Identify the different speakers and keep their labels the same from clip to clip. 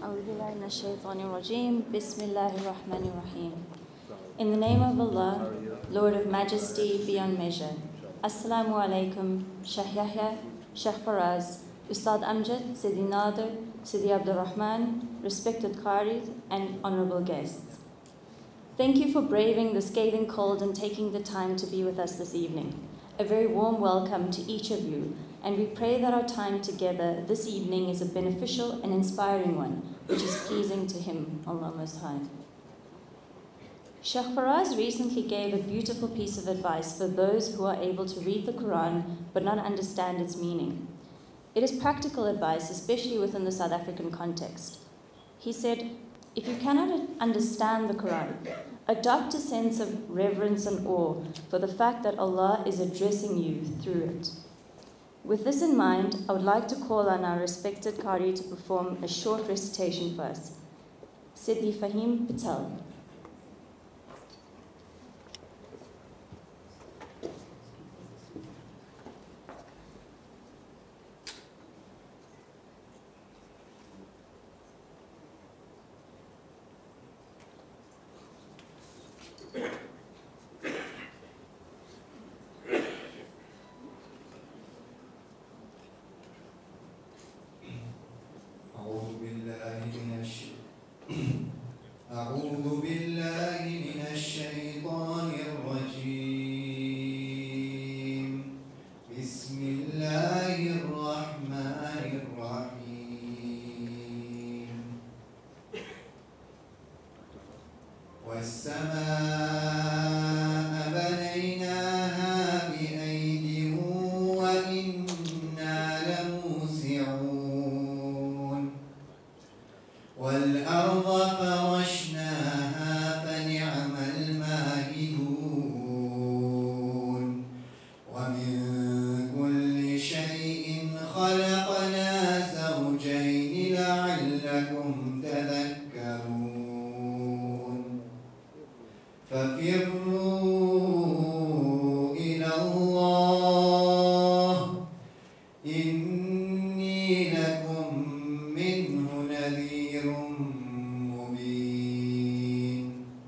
Speaker 1: أعوذ بالله من الشيطان الرجيم. Bismillahir Rahmanir Rahim. In the name of Allah, Lord of Majesty beyond measure. Assalamu alaikum, Shaykh Yahya, Shaykh Faraz, Ustadh Ahmed, Sidi Nader, Sidi Abdurrahman, respected Qaris and honorable guests. Thank you for braving the scathing cold and taking the time to be with us this evening. A very warm welcome to each of you, and we pray that our time together this evening is a beneficial and inspiring one, which is pleasing to Him, Allah Most High. Shaykh Faraz recently gave a beautiful piece of advice for those who are able to read the Quran but not understand its meaning. It is practical advice, especially within the South African context. He said, if you cannot understand the Quran, adopt a sense of reverence and awe for the fact that Allah is addressing you through it. With this in mind, I would like to call on our respected Qari to perform a short recitation for us. Sidi Fahim Patel.
Speaker 2: أعوذ بالله من الشيطان الرجيم. بسم الله الرحمن الرحيم. والسماء بنيناها بأيد وإنا لموسعون. والأرض فرشناها فنعم الماهدون. ومن كل شيء خلقنا زوجين لعلكم تذكرون. ففروا إلى الله إني لكم منه نذير مبين.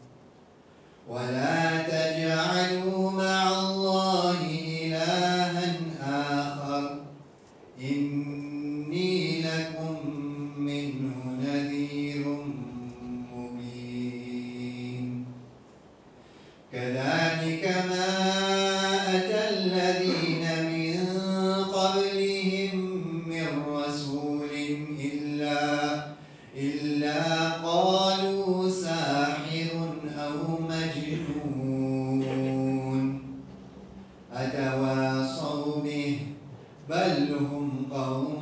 Speaker 2: ولا تجعلوا مع الله إلها آخر إني لكم منه نذير مبين. كذلك ما أتى الذين من قبلهم من رسول إلا قالوا ساحر أو مجنون أتواصوا به بل هم قوم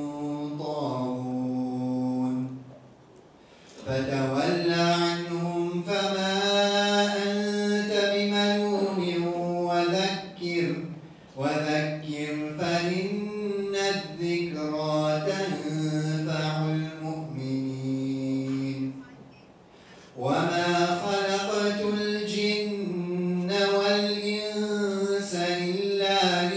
Speaker 2: طاغون. فتول عنهم فما أنت بملوم وذكر فإن الذكرى تنفع المؤمنين. وما خلقت الجن والإنس إلا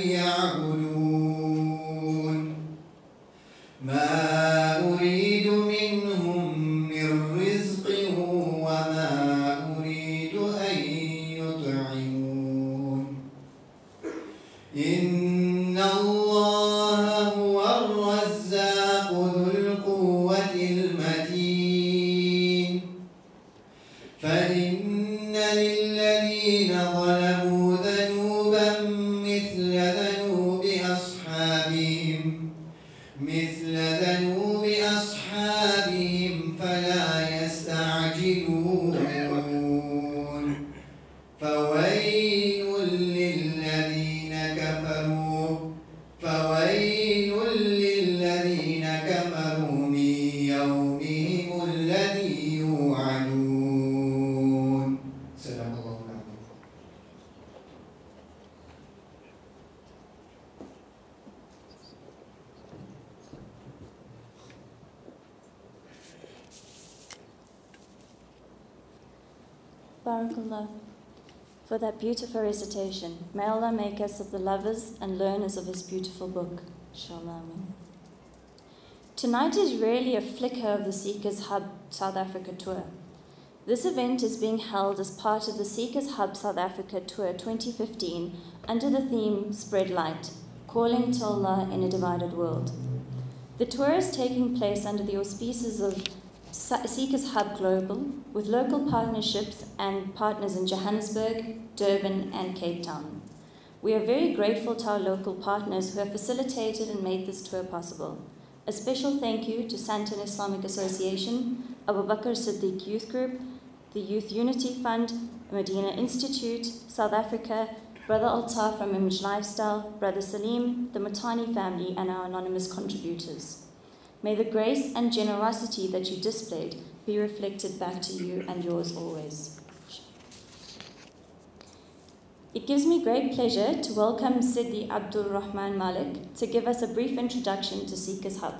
Speaker 2: ليعبدون. ما أريد منهم من رزق وما أريد أن يطعمون. إن الله هو الرزاق ذو القوة المتين. فإن للذين ظلموا ذنوبا مثل ذنوب أصحابهم فلا يستعجلون. فويل للذين كفروا من يومهم الذي يوعدون. صدق الله العظيم.
Speaker 1: Barakallah for that beautiful recitation. May Allah make us of the lovers and learners of His beautiful book. Inshallah. Tonight is really a flicker of the Seekers Hub South Africa tour. This event is being held as part of the Seekers Hub South Africa Tour 2015 under the theme Spread Light, Calling to Allah in a Divided World. The tour is taking place under the auspices of Seekers Hub Global, with local partnerships and partners in Johannesburg, Durban and Cape Town. We are very grateful to our local partners who have facilitated and made this tour possible. A special thank you to Santon Islamic Association, Abu Bakr Siddiq Youth Group, the Youth Unity Fund, Medina Institute, South Africa, Brother Altar from Image Lifestyle, Brother Salim, the Matani family, and our anonymous contributors. May the grace and generosity that you displayed be reflected back to you and yours always. It gives me great pleasure to welcome Sidi Abdul Rahman Malik to give us a brief introduction to Seekers Hub.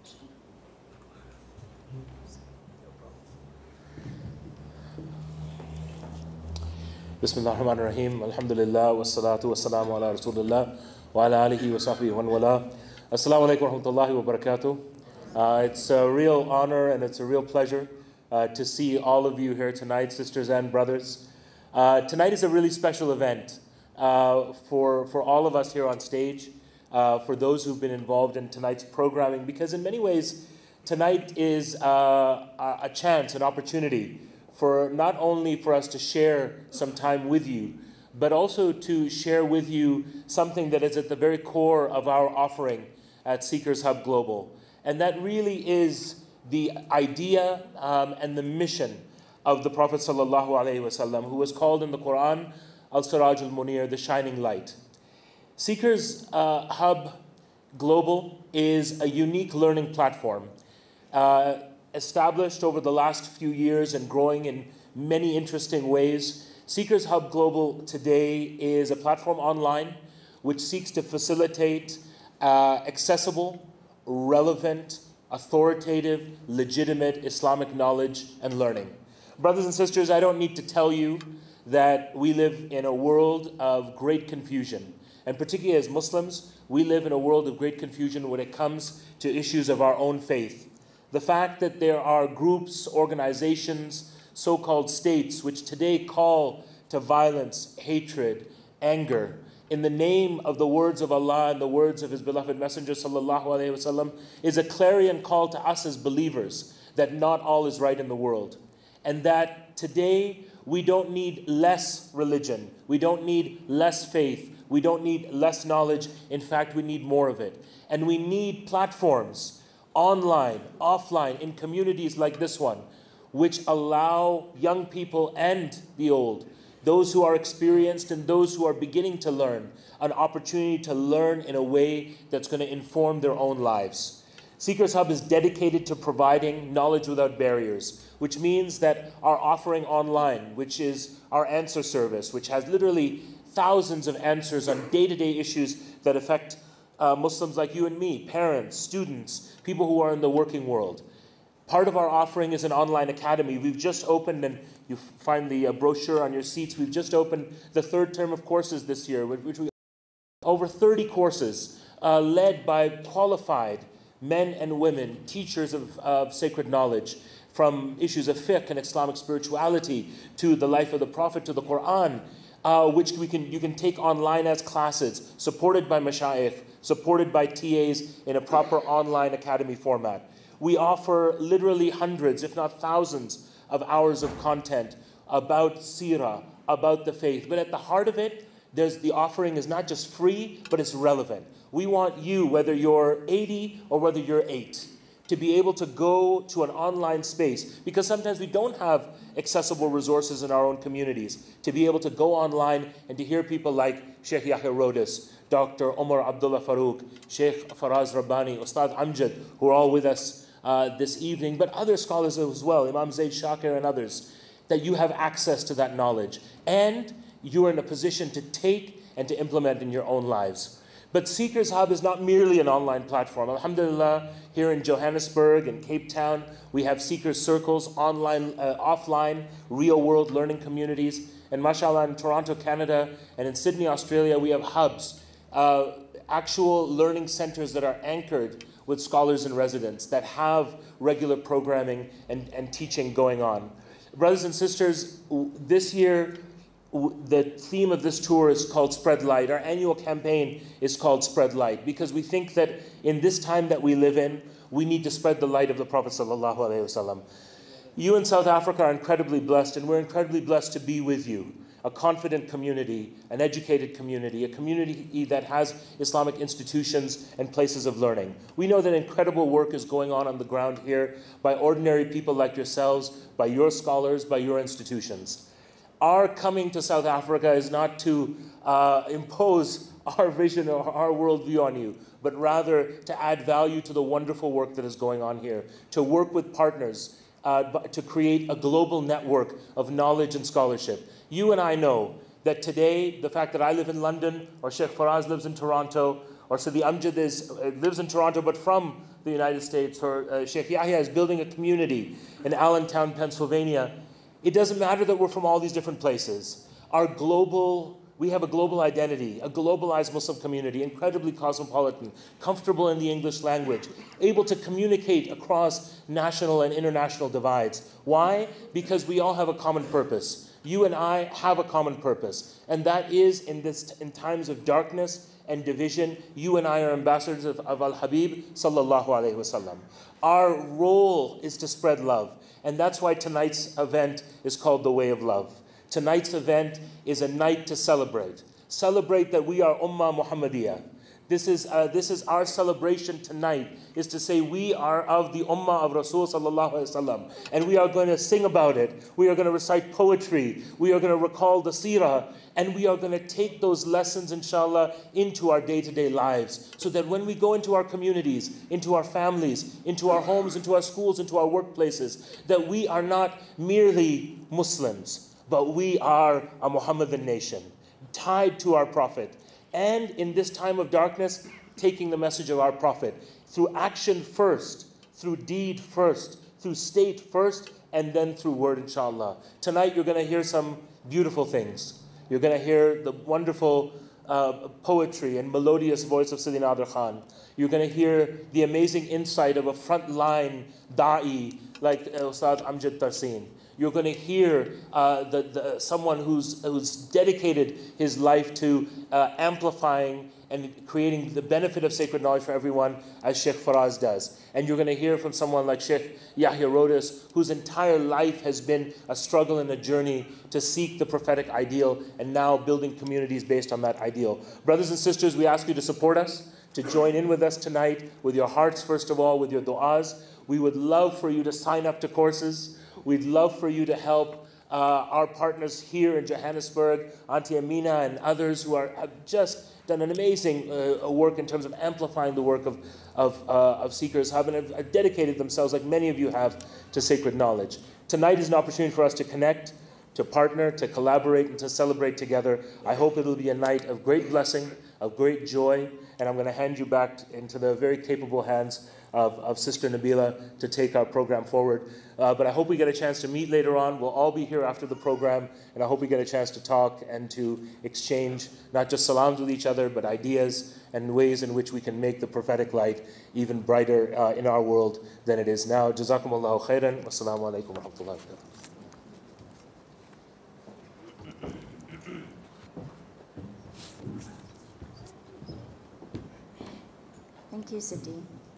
Speaker 3: Bismillah ar-Rahman ar-Rahim, alhamdulillah, wassalatu wassalamu ala rasulillah, wa ala alihi wa sahbihi wa wala. Assalamu alaikum wa rahmatullahi wa barakatuh. It's a real honor and it's a real pleasure to see all of you here tonight, sisters and brothers. Tonight is a really special event for all of us here on stage, for those who've been involved in tonight's programming, because in many ways, tonight is a chance, an opportunity for not only for us to share some time with you, but also to share with you something that is at the very core of our offering at Seekers Hub Global. And that really is the idea and the mission of the Prophet ﷺ, who was called in the Quran, Al-Siraj al-Munir, the shining light. Seekers Hub Global is a unique learning platform established over the last few years and growing in many interesting ways. Seekers Hub Global today is a platform online which seeks to facilitate accessible, relevant, authoritative, legitimate Islamic knowledge and learning. Brothers and sisters, I don't need to tell you that we live in a world of great confusion. And particularly as Muslims, we live in a world of great confusion when it comes to issues of our own faith. The fact that there are groups, organizations, so-called states, which today call to violence, hatred, anger, in the name of the words of Allah and the words of His beloved Messenger sallallahu alaihi wasallam, is a clarion call to us as believers that not all is right in the world. And that today we don't need less religion, we don't need less faith, we don't need less knowledge. In fact, we need more of it. And we need platforms, online, offline, in communities like this one, which allow young people and the old, those who are experienced and those who are beginning to learn, an opportunity to learn in a way that's going to inform their own lives. Seekers Hub is dedicated to providing knowledge without barriers, which means that our offering online, which is our answer service, which has literally thousands of answers on day-to-day issues that affect Muslims like you and me, parents, students, people who are in the working world. Part of our offering is an online academy. We've just opened, and you find the brochure on your seats, we've just opened the third term of courses this year, which we over 30 courses led by qualified men and women, teachers of sacred knowledge, from issues of fiqh and Islamic spirituality to the life of the Prophet to the Quran, which you can take online as classes, supported by mashayikh, supported by TAs in a proper online academy format. We offer literally hundreds, if not thousands, of hours of content about seerah, about the faith. But at the heart of it, the offering is not just free, but it's relevant. We want you, whether you're 80 or whether you're 8, to be able to go to an online space, because sometimes we don't have accessible resources in our own communities, to be able to go online and to hear people like Shaykh Yahya Rhodus, Dr. Omar Abdullah Farooq, Shaykh Faraz Rabbani, Ustadh Amjad, who are all with us this evening, but other scholars as well, Imam Zaid Shakir and others, that you have access to that knowledge and you are in a position to take and to implement in your own lives. But Seekers Hub is not merely an online platform. Alhamdulillah, here in Johannesburg and Cape Town, we have Seekers Circles, online, offline, real-world learning communities. And mashallah, in Toronto, Canada, and in Sydney, Australia, we have hubs, actual learning centers that are anchored with scholars in residence that have regular programming and teaching going on. Brothers and sisters, this year, the theme of this tour is called Spread Light. Our annual campaign is called Spread Light because we think that in this time that we live in, we need to spread the light of the Prophet ﷺ. You in South Africa are incredibly blessed, and we're incredibly blessed to be with you. A confident community, an educated community, a community that has Islamic institutions and places of learning. We know that incredible work is going on the ground here by ordinary people like yourselves, by your scholars, by your institutions. Our coming to South Africa is not to impose our vision or our worldview on you, but rather to add value to the wonderful work that is going on here, to work with partners, to create a global network of knowledge and scholarship. You and I know that today, the fact that I live in London, or Shaykh Faraz lives in Toronto, or Sidi Amjad lives in Toronto but from the United States, or Shaykh Yahya is building a community in Allentown, Pennsylvania. It doesn't matter that we're from all these different places. We have a global identity, a globalized Muslim community, incredibly cosmopolitan, comfortable in the English language, able to communicate across national and international divides. Why? Because we all have a common purpose. You and I have a common purpose, and that is in times of darkness and division, you and I are ambassadors of Al-Habib sallallahu alaihi wasallam. Our role is to spread love, and that's why tonight's event is called the Way of Love. Tonight's event is a night to celebrate. Celebrate that we are Ummah Muhammadiyah. This is our celebration tonight, is to say we are of the Ummah of Rasul sallallahu alaihi wasallam, and we are going to sing about it. We are going to recite poetry. We are going to recall the seerah, and we are going to take those lessons, inshallah, into our day-to-day lives, so that when we go into our communities, into our families, into our homes, into our schools, into our workplaces, that we are not merely Muslims, but we are a Muhammadan nation, tied to our Prophet. And in this time of darkness, taking the message of our Prophet through action first, through deed first, through state first, and then through word, inshallah. Tonight you're going to hear some beautiful things. You're going to hear the wonderful poetry and melodious voice of Sidi Nader Khan. You're going to hear the amazing insight of a frontline da'i like Ustadh Amjad Tarsin. You're going to hear someone who's dedicated his life to amplifying and creating the benefit of sacred knowledge for everyone, as Shaykh Faraz does. And you're going to hear from someone like Shaykh Yahya Rhodus, whose entire life has been a struggle and a journey to seek the prophetic ideal, and now building communities based on that ideal. Brothers and sisters, we ask you to support us, to join in with us tonight, with your hearts first of all, with your du'as. We would love for you to sign up to courses. We'd love for you to help our partners here in Johannesburg, Auntie Amina and others who have just done an amazing work in terms of amplifying the work of Seekers Hub, and have dedicated themselves, like many of you have, to sacred knowledge. Tonight is an opportunity for us to connect, to partner, to collaborate, and to celebrate together. I hope it'll be a night of great blessing, of great joy, and I'm going to hand you back into the very capable hands of Sister Nabila to take our program forward. But I hope we get a chance to meet later on. We'll all be here after the program, and I hope we get a chance to talk and to exchange not just salams with each other, but ideas and ways in which we can make the prophetic light even brighter in our world than it is now. Jazakumullahu khairan. Wassalamu alaikum wa rahmatullahi wa barakatuh.
Speaker 1: Thank you, Sidi.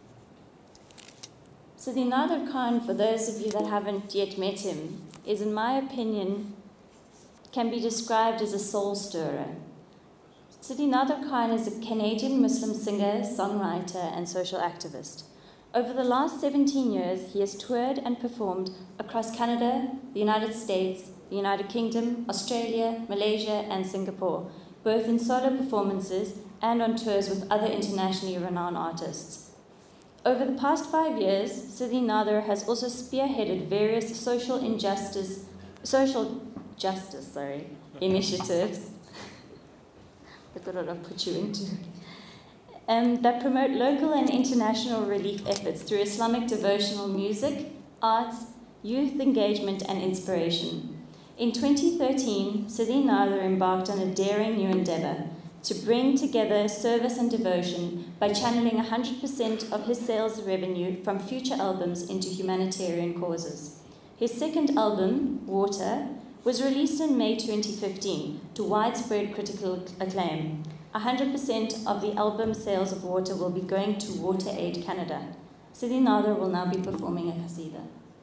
Speaker 1: Sidi Nader Khan, for those of you that haven't yet met him, is, in my opinion, can be described as a soul stirrer. Sidi Nader Khan is a Canadian Muslim singer, songwriter, and social activist. Over the last 17 years, he has toured and performed across Canada, the United States, the United Kingdom, Australia, Malaysia, and Singapore, both in solo performances and on tours with other internationally renowned artists. Over the past 5 years, Sidi Nader has also spearheaded various social justice initiatives. Look what I've put you into. That promote local and international relief efforts through Islamic devotional music, arts, youth engagement, and inspiration. In 2013, Sidi Nader embarked on a daring new endeavor to bring together service and devotion by channeling 100% of his sales revenue from future albums into humanitarian causes. His second album, Water, was released in May 2015 to widespread critical acclaim. 100% of the album sales of Water will be going to Water Aid Canada. Sidi Nader will now be performing a qasida.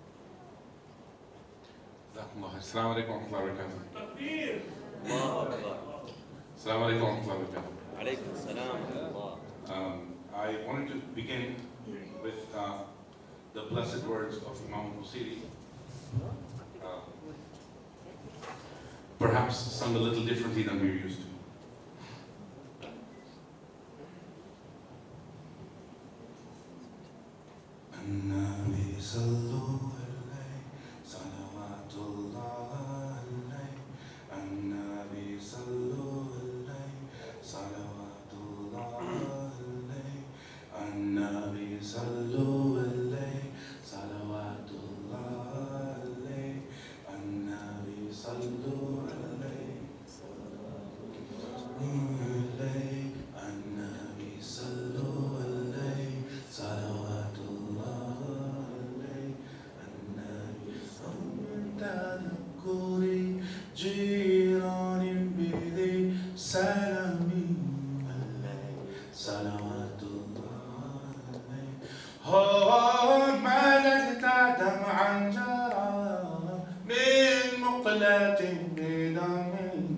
Speaker 4: Assalamu alaikum wa rahmatullahi wa barakatuh. Assalamu alaikum wa rahmatullahi wa barakatuh.
Speaker 5: Alaikum salam.
Speaker 4: I wanted to begin with the blessed words of Imam Sidi. Perhaps sung a little differently than we're used to. النبي صلوا عليه صلوات الله عليه النبي صلوا عليه صلوات الله عليه النبي صلوا عليه صلوات الله عليه النبي صلوا عليه النبي صلوا عليه صلوات الله عليه النبي تذكر جيران بذي سلام عليه صلوات الله عليه هو ملكت دمعا جرى من مقلة بدم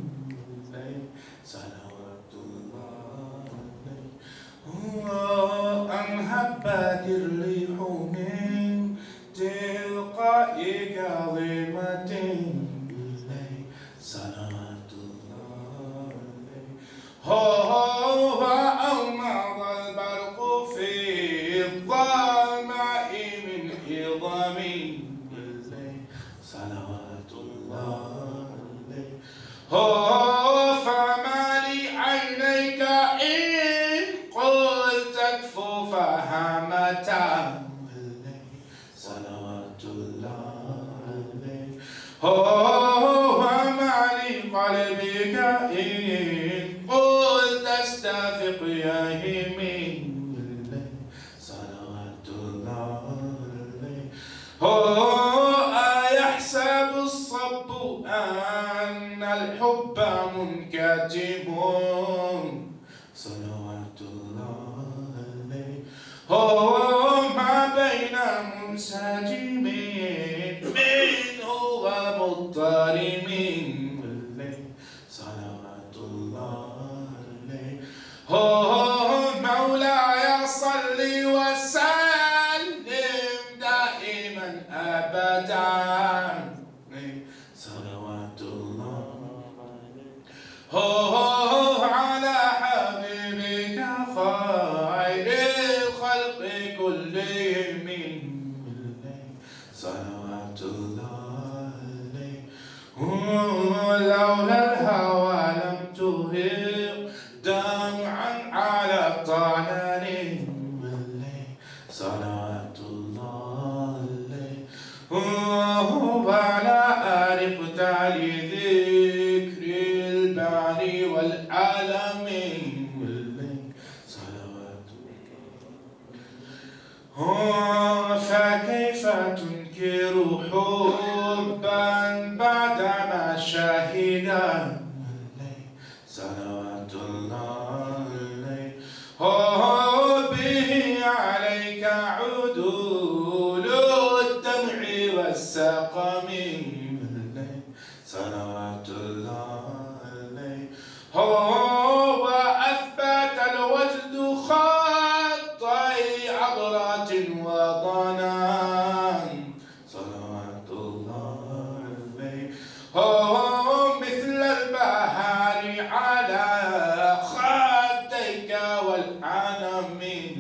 Speaker 4: صلوات الله عليه هو أن هبت الريح من تلقاء كظيمة صلوات الله عليه هو أومض البرق في الظلماء من عظام صلوات الله عليه هو فما لعينيك إن قلت تكفو فهمتا صلوات الله عليه هو ما لقلبك إن قلت تستفق يهمين صلوات الله عليه هو أيحسب الصب أن الحب منكتب صلوات الله عليه هو ما بين منسجم منه ومضطرم صلوات الله عليه هو مولاي صل وسلم دائما أبدا صلوات الله عليه هو على حبيبك خير الخلق كلهم صلوات الله عليه لولا الهوى لم تهق دمعا على طعنان صلوات الله عليه هو لا أرقت لذكر البعر والعالم صلوات الله فكيف تنكر حبا بعدما شهد صلوات الله عليه هو به عليك عدول الدمع والسقم صلوات الله عليه هو أثبت الوجد خطي عبرة وضنان صلوات الله عليه هو مثل البهار على خديك والعنم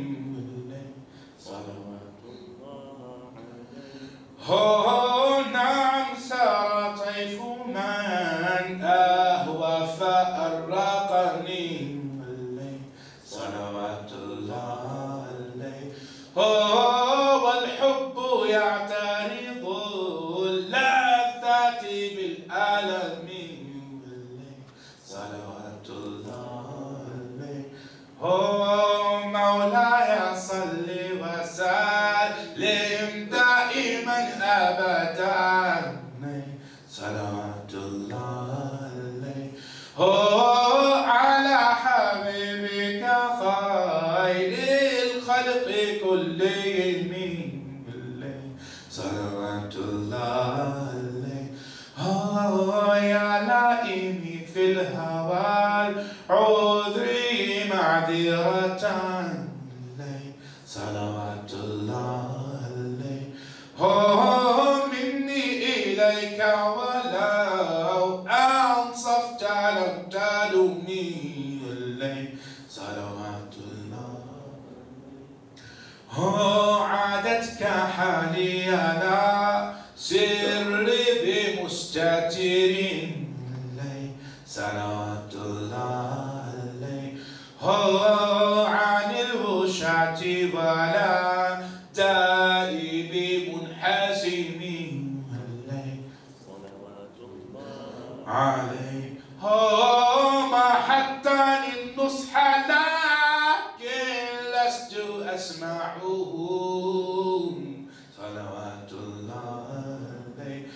Speaker 4: صلوات الله عليه هو نعم سار طيف من أهوى فأرقني صلوات الله عليه هو الحب يعترض اللذات بالألم صلوات الله عليه هو
Speaker 5: أبدا صلوات الله عليه على حبيبك خير الخلق كلهم صلوات الله عليه يا لائمي في الهوى عذري معذرة صلوات الله عليه مني إليك ولو أنصفت لم تلومي عليه صلوات الله عادتك حالي على سر بمستتر صلوات الله عليه عن الوشعة ولا دائب منحسم صلوات الله عليه ما حتى النصح لكن لست أسمعه صلوات الله عليه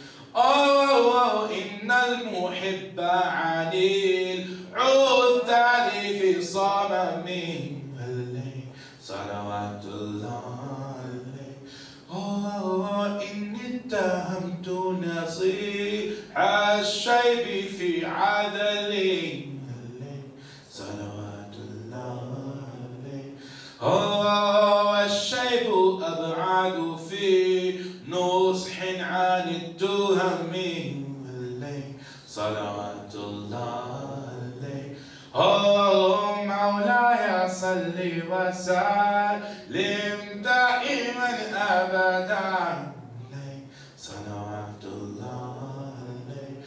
Speaker 5: إن المحب عن العذال في صمم صلوات الله عليه إني اتهمت نصيح الشيب في عدل صلوات الله عليه والشيب أبعد في نصح عن التهم صلوات الله عليه مولاي صل وسلم دائما أبدا صلوات الله عليه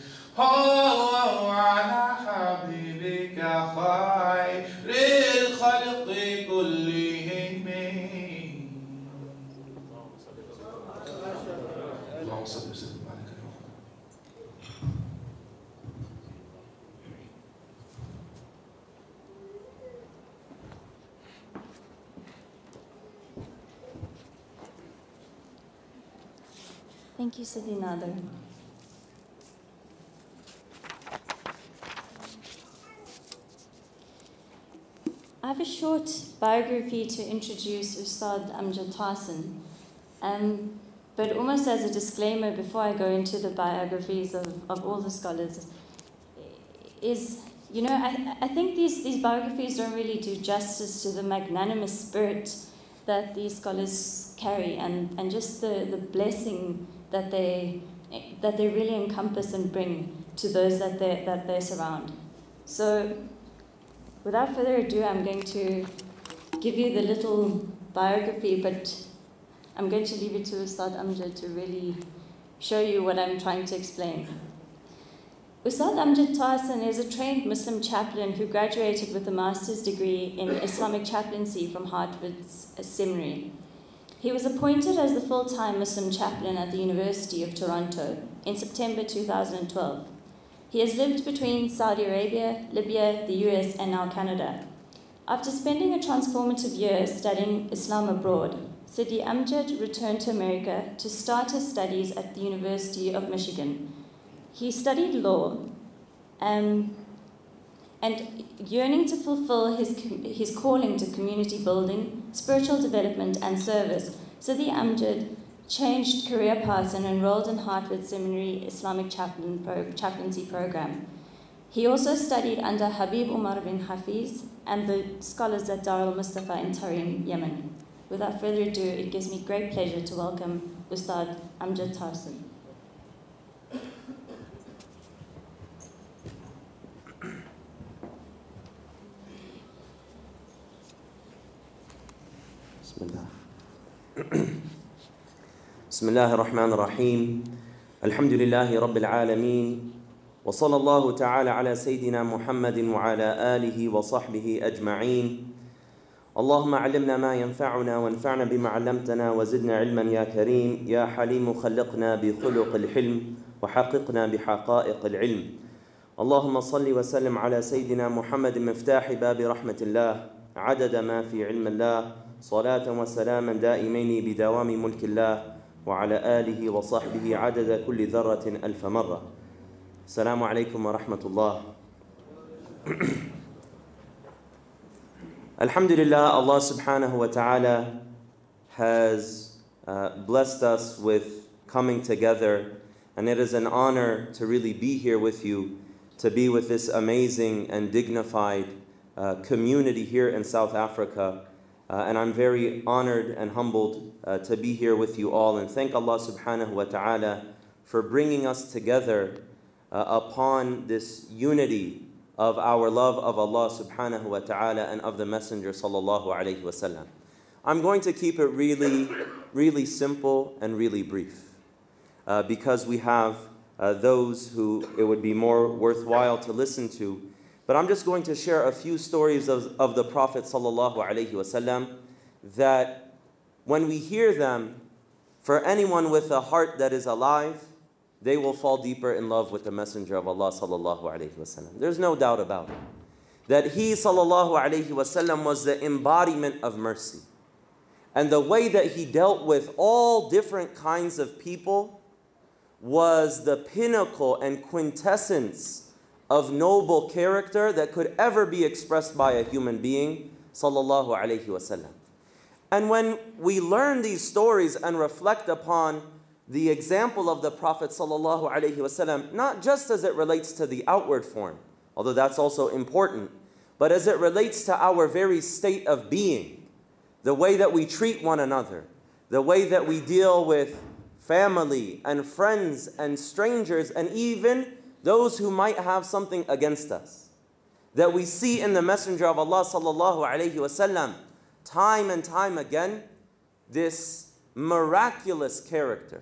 Speaker 5: على حبيبك خير الخلق كلهم اللهم صل وسلم عليك يا محمد.
Speaker 1: Thank you, Sidi Nader. I have a short biography to introduce Ustadh Tarsin, but almost as a disclaimer before I go into the biographies of all the scholars, I think these biographies don't really do justice to the magnanimous spirit that these scholars carry and just the blessing that they really encompass and bring to those that they surround. So without further ado, I'm going to give you the little biography, but I'm going to leave it to Ustadh Amjad to really show you what I'm trying to explain. Ustadh Tarsin is a trained Muslim chaplain who graduated with a master's degree in Islamic chaplaincy from Hartford's Seminary. He was appointed as the full-time Muslim chaplain at the University of Toronto in September 2012. He has lived between Saudi Arabia, Libya, the US, and now Canada. After spending a transformative year studying Islam abroad, Sidi Amjad returned to America to start his studies at the University of Michigan. He studied law, and yearning to fulfill his calling to community building, spiritual development, and service, Sidi Amjad changed career paths and enrolled in Hartford Seminary Islamic chaplaincy program. He also studied under Habib Umar bin Hafiz and the scholars at Dar al-Mustafa in Tarsin, Yemen. Without further ado, it gives me great pleasure to welcome Ustadh Amjad Tarsin.
Speaker 6: بسم الله الرحمن الرحيم. الحمد لله رب العالمين، وصلى الله تعالى على سيدنا محمد وعلى آله وصحبه أجمعين. اللهم علمنا ما ينفعنا وانفعنا بما علمتنا وزدنا علما يا كريم. يا حليم خلقنا بخلق الحلم وحققنا بحقائق العلم. اللهم صل وسلم على سيدنا محمد مفتاح باب رحمة الله عدد ما في علم الله، صلاة وسلاما دائمين بدوام ملك الله وعلى آله وصحبه عدد كل ذرة ألف مرة. السلام عليكم ورحمة الله. Alhamdulillah, Allah subhanahu wa ta'ala has blessed us with coming together, and it is an honor to really be here with you, to be with this amazing and dignified community here in South Africa. And I'm very honored and humbled to be here with you all, and thank Allah subhanahu wa ta'ala for bringing us together upon this unity of our love of Allah subhanahu wa ta'ala and of the Messenger sallallahu alayhi wa sallam. I'm going to keep it really simple and really brief because we have those who it would be more worthwhile to listen to. But I'm just going to share a few stories of the Prophet sallallahu alayhi wa sallam that when we hear them, for anyone with a heart that is alive, they will fall deeper in love with the Messenger of Allah sallallahu alayhi wa sallam. There's no doubt about it. That he sallallahu alayhi wa sallam was the embodiment of mercy. And the way that he dealt with all different kinds of people was the pinnacle and quintessence of noble character that could ever be expressed by a human being, sallallahu alayhi wa sallam. And when we learn these stories and reflect upon the example of the Prophet sallallahu alaihi wasallam, not just as it relates to the outward form, although that's also important, but as it relates to our very state of being, the way that we treat one another, the way that we deal with family and friends and strangers and even those who might have something against us, that we see in the Messenger of Allah sallallahu alaihi wasallam time and time again this miraculous character.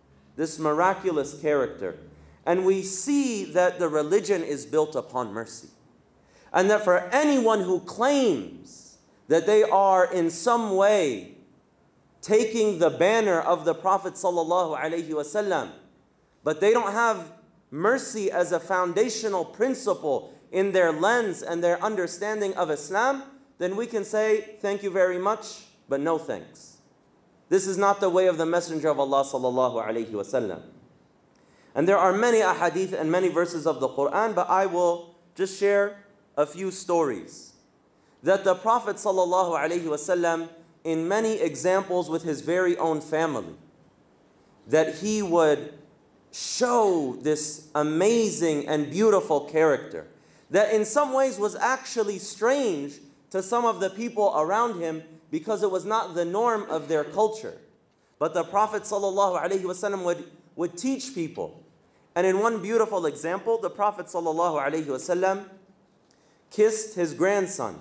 Speaker 6: And we see that the religion is built upon mercy. And that for anyone who claims that they are in some way taking the banner of the Prophet sallallahu alaihi wasallam, but they don't have mercy as a foundational principle in their lens and their understanding of Islam, then we can say, thank you very much, but no thanks. This is not the way of the Messenger of Allah sallallahu alayhi wa sallam. And there are many ahadith and many verses of the Quran, but I will just share a few stories. That the Prophet sallallahu alayhi wa sallam, in many examples with his very own family, that he would show this amazing and beautiful character that in some ways was actually strange to some of the people around him, because it was not the norm of their culture. But the Prophet ﷺ would teach people. And in one beautiful example, the Prophet ﷺ kissed his grandson.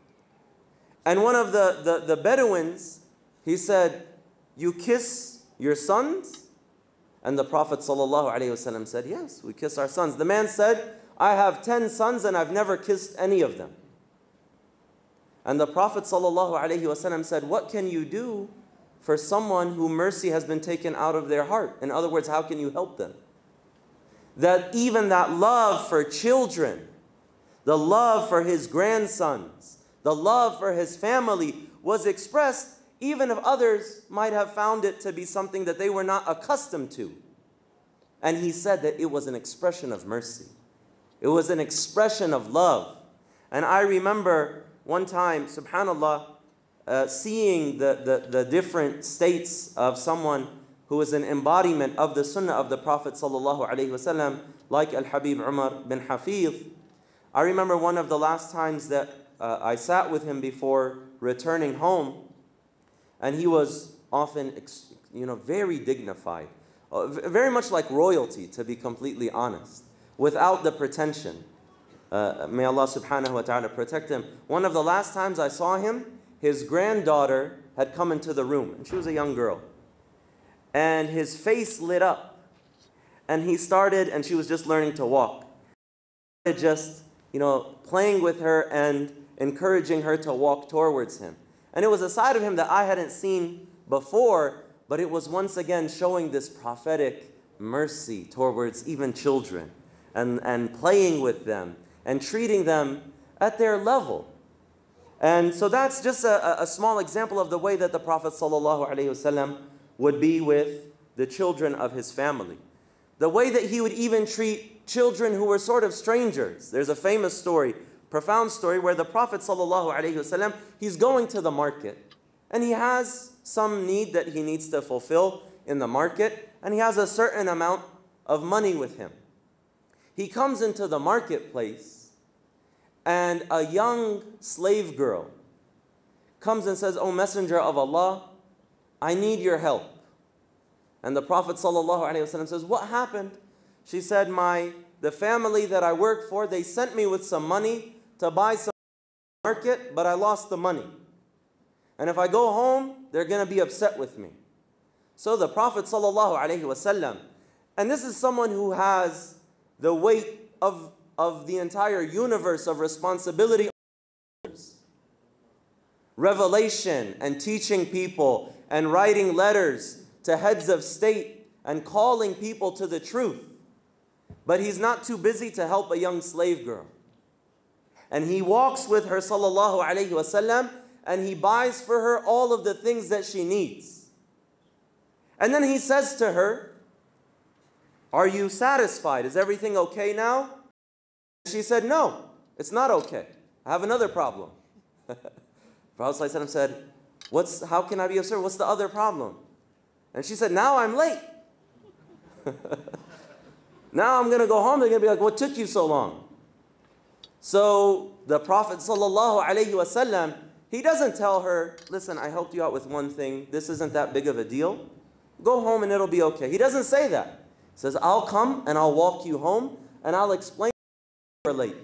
Speaker 6: And one of the Bedouins, he said, "You kiss your sons?" And the Prophet ﷺ said, "Yes, we kiss our sons." The man said, "I have 10 sons and I've never kissed any of them." And the Prophet ﷺ said, "What can you do for someone who mercy has been taken out of their heart?" In other words, how can you help them? That even that love for children, the love for his grandsons, the love for his family was expressed even if others might have found it to be something that they were not accustomed to. And he said that it was an expression of mercy. It was an expression of love. And I remember one time, subhanAllah, seeing the different states of someone who is an embodiment of the sunnah of the Prophet sallallahu alaihi wasallam, like Al-Habib Umar bin Hafiz. I remember one of the last times that I sat with him before returning home, and he was often, very dignified, very much like royalty, to be completely honest, without the pretension. May Allah subhanahu wa ta'ala protect him. One of the last times I saw him, his granddaughter had come into the room, and she was a young girl. And his face lit up. And he started, and she was just learning to walk. Just, playing with her and encouraging her to walk towards him. And it was a side of him that I hadn't seen before, but it was once again showing this prophetic mercy towards even children, and playing with them and treating them at their level. And so that's just a small example of the way that the Prophet ﷺ would be with the children of his family. The way that he would even treat children who were sort of strangers. There's a famous story, profound story, where the Prophet ﷺ, he's going to the market, and he has some need that he needs to fulfill in the market, and he has a certain amount of money with him. He comes into the marketplace, and a young slave girl comes and says, "O Messenger of Allah, I need your help." And the Prophet ﷺ says, "What happened?" She said, the family that I work for, they sent me with some money to buy some market, but I lost the money. And if I go home, they're going to be upset with me. So the Prophet ﷺ, and this is someone who has the weight of the entire universe of responsibility, revelation and teaching people and writing letters to heads of state and calling people to the truth. But he's not too busy to help a young slave girl. And he walks with her sallallahu alayhi wasallam, and he buys for her all of the things that she needs. And then he says to her, "Are you satisfied? Is everything okay now?" She said, "No, it's not okay. I have another problem." Prophet ﷺ said, how can I be of service? What's the other problem? And she said, "Now I'm late." Now I'm going to go home. They're going to be like, "What took you so long?" So the Prophet ﷺ, he doesn't tell her, "Listen, I helped you out with one thing. This isn't that big of a deal. Go home and it'll be okay." He doesn't say that. He says, "I'll come and I'll walk you home and I'll explain you're late."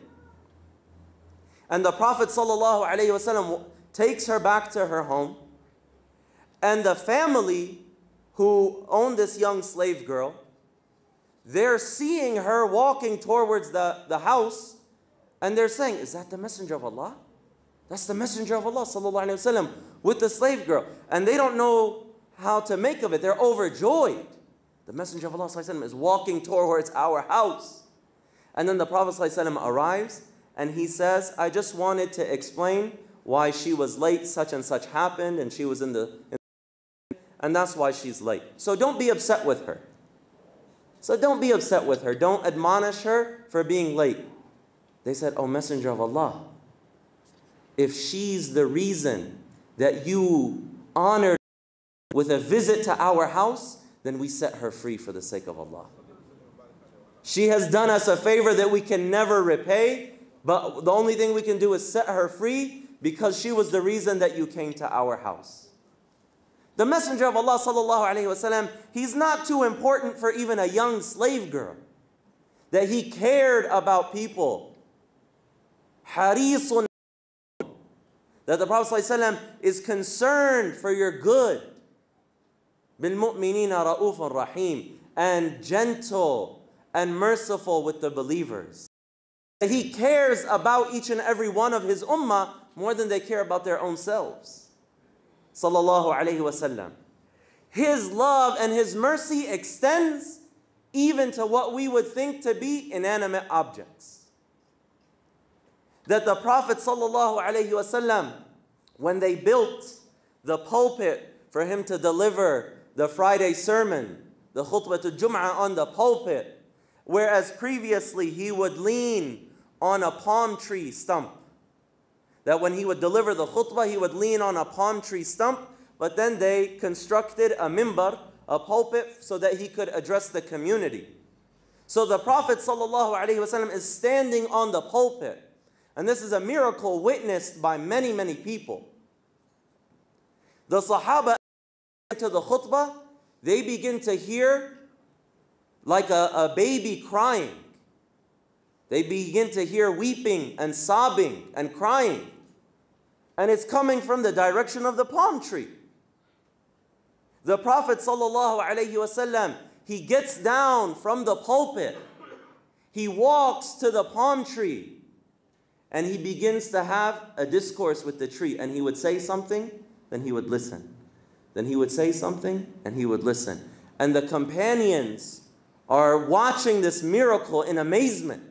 Speaker 6: And the Prophet ﷺ takes her back to her home. And the family who owned this young slave girl, they're seeing her walking towards the house, and they're saying, "Is that the Messenger of Allah? That's the Messenger of Allah sallallahu alaihi wasallam with the slave girl." And they don't know how to make of it. They're overjoyed. The Messenger of Allah sallallahu alaihi wasallam is walking towards our house. And then the Prophet sallallahu alaihi wasallam arrives, and he says, "I just wanted to explain why she was late. Such and such happened, and she was and that's why she's late. So don't be upset with her." So don't be upset with her. Don't admonish her for being late. They said, "Oh Messenger of Allah, if she's the reason that you honored with a visit to our house, then we set her free for the sake of Allah. She has done us a favor that we can never repay, but the only thing we can do is set her free because she was the reason that you came to our house." The Messenger of Allah sallallahu alaihi wasallam, he's not too important for even a young slave girl, that he cared about people. Harisun, that the Prophet sallallahu alaihi wasallam is concerned for your good. Bil mu'minina ra'ufun rahim, and gentle and merciful with the believers. That he cares about each and every one of his ummah more than they care about their own selves. Sallallahu alayhi wasallam. His love and his mercy extends even to what we would think to be inanimate objects. That the Prophet sallallahu alayhi wasallam, when they built the pulpit for him to deliver the Friday sermon, the khutbatul Jum'ah on the pulpit, whereas previously he would lean on a palm tree stump. That when he would deliver the khutbah, he would lean on a palm tree stump, but then they constructed a mimbar, a pulpit, so that he could address the community. So the Prophet ﷺ is standing on the pulpit, and this is a miracle witnessed by many, many people. The Sahaba to the khutbah, they begin to hear like a baby crying. They begin to hear weeping and sobbing and crying. And it's coming from the direction of the palm tree. The Prophet ﷺ, he gets down from the pulpit. He walks to the palm tree. And he begins to have a discourse with the tree. And he would say something, then he would listen. Then he would say something, and he would listen. And the companions are watching this miracle in amazement.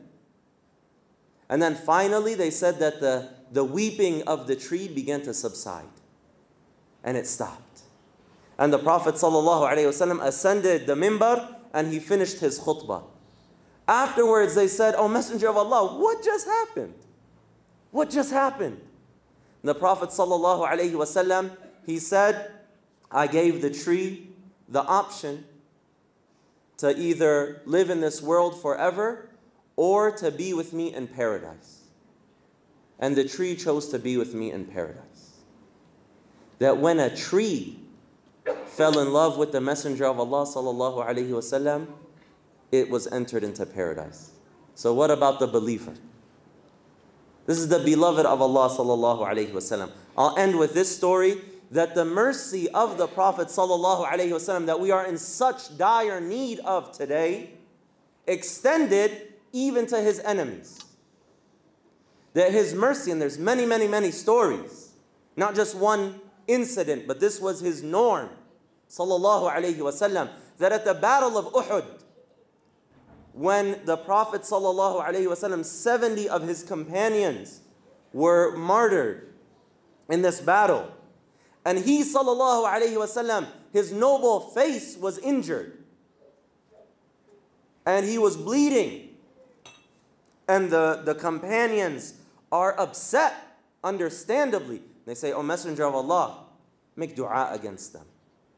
Speaker 6: And then finally they said that the weeping of the tree began to subside. And it stopped. And the Prophet ﷺ ascended the minbar and he finished his khutbah. Afterwards they said, "Oh Messenger of Allah, what just happened? What just happened?" And the Prophet ﷺ, he said, "I gave the tree the option to either live in this world forever or to be with me in paradise. And the tree chose to be with me in paradise." That when a tree fell in love with the Messenger of Allah sallallahu alaihi wasallam, it was entered into paradise. So what about the believer? This is the beloved of Allah sallallahu alaihi wasallam. I'll end with this story, that the mercy of the Prophet sallallahu alaihi wasallam that we are in such dire need of today extended even to his enemies. That his mercy, and there's many, many, many stories, not just one incident, but this was his norm, sallallahu alaihi wasallam, that at the battle of Uhud, when the Prophet sallallahu alaihi wasallam, 70 of his companions were martyred in this battle, and he sallallahu alaihi wasallam, his noble face was injured, and he was bleeding, and the companions are upset, understandably. They say, "O Messenger of Allah, make dua against them.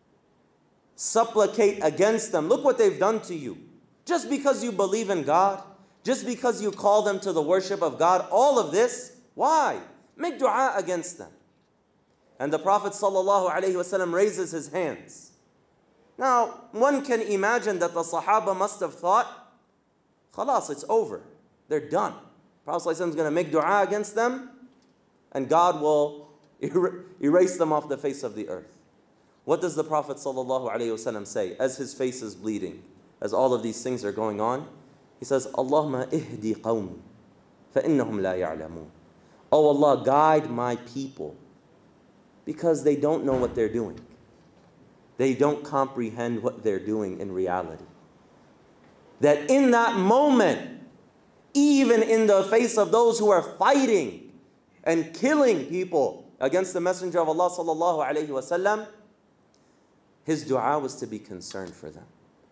Speaker 6: Supplicate against them. Look what they've done to you. Just because you believe in God, just because you call them to the worship of God, all of this, why? Make dua against them." And the Prophet ﷺ raises his hands. Now, one can imagine that the Sahaba must have thought, "Khalas, it's over. They're done." Prophet ﷺ is going to make dua against them, and God will erase them off the face of the earth. What does the Prophet ﷺ say as his face is bleeding, as all of these things are going on? He says, "Allahumma ihdi qawmi, fa innahum la ya'lamun." Oh Allah, guide my people, because they don't know what they're doing. They don't comprehend what they're doing in reality. That in that moment, even in the face of those who are fighting and killing people against the Messenger of Allah sallallahu alaihi wasallam, his dua was to be concerned for them.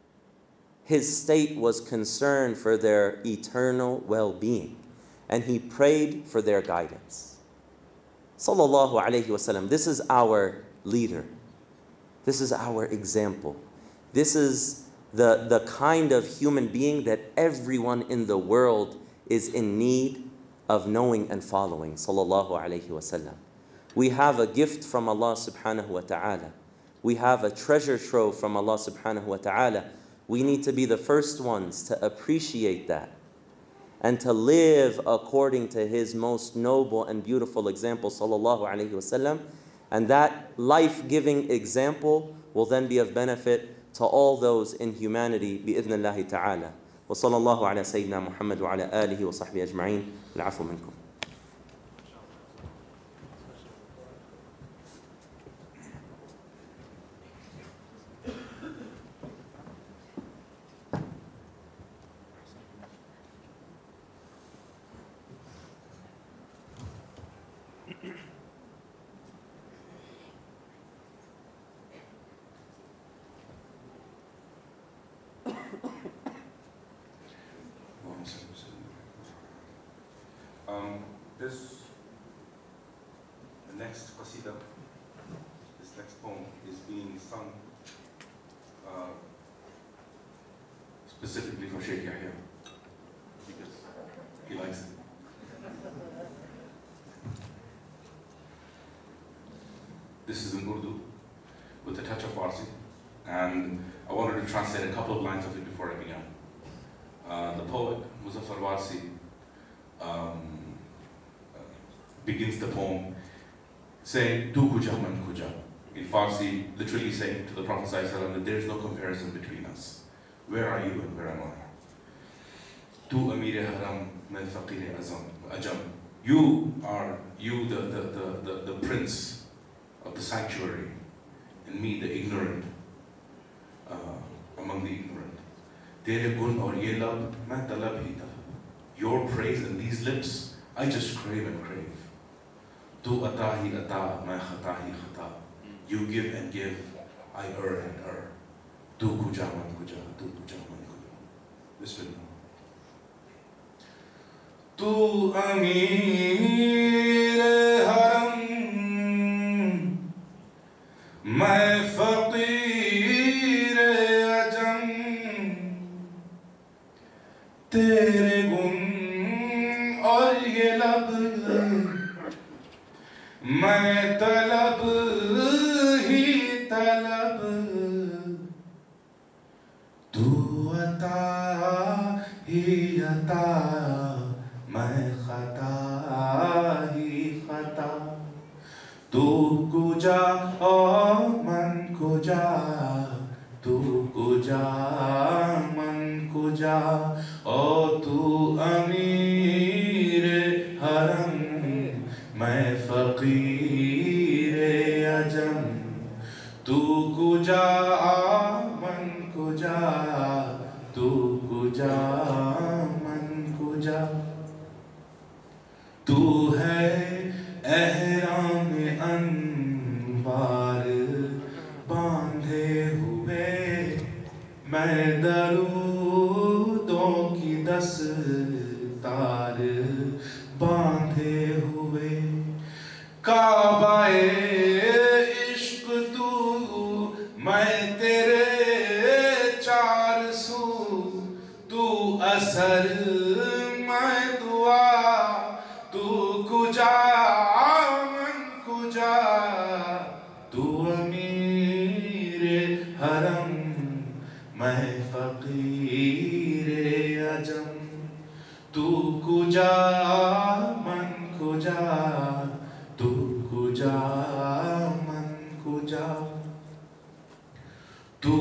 Speaker 6: His state was concerned for their eternal well-being, and he prayed for their guidance. Sallallahu alaihi wasallam. This is our leader. This is our example. This is the kind of human being that everyone in the world is in need of knowing and following. Sallallahu alaihi wasallam. We have a gift from Allah subhanahu wa ta'ala. We have a treasure trove from Allah subhanahu wa ta'ala. We need to be the first ones to appreciate that and to live according to his most noble and beautiful example, sallallahu alaihi wasallam. And that life-giving example will then be of benefit to all those in humanity, bi'idhnillahi ta'ala. Wa sallallahu ala sayyidina Muhammad wa ala alihi wa sahbihi ajma'in. Al-afu minkum.
Speaker 4: The next qasida, this next poem is being sung specifically for Shaykh Yahya because he likes it. This is in Urdu with a touch of Farsi, and I wanted to translate a couple of lines of it before I began. The poet, Muzaffar Warsi, begins the poem saying, "Tu kuja man kuja." In Farsi, literally saying to the Prophet ﷺ that there is no comparison between us. Where are you and where am I? Tu amir haram mein faqir ajam. You are the prince of the sanctuary, and me the ignorant among the ignorant. Tere gun aur ye lab main talab hi talab. Your praise and these lips, I just crave and crave. Tu ata hi ata, main khata hi khata. You give and give, I err and err. Tu kuja man kuja, tu kuja man kuja. Bismillah. Tu amir haram, main faqir ajam, tere gun aur ye lab, main talab hi talab, tu ata hi ata, main khata hi khata, tu kuja man kuja, tu kuja man kuja, oh tu amir haram, main faqir ajam, tu kuja man kuja, tu kuja man kuja, tu hai ehram anwar बांधे हुए, मैं दरूदों की दस्तार बांधे हुए, काबाए इश्क तू, मैं तेरे चार सू, तू असर मैं दुआ, तू कुजा मन कुजा, तू अमीर हरम, मैं फकीर अजम, तू कुजा मन कुजा, तू कुजा मन कुजा, तू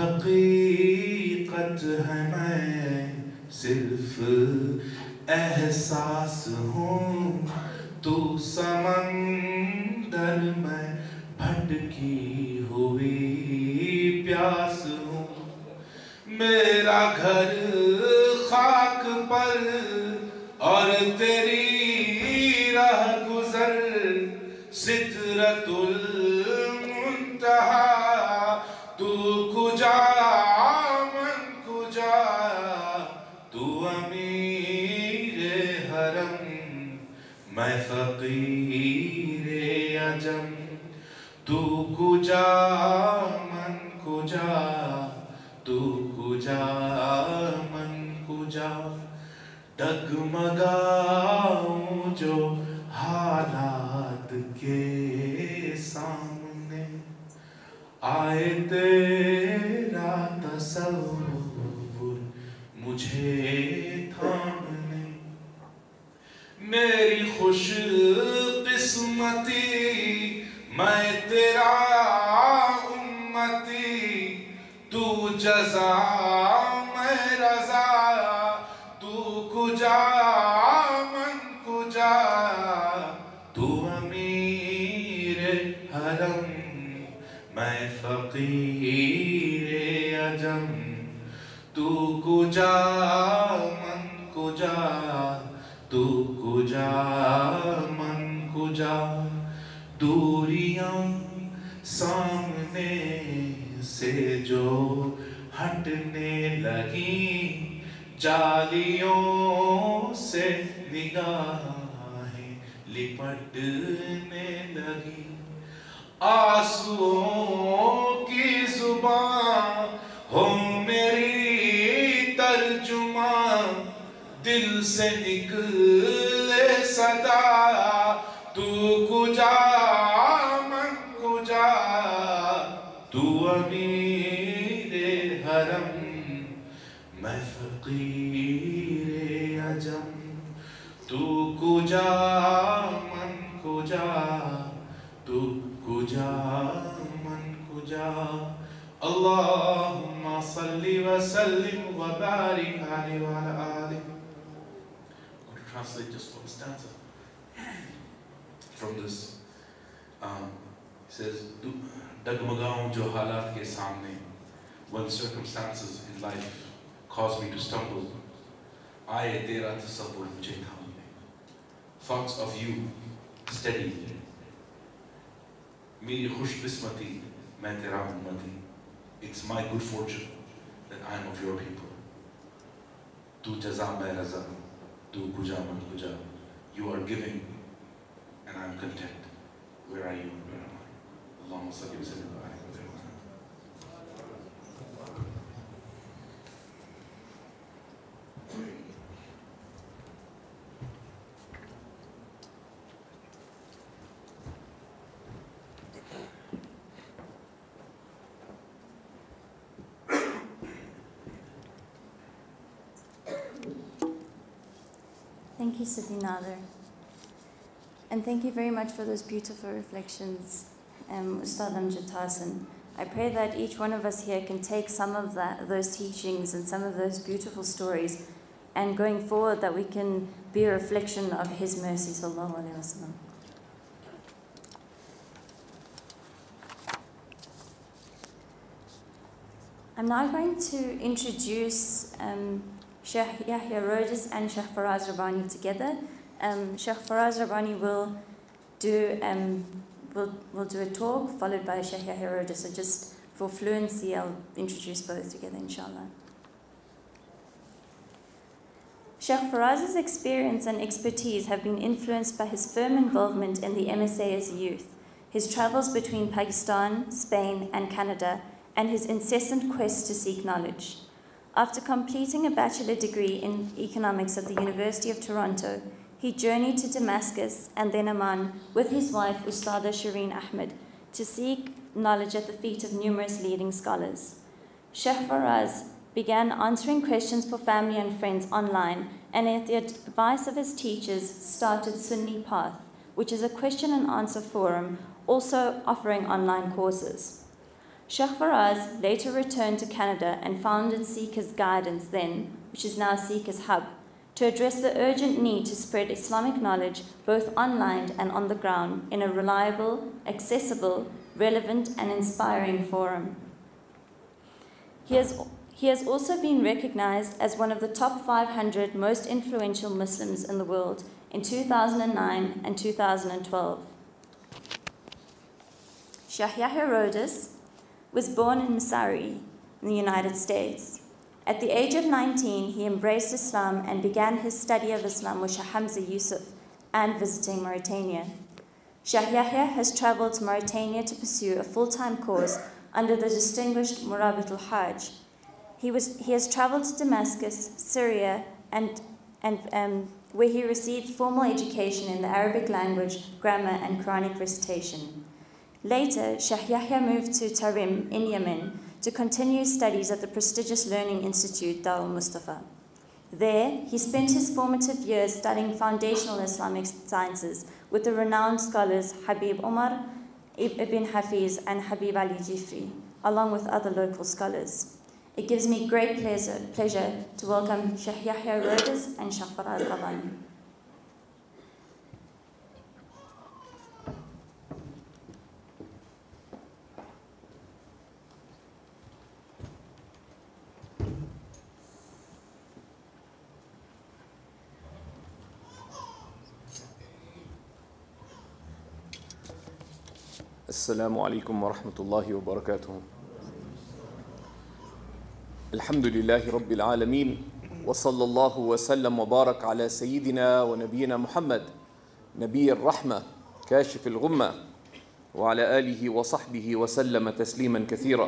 Speaker 4: हकीकत है मैं सिर्फ एहसास हूँ, तू समंदर में भटकी हुई प्यास हूँ, मेरा घर खाक पर और तेरी राह गुजर सिदरतुल मुंतहा, तू कुजा मन कुजा, तू अमीर हरम, मैं फकीर अजम, तू कुजा मन कुजा, तू कुजा मन कुजा, डगमगाऊं जो हालात के सामने, आए तेरा तसव्वुर मुझे थामने, मेरी खुश किस्मती, मैं तेरा उम्मती, तू जज़ा मैं रज़ा, तू कुजा मन कुजा, तू अमीर हरम, मैं फकीर अजम, तू कुजा मन कुजा, तू कुजा मन कुजा, दूरियां सामने से जो हटने लगी, जालियों से निगाहें लिपटने लगी, आंसुओं की जुबान हो मेरी तर्जुमां, दिल से निकले सदा, तू कुजा मन कुजा, तू अमीर हरम, मैं फकीर अजम, तू कुजा मन कुजा, तू कुजा मन कुजा, अल्लाहुम्मा सल्ली व सल्लिम व बारिक अलैहि व अला आलिहि. I'm going to translate just one stanza from this. He says, Dagmagaon jo halat ke samne, when circumstances in life cause me to stumble, aaye tera tasavvur mujhe thamne, thoughts of you steady, meri khush qismati, मैं तेरा उम्मती. It's my good fortune that I am of your people. Tu jaza मैं रज़ा, tu kuja man kuja. You are giving, and I am content. Where are you and where am I? Allahumma salli wa sallim wa barik wa sallim.
Speaker 1: Thank you, Sidi Nader. And thank you very much for those beautiful reflections, Ustadh and Tarsin. I pray that each one of us here can take some of those teachings and some of those beautiful stories, and going forward that we can be a reflection of His mercy, sallallahu alaihi wasallam. I'm now going to introduce Shaykh Yahya Rhodus and Shaykh Faraz Rabbani together. Shaykh Faraz Rabbani will do a talk followed by Shaykh Yahya Rhodus. So just for fluency, I'll introduce both together, inshallah. Shaykh Faraz's experience and expertise have been influenced by his firm involvement in the MSA as a youth, his travels between Pakistan, Spain, and Canada, and his incessant quest to seek knowledge. After completing a bachelor degree in economics at the University of Toronto, he journeyed to Damascus and then Amman with his wife Ustadh Ahmed to seek knowledge at the feet of numerous leading scholars. Shaykh Faraz began answering questions for family and friends online, and at the advice of his teachers started Sunni Path, which is a question and answer forum also offering online courses. Shaykh Faraz later returned to Canada and founded Seekers Guidance then, which is now Seekers Hub, to address the urgent need to spread Islamic knowledge both online and on the ground in a reliable, accessible, relevant and inspiring forum. He has also been recognized as one of the top 500 most influential Muslims in the world in 2009 and 2012. Shaykh Yahya Rhodus was born in Missouri, in the United States. At the age of 19, he embraced Islam and began his study of Islam with Shaykh Hamza Yusuf and visiting Mauritania. Shaykh Yahya has traveled to Mauritania to pursue a full-time course under the distinguished Murabit al-Hajj. He has traveled to Damascus, Syria, and where he received formal education in the Arabic language, grammar, and Quranic recitation. Later, Shaykh Yahya moved to Tarim in Yemen to continue studies at the prestigious learning institute Dar al-Mustafa. There, he spent his formative years studying foundational Islamic sciences with the renowned scholars Habib Omar, Ibn Hafiz, and Habib Ali Jifri, along with other local scholars. It gives me great pleasure to welcome Shaykh Yahya Rhodus and Shaykh Faraz Rabbani.
Speaker 7: السلام عليكم ورحمة الله وبركاته. الحمد لله رب العالمين وصلى الله وسلم وبارك على سيدنا ونبينا محمد نبي الرحمة كاشف الغمة وعلى آله وصحبه وسلم تسليما كثيرا.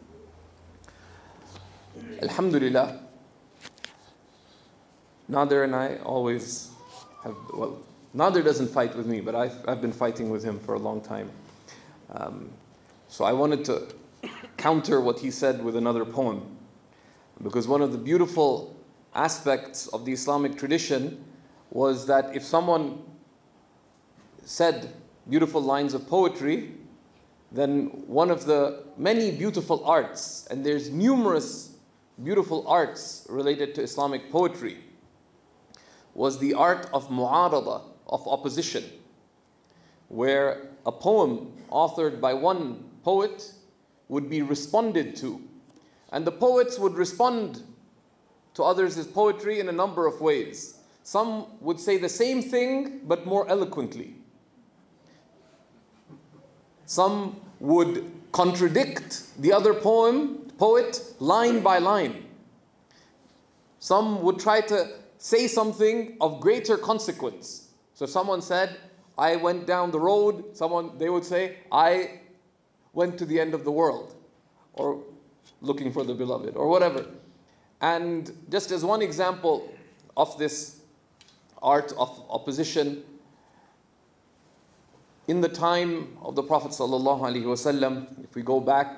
Speaker 7: Alhamdulillah, Nader and I always have, well, Nader doesn't fight with me, but I've been fighting with him for a long time. So I wanted to counter what he said with another poem, because one of the beautiful aspects of the Islamic tradition was that if someone said beautiful lines of poetry, then one of the many beautiful arts, and there's numerous beautiful arts related to Islamic poetry, was the art of mu'arada, of opposition, where a poem authored by one poet would be responded to. And the poets would respond to others' poetry in a number of ways. Some would say the same thing, but more eloquently. Some would contradict the other poet line by line. Some would try to say something of greater consequence. So if someone said, I went down the road, they would say, I went to the end of the world, or looking for the beloved, or whatever. And just as one example of this art of opposition, in the time of the Prophet ﷺ, if we go back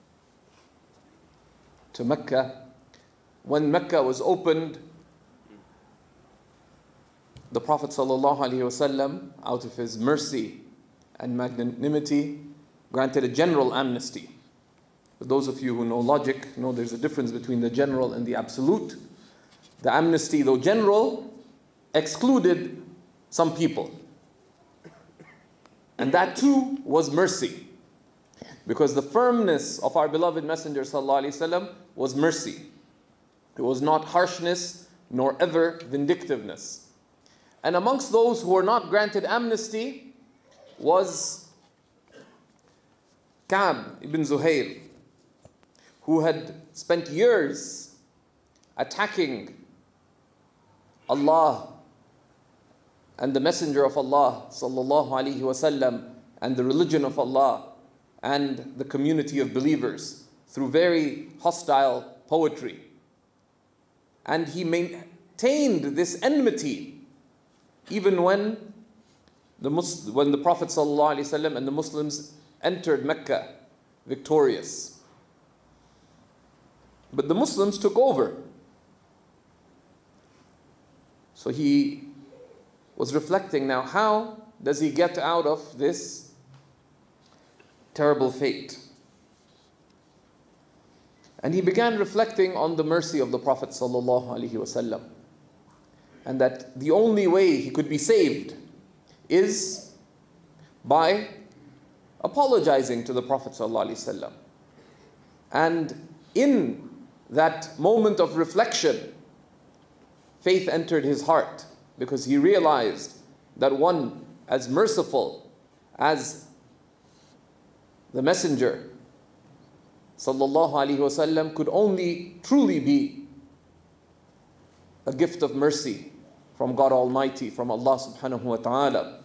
Speaker 7: to Mecca, when Mecca was opened, the Prophet ﷺ, out of his mercy and magnanimity, granted a general amnesty. For those of you who know logic, know there's a difference between the general and the absolute. The amnesty, though general, excluded some people. And that too was mercy. Because the firmness of our beloved Messenger ﷺ was mercy. It was not harshness, nor ever vindictiveness. And amongst those who were not granted amnesty was Ka'b ibn Zuhair, who had spent years attacking Allah and the Messenger of Allah sallallahu alaihi wasallam and the religion of Allah and the community of believers through very hostile poetry. And he maintained this enmity even when the Prophet sallallahu alaihi wasallam and the Muslims entered Mecca victorious. But the Muslims took over. So he was reflecting now, how does he get out of this terrible fate? And he began reflecting on the mercy of the Prophet ﷺ, and that the only way he could be saved is by apologizing to the Prophet ﷺ. And in that moment of reflection, faith entered his heart, because he realized that one as merciful as the Messenger sallallahu alaihi wasallam could only truly be a gift of mercy from God Almighty, from Allah subhanahu wa ta'ala.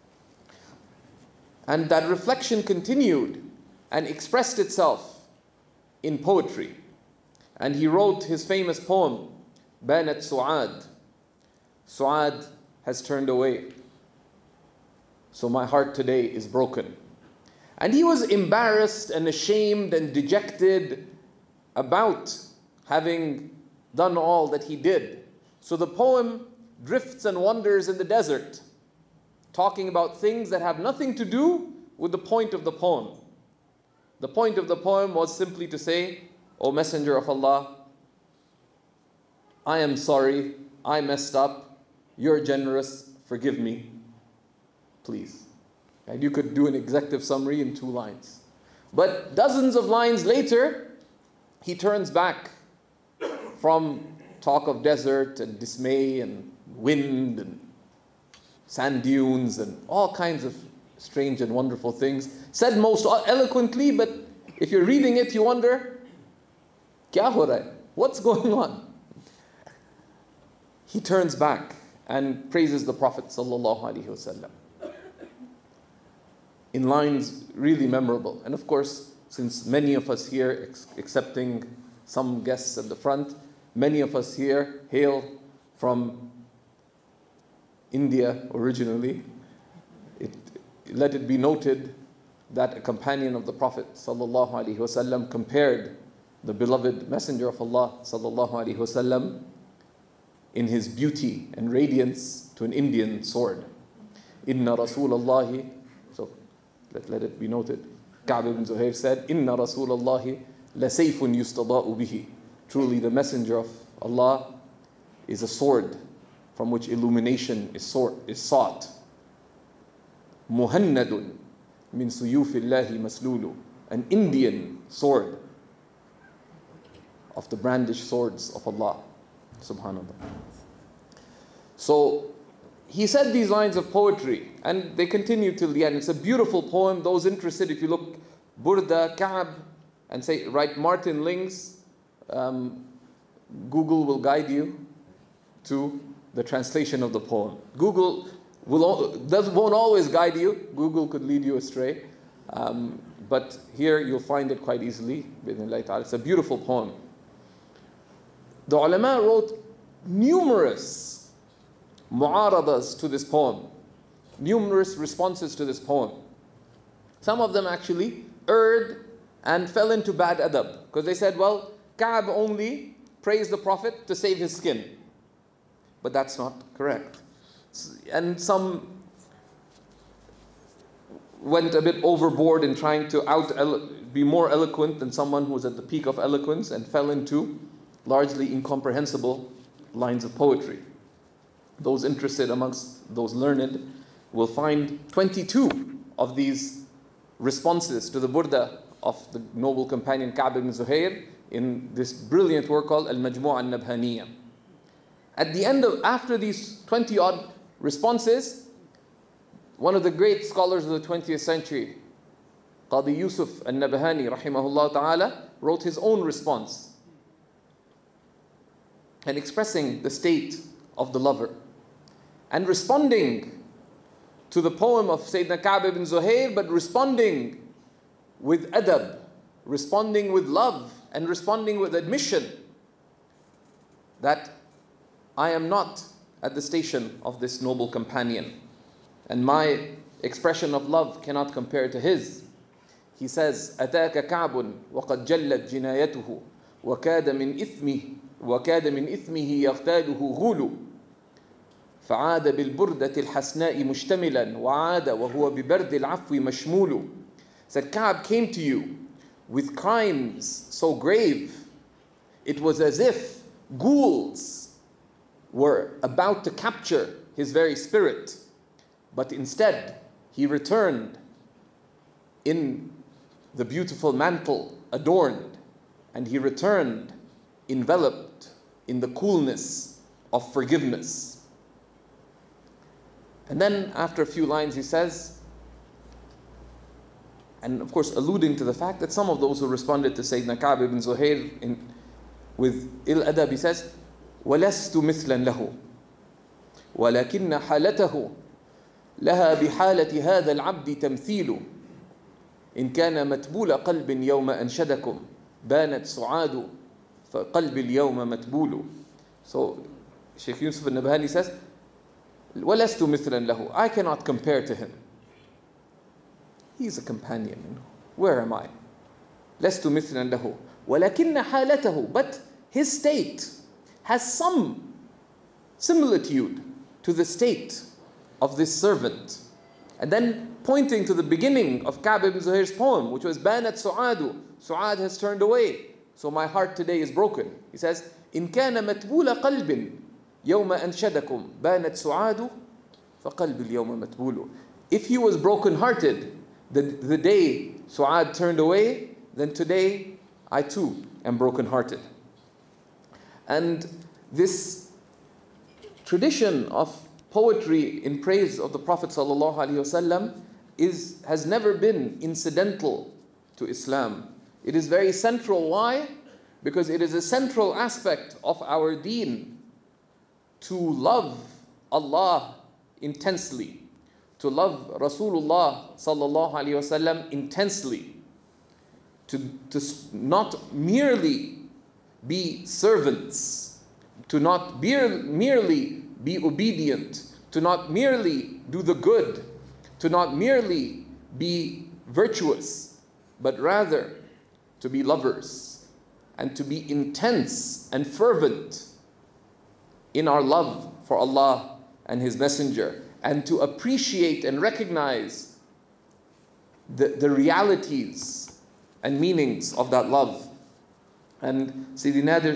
Speaker 7: And that reflection continued and expressed itself in poetry. And he wrote his famous poem, Banat Su'ad. Su'ad has turned away, so my heart today is broken. And he was embarrassed and ashamed and dejected about having done all that he did. So the poem drifts and wanders in the desert, talking about things that have nothing to do with the point of the poem. The point of the poem was simply to say, O Messenger of Allah, I am sorry, I messed up, you're generous, forgive me, please. And you could do an executive summary in 2 lines. But dozens of lines later, he turns back from talk of desert and dismay and wind and sand dunes and all kinds of strange and wonderful things, said most eloquently, but if you're reading it, you wonder, kya ho raha hai? What's going on? He turns back and praises the Prophet sallallahu alaihi wasallam in lines really memorable. And of course, since many of us here, excepting some guests at the front, many of us here hail from India originally, let it be noted that a companion of the Prophet sallallahu alaihi wasallam compared the beloved Messenger of Allah sallallahu alaihi wasallam in his beauty and radiance to an Indian sword. Inna Rasulallahi, so let it be noted, Ka'b ibn Zuhair said, Inna Rasulallahi la sayfun yustada'u bihi. Truly the Messenger of Allah is a sword from which illumination is sought. Muhannadun min suyufillahi maslulu. An Indian sword of the brandished swords of Allah. Subhanallah. So he said these lines of poetry, and they continue till the end. It's a beautiful poem. Those interested, if you look Burda, Ka'b, and say, write Martin Ling's, Google will guide you to the translation of the poem. Google won't always guide you. Google could lead you astray. But here you'll find it quite easily. It's a beautiful poem. The ulama wrote numerous mu'aradas to this poem, numerous responses to this poem. Some of them actually erred and fell into bad adab, because they said, well, Ka'b only praised the Prophet to save his skin. But that's not correct. And some went a bit overboard in trying to be more eloquent than someone who was at the peak of eloquence, and fell into largely incomprehensible lines of poetry. Those interested amongst those learned will find 22 of these responses to the burda of the noble companion Ka'b ibn Zuhair in this brilliant work called Al-Majmu'a al-Nabhaniyya. At the end after these 20-odd responses, one of the great scholars of the 20th century, Qadi Yusuf al-Nabhani rahimahullah ta'ala, wrote his own response and expressing the state of the lover and responding to the poem of Sayyidina Ka'b ibn Zuhair, but responding with adab, responding with love, and responding with admission that I am not at the station of this noble companion, and my expression of love cannot compare to his. He says, أتاك كعب وقد جلت جنايته وكاد من إثمه يغتاله غول فعاد بالبردة الحسناء مشتملا وعاد وهو ببرد العفو مشمول. Said, Ka'b came to you with crimes so grave, it was as if ghouls were about to capture his very spirit, but instead he returned in the beautiful mantle adorned, and he returned enveloped in the coolness of forgiveness. And then after a few lines he says, and of course alluding to the fact that some of those who responded to Sayyidina Ka'b ibn Zuhair with ill adab, he says, وَلَسْتُ مِثْلًا لَهُ وَلَكِنَّ حَالَتَهُ لَهَا بِحَالَةِ هَذَا الْعَبْدِ تَمْثِيلُ إِنْ كَانَ مَتْبُولَ قَلْبٍ يَوْمَ أَنْشَدَكُمْ بَانَتْ سُعَادُ فَقَلْبِ الْيَوْمَ مَتْبُولُ. So Shaykh Yusuf al-Nabhani says, وَلَسْتُ مِثْلًا لَهُ, I cannot compare to him. He's a companion. Where am I? لَسْتُ مِثْلًا لَهُ وَلَكِنَّ حَالَتَهُ, but his state has some similitude to the state of this servant. And then pointing to the beginning of Ka'b ibn Zuhair's poem, which was بَانَتْ سُعَادُ, Su'ad has turned away, so my heart today is broken. He says, إِنْ كَانَ مَتْبُولَ قَلْبٍ يَوْمَ أَنْشَدَكُمْ بَانَتْ سُعَادُ فَقَلْبِ الْيَوْمَ مَتْبُولُ. If he was broken-hearted the day Su'ad turned away, then today I too am broken-hearted. And this tradition of poetry in praise of the Prophet ﷺ has never been incidental to Islam. It is very central. Why? Because it is a central aspect of our deen to love Allah intensely, to love Rasulullah ﷺ intensely, to not merely be servants, to not merely be obedient, to not merely do the good, to not merely be virtuous, but rather to be lovers and to be intense and fervent in our love for Allah and His Messenger, and to appreciate and recognize the realities and meanings of that love. And Sidi Nader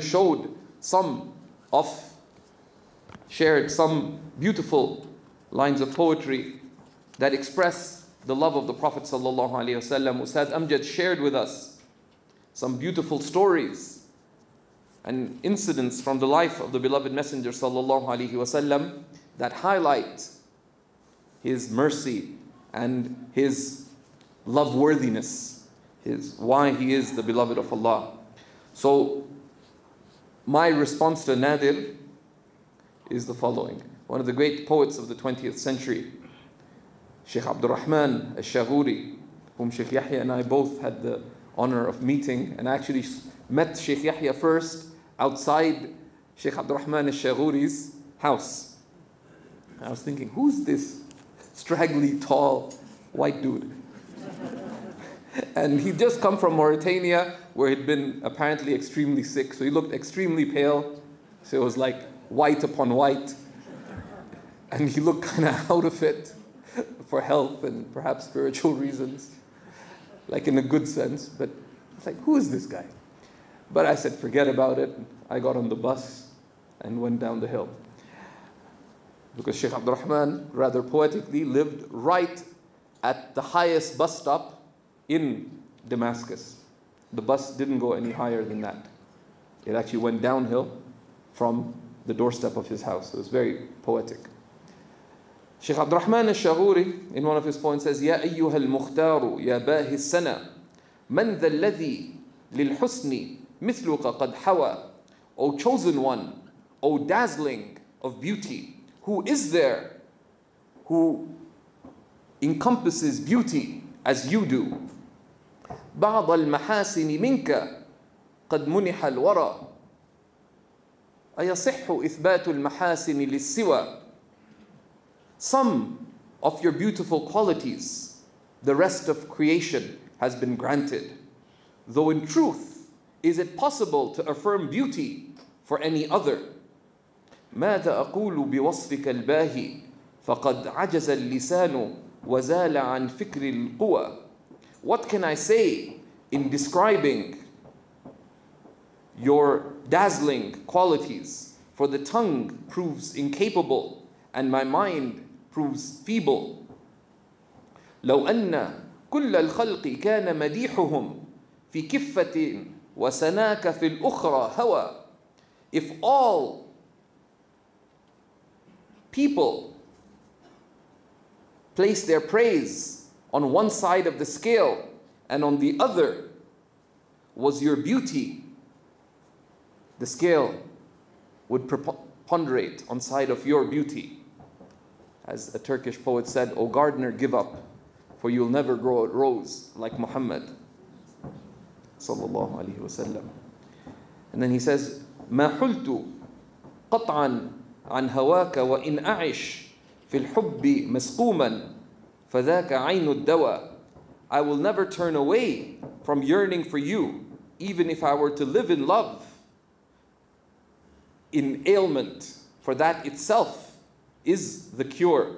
Speaker 7: shared some beautiful lines of poetry that express the love of the Prophet ﷺ. Ustadh Amjad shared with us some beautiful stories and incidents from the life of the beloved Messenger ﷺ that highlight his mercy and his loveworthiness. why he is the beloved of Allah. So my response to Nader is the following. One of the great poets of the 20th century, Shaykh Abdul Rahman al-Shaghuri, whom Shaykh Yahya and I both had the honor of meeting, and I actually met Shaykh Yahya first outside Shaykh Abdul Rahman al-Shaghuri's house. I was thinking, who's this straggly, tall, white dude? And he'd just come from Mauritania, where he'd been apparently extremely sick, so he looked extremely pale. So it was like white upon white. And he looked kind of out of it for health and perhaps spiritual reasons, like in a good sense. But it's like, who is this guy? But I said, forget about it. I got on the bus and went down the hill. Because Shaykh Abdul Rahman, rather poetically, lived right at the highest bus stop in Damascus. The bus didn't go any higher than that. It actually went downhill from the doorstep of his house. It was very poetic. Shaykh Abdul Rahman al-Shaghuri, in one of his poems, says, يا أيها المختار يا باهي السنة من ذا الذي للحسن مثلك قد حوى. O chosen one, O dazzling of beauty, who is there who encompasses beauty as you do? بعض المحاسن منك قد منح الورى أيصح إثبات المحاسن للسوى. Some of your beautiful qualities, the rest of creation has been granted. Though in truth, is it possible to affirm beauty for any other? ماذا أقول بوصفك الباهي فقد عجز اللسان وزال عن فكر القوى. What can I say in describing your dazzling qualities? For the tongue proves incapable and my mind proves feeble. لو أن كل الخلق كان مديحهم في كفة وسناك في الأخرى هوى. If all people place their praise on one side of the scale and on the other was your beauty, the scale would preponderate on side of your beauty. As a Turkish poet said, O gardener, give up, for you'll never grow a rose like Muhammad sallallahu alaihi wasallam. And then he says, ما حلت قطعا عن هواك وإن أعش في الحب مسقوما فذاك عين الدواء. I will never turn away from yearning for you, even if I were to live in love, in ailment, for that itself is the cure.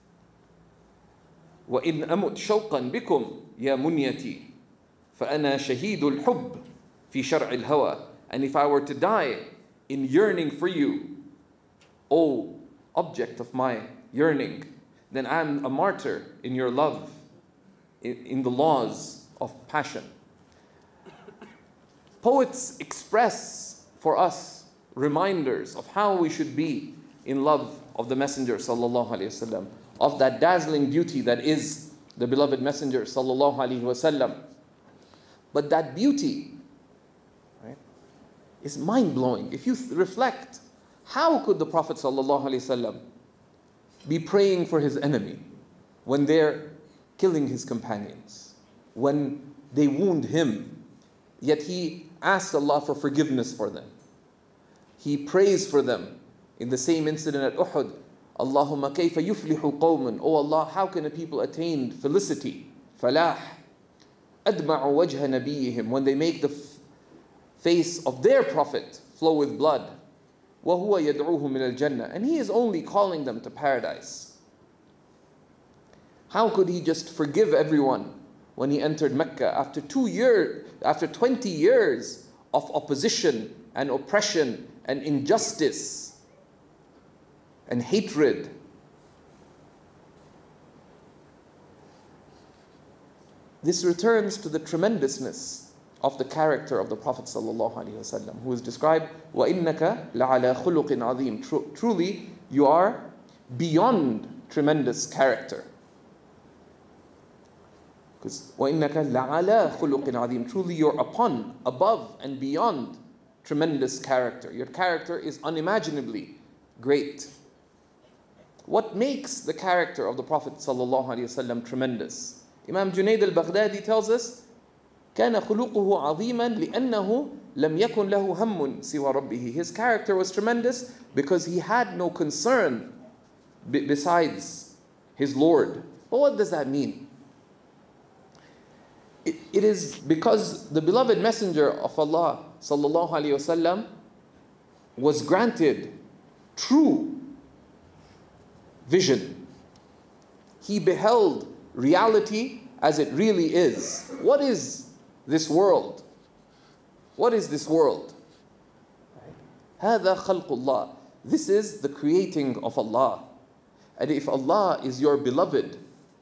Speaker 7: وإن أمت شوقا بكم يا منيتي فأنا شهيد الحب في شرع الهوى. And if I were to die in yearning for you, O object of my yearning, then I'm a martyr in your love, in the laws of passion. Poets express for us reminders of how we should be in love of the Messenger sallallahu alaihi wasallam, of that dazzling beauty that is the beloved Messenger sallallahu alaihi wasallam. But that beauty, right, is mind-blowing. If you reflect, how could the Prophet sallallahu alaihi wasallam be praying for his enemy when they're killing his companions, when they wound him, yet he asked Allah for forgiveness for them? He prays for them in the same incident at Uhud. Allahumma kayfa yuflihu qawman. Oh Allah, how can a people attain felicity, falah? Adma'u wajha nabiyihim, when they make the face of their prophet flow with blood. Wa huwa yad'uhum min al-jannah, and he is only calling them to paradise. How could he just forgive everyone when he entered Mecca after 20 years of opposition and oppression and injustice and hatred? This returns to the tremendousness of the character of the Prophet ﷺ, who is described, وَإِنَّكَ لَعَلَى خُلُقٍ عَظِيمٍ. Truly, you are beyond tremendous character. Because وَإِنَّكَ لَعَلَى خُلُقٍ عَظِيمٍ. Truly you're upon, above and beyond tremendous character. Your character is unimaginably great. What makes the character of the Prophet ﷺ tremendous? Imam Junayd al-Baghdadi tells us, كان خلقه عظيما لأنه لم يكن له هم سوى ربه. His character was tremendous because he had no concern besides his Lord. But what does that mean? It is because the beloved messenger of Allah sallallahu alaihi wasallam was granted true vision. He beheld reality as it really is. What is this world? What is this world? هذا خلق الله. This is the creating of Allah. And if Allah is your beloved,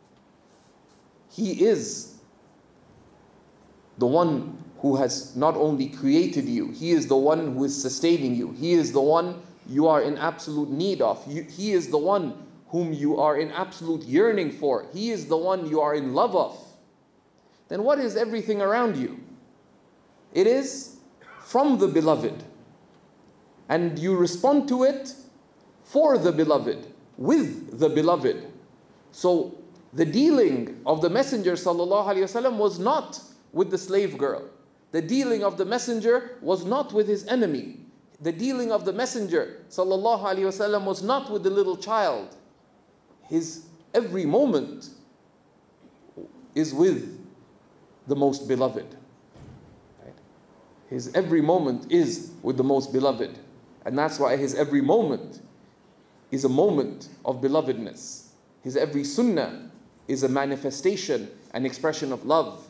Speaker 7: He is the one who has not only created you, He is the one who is sustaining you. He is the one you are in absolute need of. He is the one whom you are in absolute yearning for. He is the one you are in love of. Then what is everything around you? It is from the beloved. And you respond to it for the beloved, with the beloved. So the dealing of the Messenger ﷺ was not with the slave girl. The dealing of the Messenger was not with his enemy. The dealing of the Messenger ﷺ was not with the little child. His every moment is with the most beloved. Right? His every moment is with the most beloved. And that's why his every moment is a moment of belovedness. His every sunnah is a manifestation and expression of love.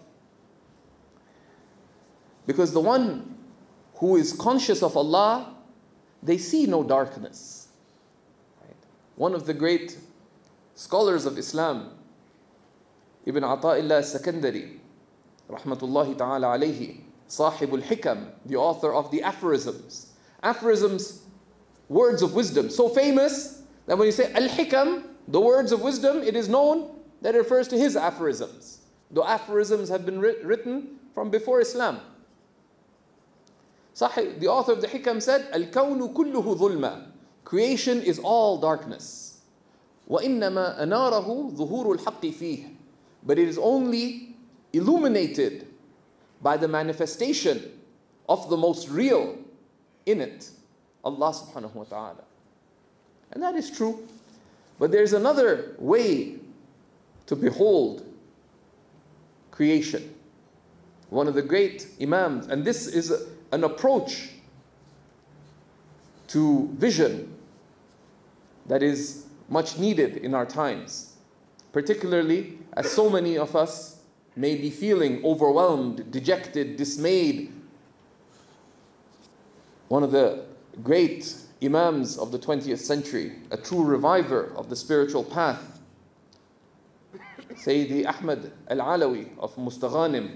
Speaker 7: Because the one who is conscious of Allah, they see no darkness. Right? One of the great scholars of Islam, Ibn Ata'illah al-Sakandari, rahmatullahi ta'ala alayhi, Sahibul Hikam, the author of the aphorisms. Aphorisms, words of wisdom, so famous that when you say al-Hikam, the words of wisdom, it is known that it refers to his aphorisms. The aphorisms have been written from before Islam. The author of the Hikam said, Al-Kawnu kulluhu dhulma. Creation is all darkness. وَإِنَّمَا أَنَارَهُ ظُهُورُ الْحَقِّ فِيهِ. But it is only illuminated by the manifestation of the most real in it, Allah subhanahu wa ta'ala. And that is true. But there's another way to behold creation. One of the great Imams, and this is an approach to vision that is much needed in our times, particularly as so many of us may be feeling overwhelmed, dejected, dismayed. One of the great Imams of the 20th century, a true reviver of the spiritual path, Sidi Ahmed al-Alawi of Mustaghanim,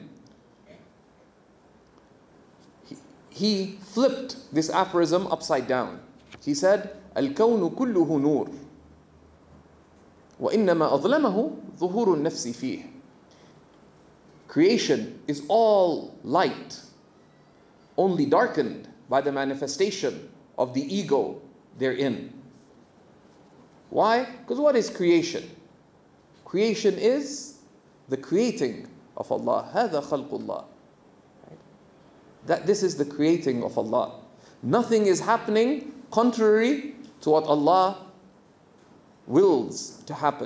Speaker 7: he flipped this aphorism upside down. He said, Al-Kawnu kulluhu nur, wa innama adlamahu dhuhuru nafsi fih. Creation is all light, only darkened by the manifestation of the ego therein. Why? Because what is creation? Creation is the creating of Allah. هذا خلق الله. That this is the creating of Allah. Nothing is happening contrary to what Allah wills to happen.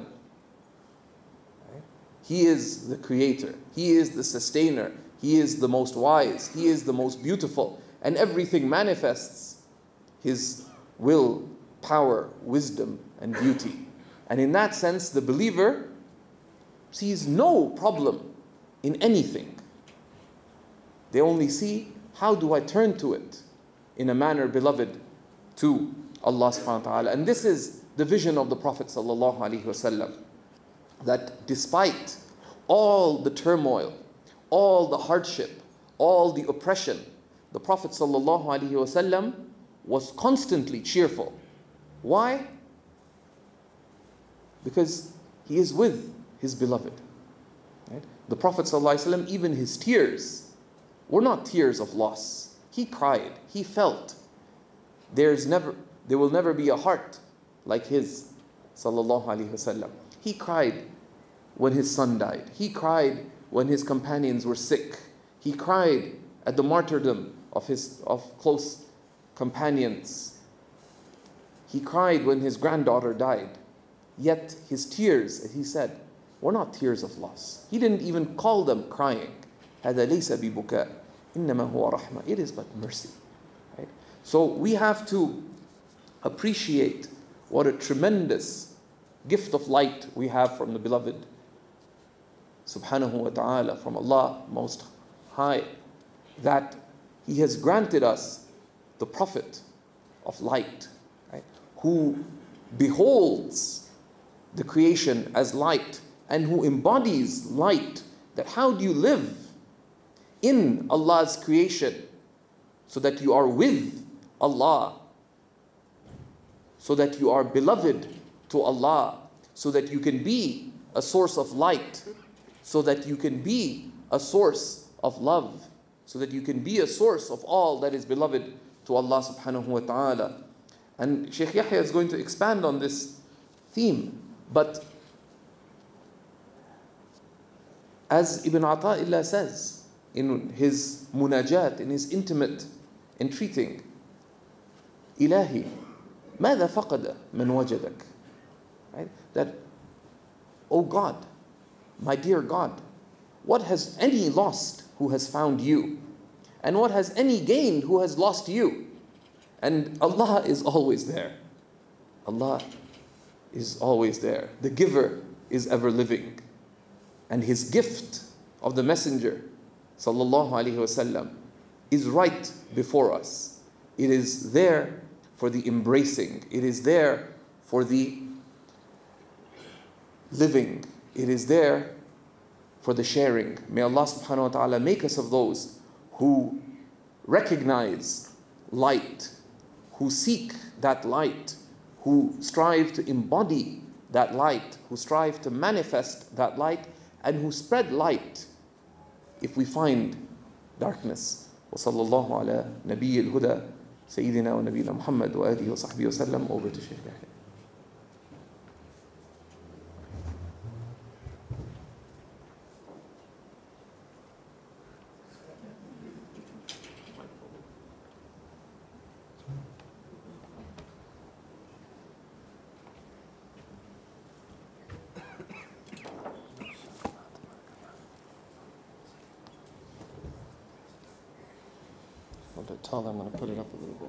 Speaker 7: He is the creator. He is the sustainer. He is the most wise. He is the most beautiful. And everything manifests His will, power, wisdom, and beauty. And in that sense, the believer sees no problem in anything. They only see, how do I turn to it in a manner beloved to Allah subhanahu wa ta'ala. And this is the vision of the Prophet sallallahu alaihi wasallam, that despite all the turmoil, all the hardship, all the oppression, the Prophet sallallahu alaihi wasallam was constantly cheerful. Why? Because he is with his beloved. Right? the Prophet ﷺ, even his tears were not tears of loss. He cried, he felt. There will never be a heart like his, sallallahu alaihi wasallam. He cried when his son died. He cried when his companions were sick. He cried at the martyrdom of close companions. He cried when his granddaughter died. Yet his tears, as he said, were not tears of loss. He didn't even call them crying. هذا ليس ببكاء إنما هو رحمة. It is but mercy. Right? So we have to appreciate what a tremendous gift of light we have from the Beloved subhanahu wa ta'ala, from Allah Most High, that He has granted us the Prophet of light, right, who beholds the creation as light and who embodies light. That how do you live in Allah's creation so that you are with Allah, so that you are beloved to Allah, so that you can be a source of light, so that you can be a source of love, so that you can be a source of all that is beloved to Allah subhanahu wa ta'ala. And Shaykh Yahya is going to expand on this theme. But as Ibn Ata'illah says in his munajat, in his intimate entreating, Ilahi, ماذا فقد من وجدك? Right? That, oh God, my dear God, what has any lost who has found you? And what has any gained who has lost you? And Allah is always there. Allah is always there. The giver is ever living. And his gift of the Messenger sallallahu alaihi wasallam is right before us. It is there for the embracing. It is there for the living. It is there for the sharing. May Allah subhanahu wa ta'ala make us of those who recognize light, who seek that light, who strive to embody that light, who strive to manifest that light, and who spread light if we find darkness. وصلى الله على نبي الهدى سيدنا ونبينا محمد وآله وصحبه وسلم. Over to Shaykh Yahya. Taller, I'm going to put it up a little bit.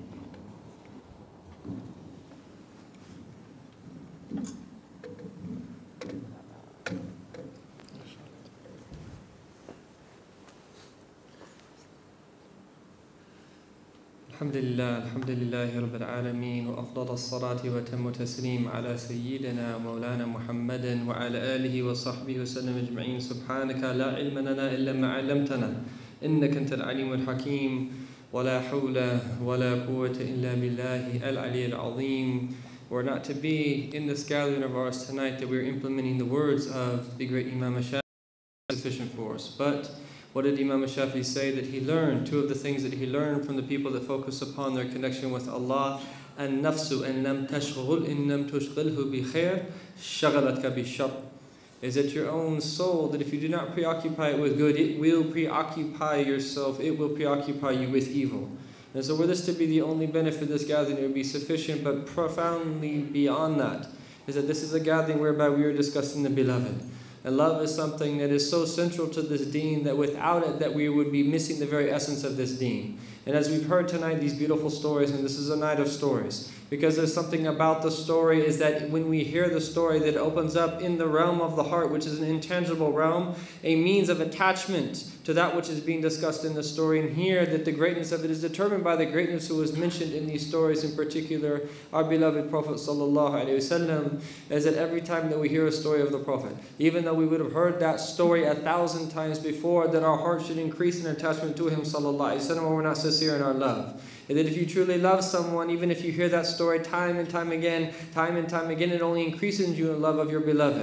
Speaker 8: الحمد لله رب العالمين وأفضل الصلاة وتم تسليم على سيدنا ومولانا محمد وعلى آله وصحبه وسلم أجمعين. سبحانك لا علم لنا إلا ما علمتنا إنك أنت العليم الحكيم. ولا حول ولا قوة إلا بالله العلي العظيم. We're not to be in this gathering of ours tonight that we're implementing the words of the great Imam Shafi'i sufficient for us. But what did Imam Shafi'i say that he learned? Two of the things that he learned from the people that focus upon their connection with Allah: النفس إن لم تشغل إن لم تشغله بخير شغلتك بالشر. Is that your own soul, that if you do not preoccupy it with good, it will preoccupy yourself, it will preoccupy you with evil. And so were this to be the only benefit of this gathering, it would be sufficient, but profoundly beyond that, is that this is a gathering whereby we are discussing the Beloved. And love is something that is so central to this deen that without it, that we would be missing the very essence of this deen. And as we've heard tonight, these beautiful stories, and this is a night of stories, because there's something about the story is that when we hear the story, that opens up in the realm of the heart, which is an intangible realm, a means of attachment to that which is being discussed in the story. And here, that the greatness of it is determined by the greatness who was mentioned in these stories, in particular our beloved Prophet sallallahu alaihi wasallam. Is that every time that we hear a story of the Prophet, even though we would have heard that story 1,000 times before, that our heart should increase in attachment to him sallallahu alaihi wasallam, or we're not sincere in our love. And that if you truly love someone, even if you hear that story time and time again, it only increases you in love of your beloved.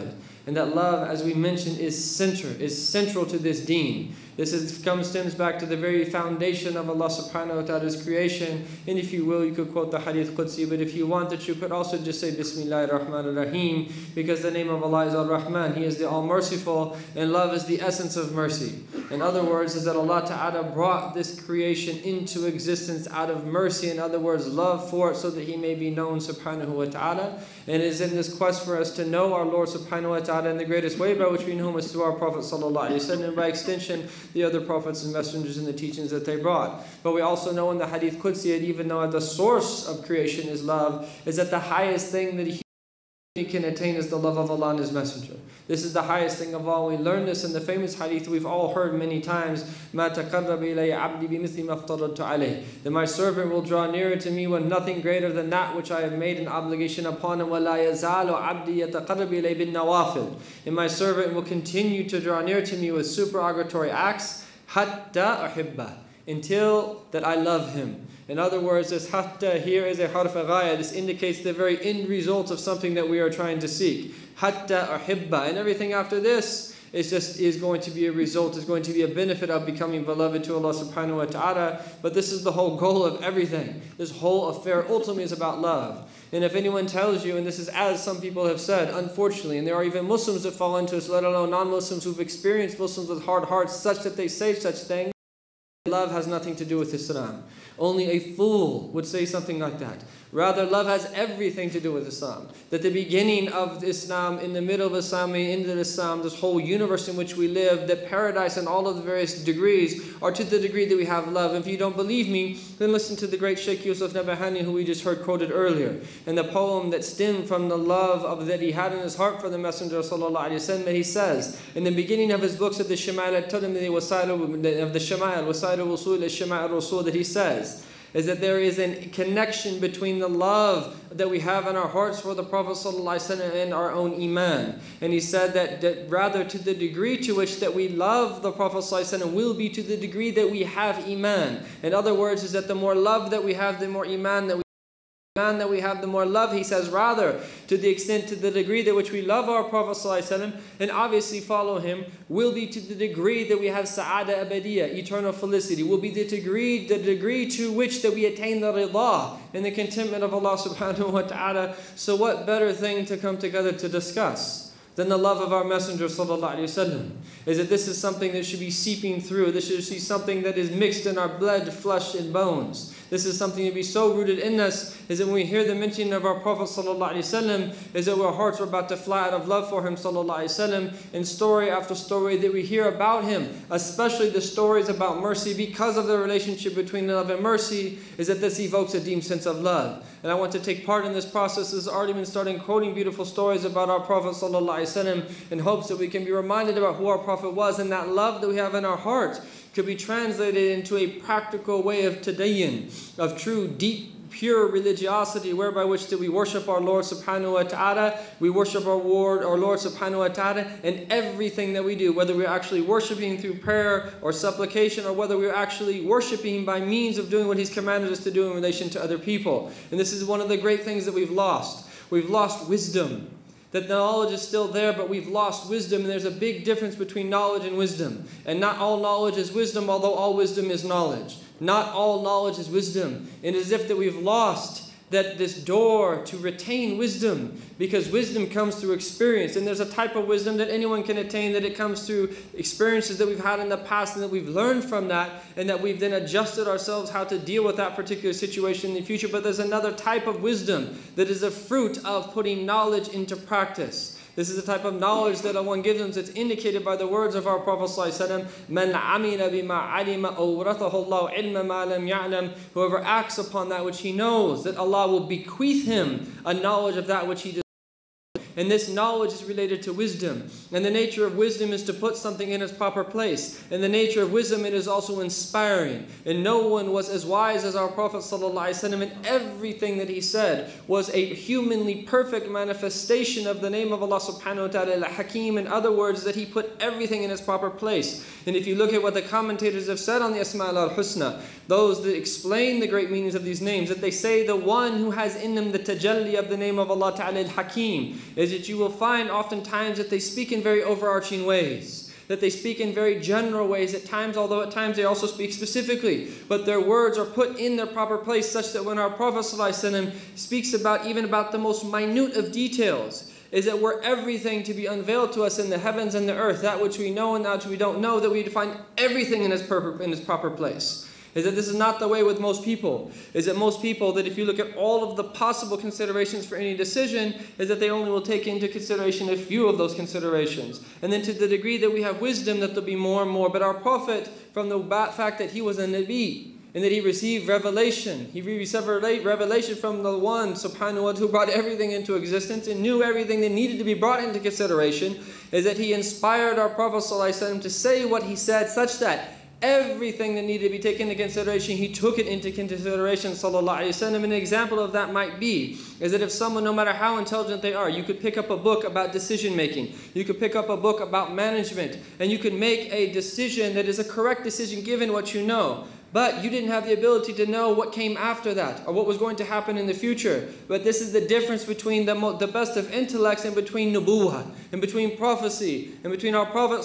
Speaker 8: And that love, as we mentioned, is central to this deen. This stems back to the very foundation of Allah subhanahu wa ta'ala's creation. And if you will, you could quote the Hadith Qudsi, but if you want that, you could also just say Bismillahir Rahmanir Rahim, because the name of Allah is Ar-Rahman. He is the All-Merciful, and love is the essence of mercy. In other words, is that Allah ta'ala brought this creation into existence out of mercy. In other words, love for it, so that He may be known subhanahu wa ta'ala. And it is in this quest for us to know our Lord subhanahu wa ta'ala, and the greatest way by which we know Him is through our Prophet sallallahu alaihi wasallam, and by extension the other prophets and messengers and the teachings that they brought. But we also know in the Hadith Qudsi that even though the source of creation is love, is that the highest thing that he can attain is the love of Allah and His Messenger. This is the highest thing of all. We learn this in the famous hadith we've all heard many times, مَا تَقَرَّبَ إِلَيَّ عَبْدِي بِمِثْلِ مَا افْتَرَضْتُ عَلَيْهِ, that my servant will draw nearer to me with nothing greater than that which I have made an obligation upon him. وَلَا يَزَالُ عَبْدِي يَتَقَرَّبِ إِلَيَّ بِالنَّوَافِلِ, and my servant will continue to draw near to me with supererogatory acts, حَتَّى أُحِبَّهُ, until that I love him. In other words, this hatta here is a harf ghaya. This indicates the very end result of something that we are trying to seek. Hatta uhibba. And everything after this is going to be a result, is going to be a benefit of becoming beloved to Allah subhanahu wa ta'ala. But this is the whole goal of everything. This whole affair ultimately is about love. And if anyone tells you, and this is as some people have said, unfortunately, and there are even Muslims that fall into this, let alone non-Muslims who've experienced Muslims with hard hearts, such that they say such things, love has nothing to do with Islam. Only a fool would say something like that. Rather, love has everything to do with Islam. That the beginning of Islam, in the middle of Islam, and the end of Islam, this whole universe in which we live, that paradise and all of the various degrees are to the degree that we have love. If you don't believe me, then listen to the great Shaykh Yusuf Nabahani, who we just heard quoted earlier. And the poem that stemmed from the love that he had in his heart for the Messenger sallallahu alaihi wasallam, he says, in the beginning of his books of the Shama'il al-Tirmidhi, of the Shama'il, Wasa'il al-Wusul al-Shama'il al-Rasul, that he says, is that there is a connection between the love that we have in our hearts for the Prophet ﷺ and our own iman. And he said that rather to the degree to which that we love the Prophet ﷺ will be to the degree that we have iman. In other words, is that the more love that we have, the more iman that we have, the more love, he says, rather to the extent, to the degree that which we love our Prophet ﷺ and obviously follow him, will be to the degree that we have sa'ada abadiyah, eternal felicity, will be the degree to which that we attain the rida and the contentment of Allah subhanahu wa ta'ala. So what better thing to come together to discuss than the love of our Messenger sallallahu alaihi wasallam? Is that this is something that should be seeping through. This should be something that is mixed in our blood, flesh, and bones. This is something to be so rooted in us, is that when we hear the mention of our Prophet sallallahu alaihi wasallam, is that our hearts are about to fly out of love for him sallallahu alaihi wasallam. And story after story that we hear about him, especially the stories about mercy, because of the relationship between love and mercy, is that this evokes a deep sense of love. And I want to take part in this process. Has already been starting quoting beautiful stories about our Prophet sallallahu alaihi wasallam in hopes that we can be reminded about who our Prophet was, and that love that we have in our heart could be translated into a practical way of tadayyin, of true, deep, pure religiosity, whereby which that we worship our Lord subhanahu wa ta'ala, we worship our Lord subhanahu wa ta'ala in everything that we do, whether we're actually worshiping through prayer or supplication, or whether we're actually worshiping by means of doing what He's commanded us to do in relation to other people. And this is one of the great things that we've lost. We've lost wisdom. That knowledge is still there, but we've lost wisdom, and there's a big difference between knowledge and wisdom. And not all knowledge is wisdom, although all wisdom is knowledge. Not all knowledge is wisdom. It is as if that we've lost this door to retain wisdom, because wisdom comes through experience, and there's a type of wisdom that anyone can attain, that it comes through experiences that we've had in the past, and that we've learned from that, and that we've then adjusted ourselves how to deal with that particular situation in the future. But there's another type of wisdom that is a fruit of putting knowledge into practice. This is the type of knowledge that one gives them that's indicated by the words of our Prophet ﷺ, مَنْ عَمِلَ بِمَا عَلِمَ أَوْرَثَهُ اللَّهُ عِلْمَ مَا لَمْ يَعْلَمْ. Whoever acts upon that which he knows, that Allah will bequeath him a knowledge of that which he does. And this knowledge is related to wisdom. And the nature of wisdom is to put something in its proper place. And the nature of wisdom, it is also inspiring. And no one was as wise as our Prophet ﷺ, and everything that he said was a humanly perfect manifestation of the name of Allah subhanahu wa ta'ala, al-Hakim. In other words, that he put everything in its proper place. And if you look at what the commentators have said on the Asma al-Husna, those that explain the great meanings of these names, that they say the one who has in them the tajalli of the name of Allah ta'ala, al-Hakim, is that you will find oftentimes that they speak in very overarching ways, that they speak in very general ways at times, although at times they also speak specifically. But their words are put in their proper place such that when our Prophet ﷺ speaks about even about the most minute of details, is that were everything to be unveiled to us in the heavens and the earth, that which we know and that which we don't know, that we'd find everything in its proper place. Is that this is not the way with most people. Is that most people, that if you look at all of the possible considerations for any decision, is that they only will take into consideration a few of those considerations. And then to the degree that we have wisdom, that there'll be more and more. But our Prophet, from the fact that he was a Nabi, and that he received revelation. He received revelation from the one, subhanahu wa ta'ala, who brought everything into existence and knew everything that needed to be brought into consideration, is that he inspired our Prophet ﷺ to say what he said, such that everything that needed to be taken into consideration, he took it into consideration, sallallahu alayhi wa sallam. An example of that might be, is that if someone, no matter how intelligent they are, you could pick up a book about decision making, you could pick up a book about management, and you could make a decision that is a correct decision given what you know. But you didn't have the ability to know what came after that, or what was going to happen in the future. But this is the difference between the best of intellects and between nubuwah, and between prophecy, and between our Prophet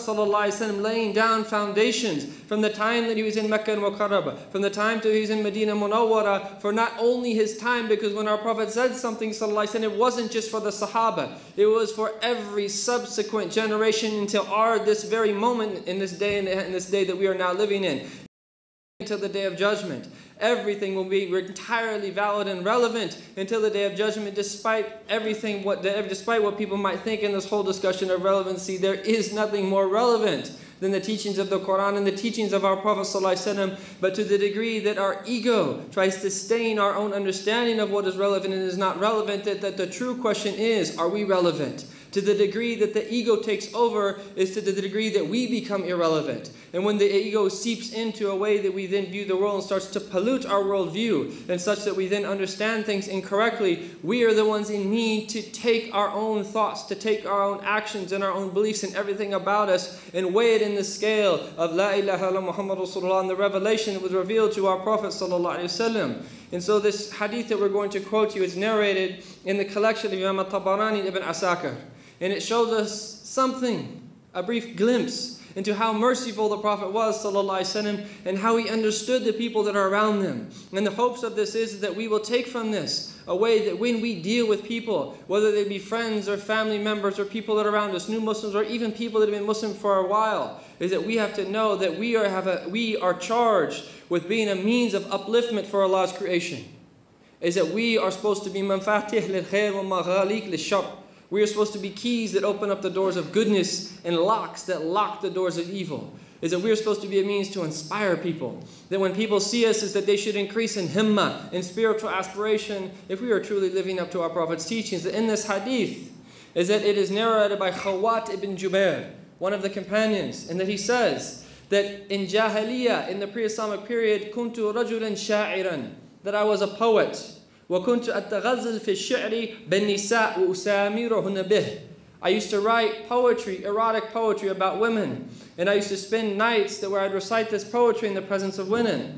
Speaker 8: ﷺ laying down foundations from the time that he was in Mecca and Mukarraba, from the time till he was in Medina Munawwara, for not only his time, because when our Prophet said something ﷺ, it wasn't just for the Sahaba, it was for every subsequent generation until this very moment in this day, in this day that we are now living in. Until the day of judgment. Everything will be entirely valid and relevant until the day of judgment, despite everything, despite what people might think in this whole discussion of relevancy. There is nothing more relevant than the teachings of the Quran and the teachings of our Prophet ﷺ. But to the degree that our ego tries to stain our own understanding of what is relevant and is not relevant, that the true question is, are we relevant? To the degree that the ego takes over is to the degree that we become irrelevant. And when the ego seeps into a way that we then view the world and starts to pollute our worldview, and such that we then understand things incorrectly, we are the ones in need to take our own thoughts, to take our own actions and our own beliefs and everything about us and weigh it in the scale of La ilaha illallah Muhammad Rasulullah and the revelation that was revealed to our Prophet sallallahu alaihi wasallam. And so this hadith that we're going to quote you is narrated in the collection of Imam al-Tabarani ibn Asakir. And it shows us something, a brief glimpse into how merciful the Prophet was sallallahu alaihi wasallam, and how he understood the people that are around them. And the hopes of this is that we will take from this a way that when we deal with people, whether they be friends or family members or people that are around us, new Muslims or even people that have been Muslim for a while, is that we have to know that we are charged with being a means of upliftment for Allah's creation. Is that we are supposed to be mafatih lil khair wa maghaliq lil shar. We are supposed to be keys that open up the doors of goodness and locks that lock the doors of evil. Is that we are supposed to be a means to inspire people. That when people see us, is that they should increase in himmah, in spiritual aspiration, if we are truly living up to our Prophet's teachings. That in this hadith, is that it is narrated by Khawat ibn Jubair, one of the companions, and that he says that in Jahiliyyah, in the pre-Islamic period, kuntu rajulan sha'iran, that I was a poet. وَكُنْتُ أَتَغَزَّلْ فِي الشِّعْرِ بِالنِّسَاءِ وَأُسَامِرُهُنَّ بِهِ. I used to write poetry, erotic poetry about women. And I used to spend nights where I'd recite this poetry in the presence of women.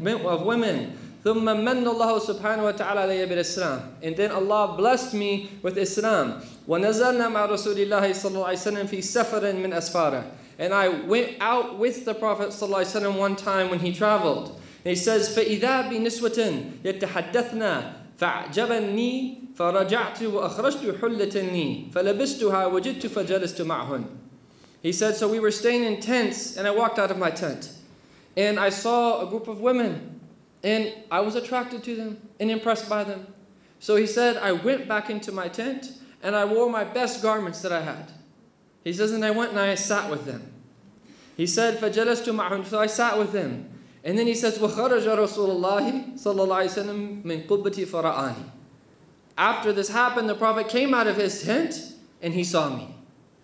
Speaker 8: ثُمَّ مَنَّ اللَّهُ سُبْحَانَهُ وَتَعَالَى عَلَيَّ بِالْإِسْلَامِ. And then Allah blessed me with Islam. وَنَزَلْنَا مَعَ رَسُولِ اللَّهِ صَلَّى اللَّهِ عَلَيْهِ وَسَلَّمْ فِي سَفَرٍ مِنْ أَسْفَارٍ. And I went out with the Prophet ﷺ one time when he traveled. And he says, فَإِذَا بِنِسْوَةٍ يَتَحَدَّثْنَا فَأَعْجَبَنِّي فَرَجَعْتُ وَأَخْرَجْتُ حُلَّةً فَلَبِسْتُهَا وَجِدْتُ فَجَلَسْتُ مَعْهُنْ. He said, so we were staying in tents, and I walked out of my tent. And I saw a group of women, and I was attracted to them and impressed by them. So he said, I went back into my tent, and I wore my best garments that I had. He says, and I went and I sat with them. He said, فَجَلَسْتُ مَعْهُنْ. So I sat with them. And then he says, وَخَرَجَ رَسُولُ اللَّهِ صَلَّى اللَّهِ عَلَيْهِ وَسَلَّمْ مِنْ قُبَّةِ فَرَآنِي. After this happened, the Prophet came out of his tent and he saw me.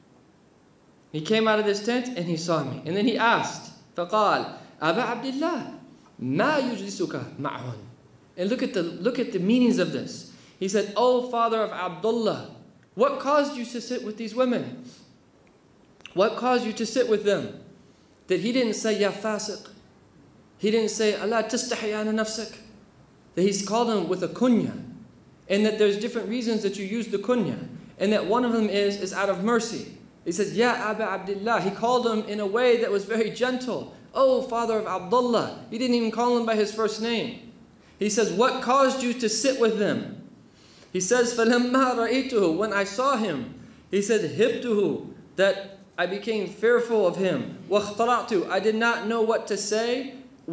Speaker 8: He came out of his tent and he saw me. And then he asked, فَقَالَ أَبَا عَبْدِ اللَّهِ مَا يُجْلِسُكَ مَعْهُنْ. And look at the meanings of this. He said, O father of Abdullah, what caused you to sit with these women? What caused you to sit with them? That he didn't say, Ya fasiq. He didn't say, Allah tastahi ana nafsak. That he's called him with a kunya. And that there's different reasons that you use the kunya. And that one of them is out of mercy. He says, Ya Aba Abdullah. He called him in a way that was very gentle. Oh, father of Abdullah. He didn't even call him by his first name. He says, what caused you to sit with them? He says, فَلَمَّا رَأَيْتُهُ. When I saw him, he said, هِبْتُهُ. That I became fearful of him. وَاخْتَرَعْتُ. I did not know what to say.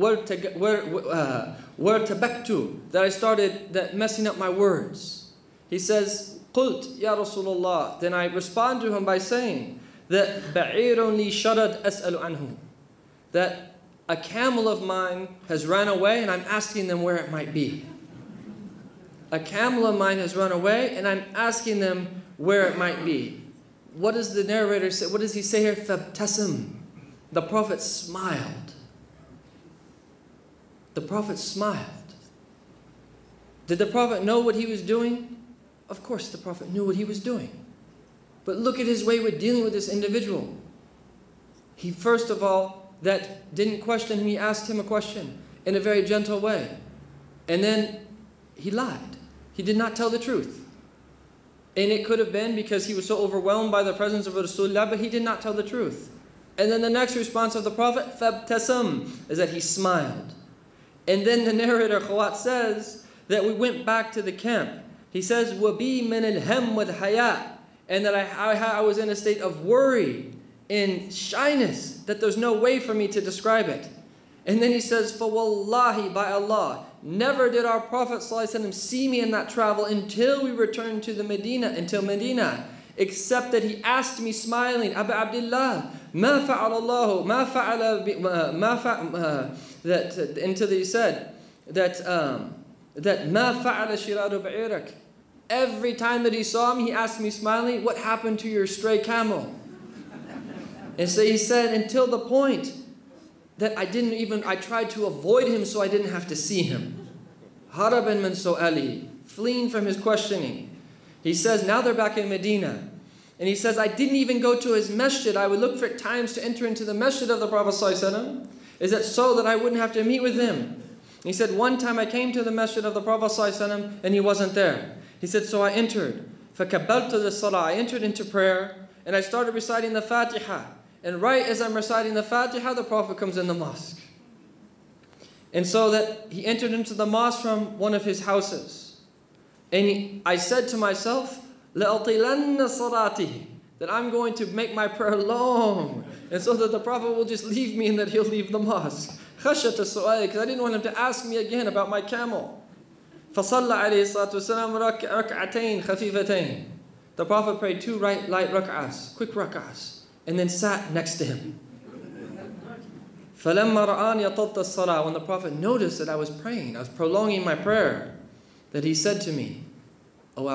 Speaker 8: وَارْتَبَكْتُ. That I started messing up my words. He says, قُلْتْ يَا رَسُولَ اللَّهِ. Then I respond to him by saying that بَعِيرٌ لِي شَرَدْ أَسْأَلُ عَنْهُ. That a camel of mine has run away and I'm asking them where it might be. A camel of mine has run away and I'm asking them where it might be. What does the narrator say? What does he say here? فَابْتَسَمْ. The Prophet smiled. The Prophet smiled. Did the Prophet know what he was doing? Of course the Prophet knew what he was doing. But look at his way with dealing with this individual. He first of all, that didn't question him, he asked him a question in a very gentle way. And then he lied. He did not tell the truth. And it could have been because he was so overwhelmed by the presence of Rasulullah, but he did not tell the truth. And then the next response of the Prophet, فَابْتَسَمْ, is that he smiled. And then the narrator, Khawat, says that we went back to the camp. He says, وَبِي مِنَ الْهَمْ وَالْحَيَاء. And that I was in a state of worry and shyness, that there's no way for me to describe it. And then he says, فَوَاللَّهِ, by Allah, never did our Prophet ﷺ see me in that travel until we returned to Medina, except that he asked me smiling, Aba Abdullah, ma fa'ala Allah, ma fa'ala, until he said that ma fa'ala shiradu ba'irak. Every time that he saw me, he asked me smiling, what happened to your stray camel? And so he said, until the point that I tried to avoid him so I didn't have to see him. Haraban min su'ali, fleeing from his questioning. He says, now they're back in Medina. And he says, I didn't even go to his masjid. I would look for times to enter into the masjid of the Prophet ﷺ. Is that so that I wouldn't have to meet with him? He said, one time I came to the masjid of the Prophet ﷺ and he wasn't there. He said, so I entered. فَكَبَّلْتُ الصَّلَاةِ. I entered into prayer and I started reciting the Fatiha. And right as I'm reciting the Fatiha, the Prophet comes in the mosque. And so that he entered into the mosque from one of his houses. And I said to myself, لَأَطِلَنَّ صَلَاتِهِ, that I'm going to make my prayer long. And so that the Prophet will just leave me and that he'll leave the mosque. خَشَّةَ السُّؤَالِ, because I didn't want him to ask me again about my camel. فَصَلَّى عَلَيْهِ الصَّلَاةُ وَالسَّلَامُ رَكْعَتَيْن خَفِيفَتَيْن. The Prophet prayed 2 light rak'ahs, quick rak'ahs, and then sat next to him. فَلَمَّا رَآنِ يَطَلْتَ الصَّلَاةِ. When the Prophet noticed that I was praying, I was prolonging my prayer, that he said to me, O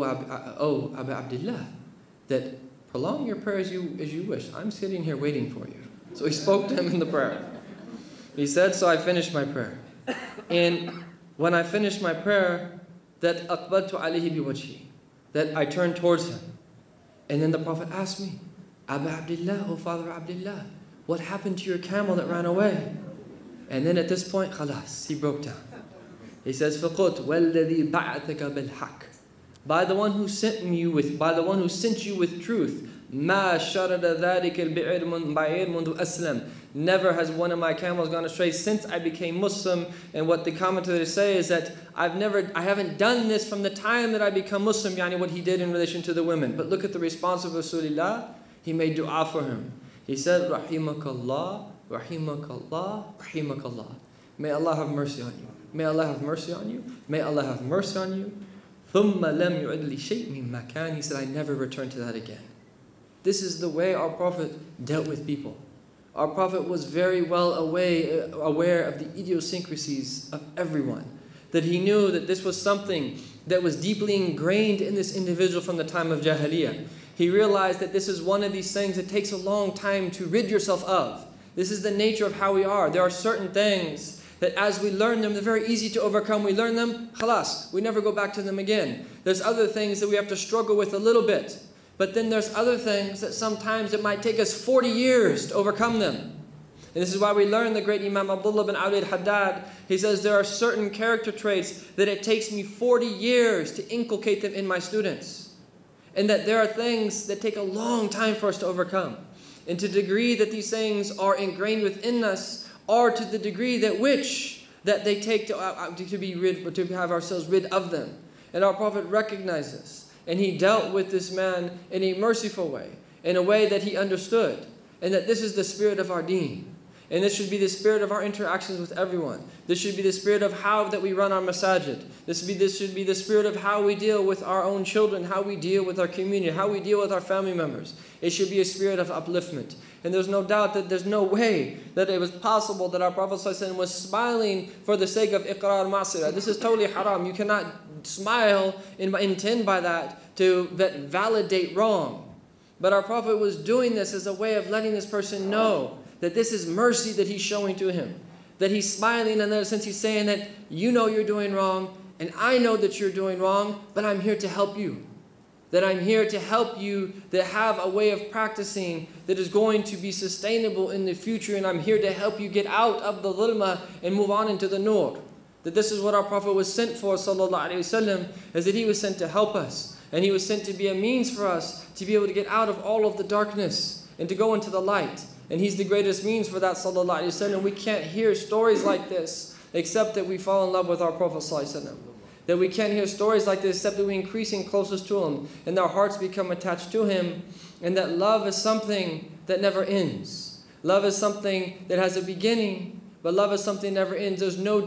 Speaker 8: Abu Abdullah, that prolong your prayer as you wish. I'm sitting here waiting for you. So he spoke to him in the prayer. He said, so I finished my prayer. And when I finished my prayer, that أَقْبَلْتُ عَلَيْهِ بِوَجْهِ, that I turned towards him. And then the Prophet asked me, Abu Abdullah, O father Abdullah, what happened to your camel that ran away? And then at this point, khalas, he broke down. He says, فَقُلْتُ وَالَّذِي بَعَثَكَ بِالْحَقِّ. By the one who sent you with truth, مَا شَرَدَ ذَلِكَ الْبِعِرْ مُنْذُ أَسْلَمَ. Never has one of my camels gone astray since I became Muslim. And what the commentators say is that I haven't done this from the time that I become Muslim, yani what he did in relation to the women. But look at the response of Rasulullah. He made dua for him. He said, Rahimakallah, Rahimakallah, Rahimakallah. May Allah have mercy on you. May Allah have mercy on you. May Allah have mercy on you. ثُمَّ لَمْ يُعِدْ لِي شَيْءٍ مِّمَّا كَانَ. He said, I never return to that again. This is the way our Prophet dealt with people. Our Prophet was very well aware of the idiosyncrasies of everyone. That he knew that this was something that was deeply ingrained in this individual from the time of Jahiliyyah. He realized that this is one of these things that takes a long time to rid yourself of. This is the nature of how we are. There are certain things that as we learn them, they're very easy to overcome. We learn them, khalas, we never go back to them again. There's other things that we have to struggle with a little bit. But then there's other things that sometimes it might take us 40 years to overcome them. And this is why we learn the great Imam Abdullah bin Ali al-Haddad. He says there are certain character traits that it takes me 40 years to inculcate them in my students. and that there are things that take a long time for us to overcome. And to the degree that these things are ingrained within us, or to the degree that they take to be rid, to have ourselves rid of them. And our Prophet recognized this, and he dealt with this man in a merciful way, in a way that he understood, and that this is the spirit of our deen. And this should be the spirit of our interactions with everyone. This should be the spirit of how that we run our masajid. This should be the spirit of how we deal with our own children, how we deal with our community, how we deal with our family members. It should be a spirit of upliftment. And there's no doubt that there's no way that it was possible that our Prophet ﷺ was smiling for the sake of iqrar ma'sirah. This is totally haram. You cannot smile and intend by that to validate wrong. But our Prophet was doing this as a way of letting this person know that this is mercy that he's showing to him. That he's smiling in that sense, he's saying that you know you're doing wrong, and I know that you're doing wrong, but I'm here to help you. That I'm here to help you, that have a way of practicing that is going to be sustainable in the future, and I'm here to help you get out of the dhulma and move on into the nur. That this is what our Prophet was sent for, sallallahu alaihi wasallam, is that he was sent to help us. And he was sent to be a means for us to be able to get out of all of the darkness and to go into the light. And he's the greatest means for that, sallallahu alaihi wasallam. We can't hear stories like this except that we fall in love with our Prophet sallallahu alaihi wasallam. That we can't hear stories like this except that we increase in closest to him and our hearts become attached to him. And that love is something that never ends. Love is something that has a beginning, but love is something that never ends. There's no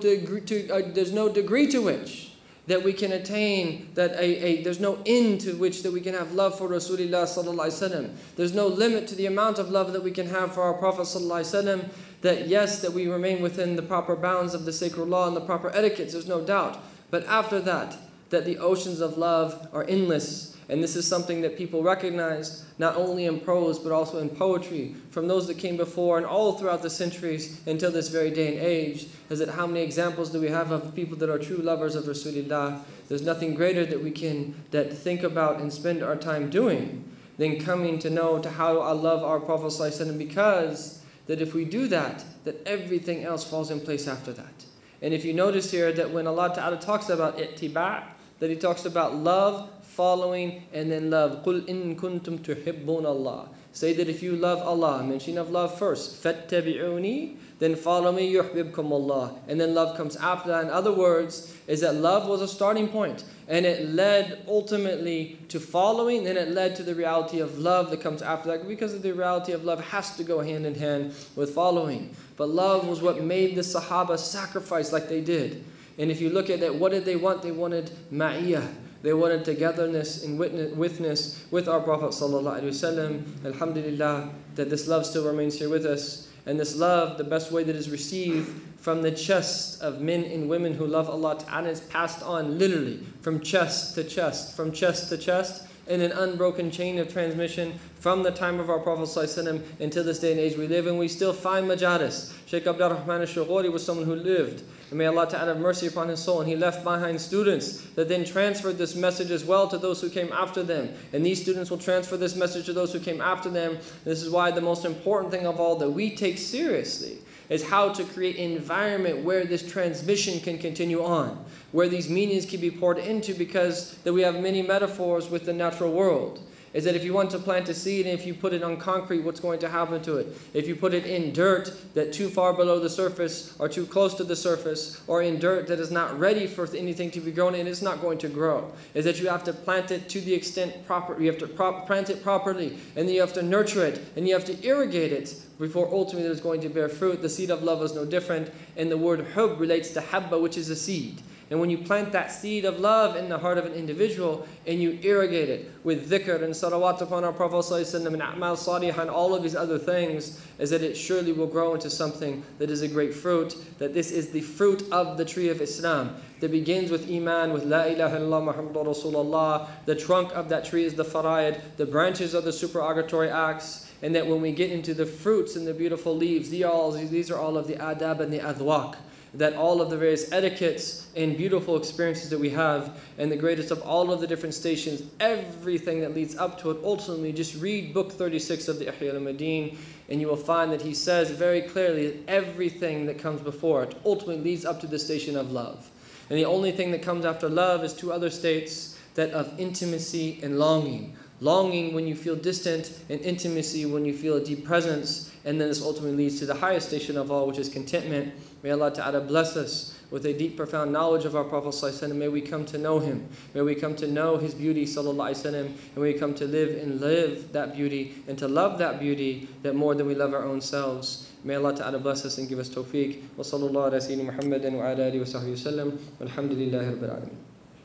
Speaker 8: degree to which that we can attain, that there's no end to which that we can have love for Rasulullah sallallahu alaihi wasallam. There's no limit to the amount of love that we can have for our Prophet sallallahu alaihi wasallam. That yes, that we remain within the proper bounds of the sacred law and the proper etiquettes, there's no doubt. But after that the oceans of love are endless. And this is something that people recognize, not only in prose, but also in poetry, from those that came before and all throughout the centuries until this very day and age, is that how many examples do we have of people that are true lovers of Rasulullah? There's nothing greater that we can think about and spend our time doing than coming to know to how I love our Prophet ﷺ, because that if we do that everything else falls in place after that. And if you notice here that when Allah Ta'ala talks about ittiba', that he talks about love, following, and then love. قُلْ إِن كُنْتُمْ تُحِبُّونَ اللَّهِ. Say that if you love Allah, mention of love first. فَاتَّبِعُونِي, then follow me, يُحْبِبْكُمُ اللَّهِ. And then love comes after that. In other words, is that love was a starting point. And it led ultimately to following, and it led to the reality of love that comes after that. Because the reality of love has to go hand in hand with following. But love was what made the Sahaba sacrifice like they did. And if you look at it, what did they want? They wanted ma'iyah. They wanted togetherness and witness with our Prophet sallallahu alaihi wasallam. Alhamdulillah, that this love still remains here with us. And this love, the best way that is received from the chest of men and women who love Allah Ta'ala, is passed on literally from chest to chest, from chest to chest, in an unbroken chain of transmission from the time of our Prophet ﷺ until this day and age we live. And we still find majalis. Shaykh Abdul Rahman al-Shughuri was someone who lived, and may Allah Ta'ala have mercy upon his soul, and he left behind students that then transferred this message as well to those who came after them. And these students will transfer this message to those who came after them. This is why the most important thing of all that we take seriously is how to create an environment where this transmission can continue on, where these meanings can be poured into, because that we have many metaphors with the natural world. Is that if you want to plant a seed and if you put it on concrete, what's going to happen to it? If you put it in dirt that too far below the surface or too close to the surface, or in dirt that is not ready for anything to be grown in, it's not going to grow. Is that you have to plant it to the extent proper, you have to plant it properly, and then you have to nurture it, and you have to irrigate it before ultimately it's going to bear fruit. The seed of love is no different, and the word hub relates to habba, which is a seed. And when you plant that seed of love in the heart of an individual and you irrigate it with dhikr and salawat upon our Prophet ﷺ and a'mal salihah and all of these other things, is that it surely will grow into something that is a great fruit. That this is the fruit of the tree of Islam that begins with iman, with la ilaha illallah Muhammadur Rasulullah. The trunk of that tree is the fara'id. The branches are the supererogatory acts. And that when we get into the fruits and the beautiful leaves, these are all of the adab and the adwaq. That all of the various etiquettes and beautiful experiences that we have, and the greatest of all of the different stations, everything that leads up to it, ultimately just read book 36 of the Ihya al-Madin, and you will find that he says very clearly that everything that comes before it ultimately leads up to the station of love. And the only thing that comes after love is two other states, that of intimacy and longing. longing when you feel distant, and intimacy when you feel a deep presence. And then this ultimately leads to the highest station of all, which is contentment. May Allah Ta'ala bless us with a deep, profound knowledge of our Prophet ﷺ. May we come to know him. May we come to know his beauty, sallallahu alaihi wasallam. And may we come to live that beauty and to love that beauty that more than we love our own selves. May Allah Ta'ala bless us and give us tawfiq. Wa sallallahu ala sayyidina Muhammadin wa ala alihi wa sahbihi wa sallam. Walhamdulillahi rabbil alamin.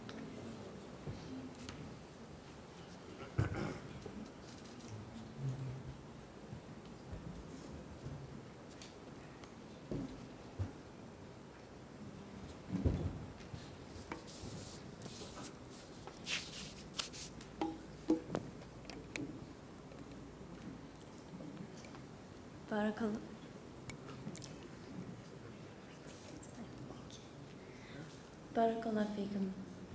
Speaker 1: Barakallah feekum.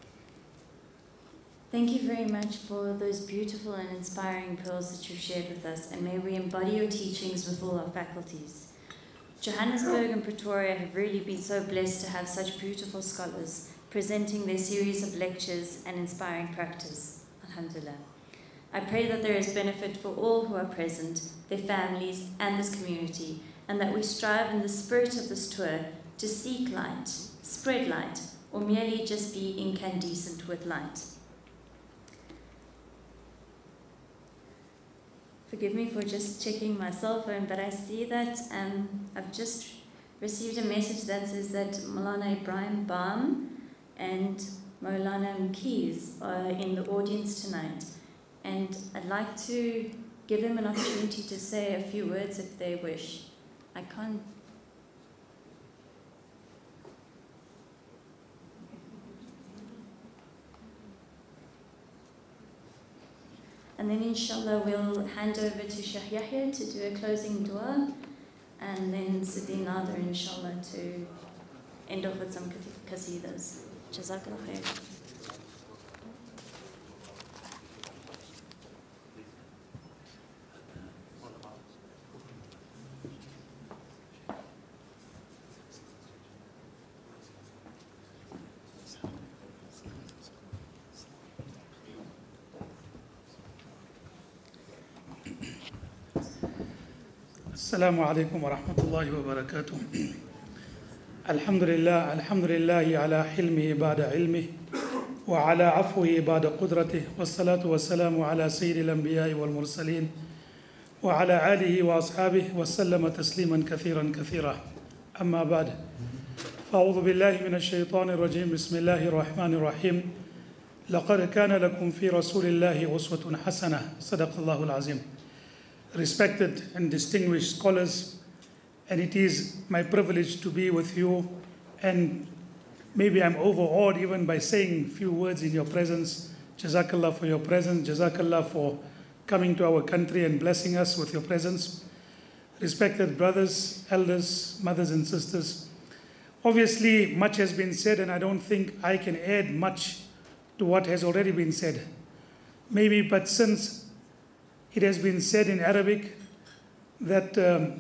Speaker 1: Thank you very much for those beautiful and inspiring pearls that you've shared with us, and may we embody your teachings with all our faculties. Johannesburg and Pretoria have really been so blessed to have such beautiful scholars presenting their series of lectures and inspiring practice. Alhamdulillah. I pray that there is benefit for all who are present, their families, and this community, and that we strive in the spirit of this tour to seek light, spread light, or merely just be incandescent with light. Forgive me for just checking my cell phone, but I see that I've just received a message that says that Maulana Ibrahim Baum and Maulana Mkeez are in the audience tonight. And I'd like to give them an opportunity to say a few words if they wish. I can't. And then inshallah we'll hand over to Shaykh Yahya to do a closing dua, and then Sidi Nader inshallah to end off with some qasidas. Jazakallah khair.
Speaker 9: السلام عليكم ورحمة الله وبركاته. الحمد لله على حلمه بعد علمه وعلى عفوه بعد قدرته والصلاة والسلام على سيد الأنبياء والمرسلين وعلى آله وأصحابه وسلم تسليما كثيرا كثيرا. أما بعد فأعوذ بالله من الشيطان الرجيم. بسم الله الرحمن الرحيم. لقد كان لكم في رسول الله أسوة حسنة. صدق الله العظيم. Respected and distinguished scholars, and it is my privilege to be with you, and maybe I'm overawed even by saying a few words in your presence. Jazakallah for your presence. Jazakallah for coming to our country and blessing us with your presence. Respected brothers, elders, mothers and sisters, obviously much has been said, and I don't think I can add much to what has already been said. Maybe, but since it has been said in Arabic that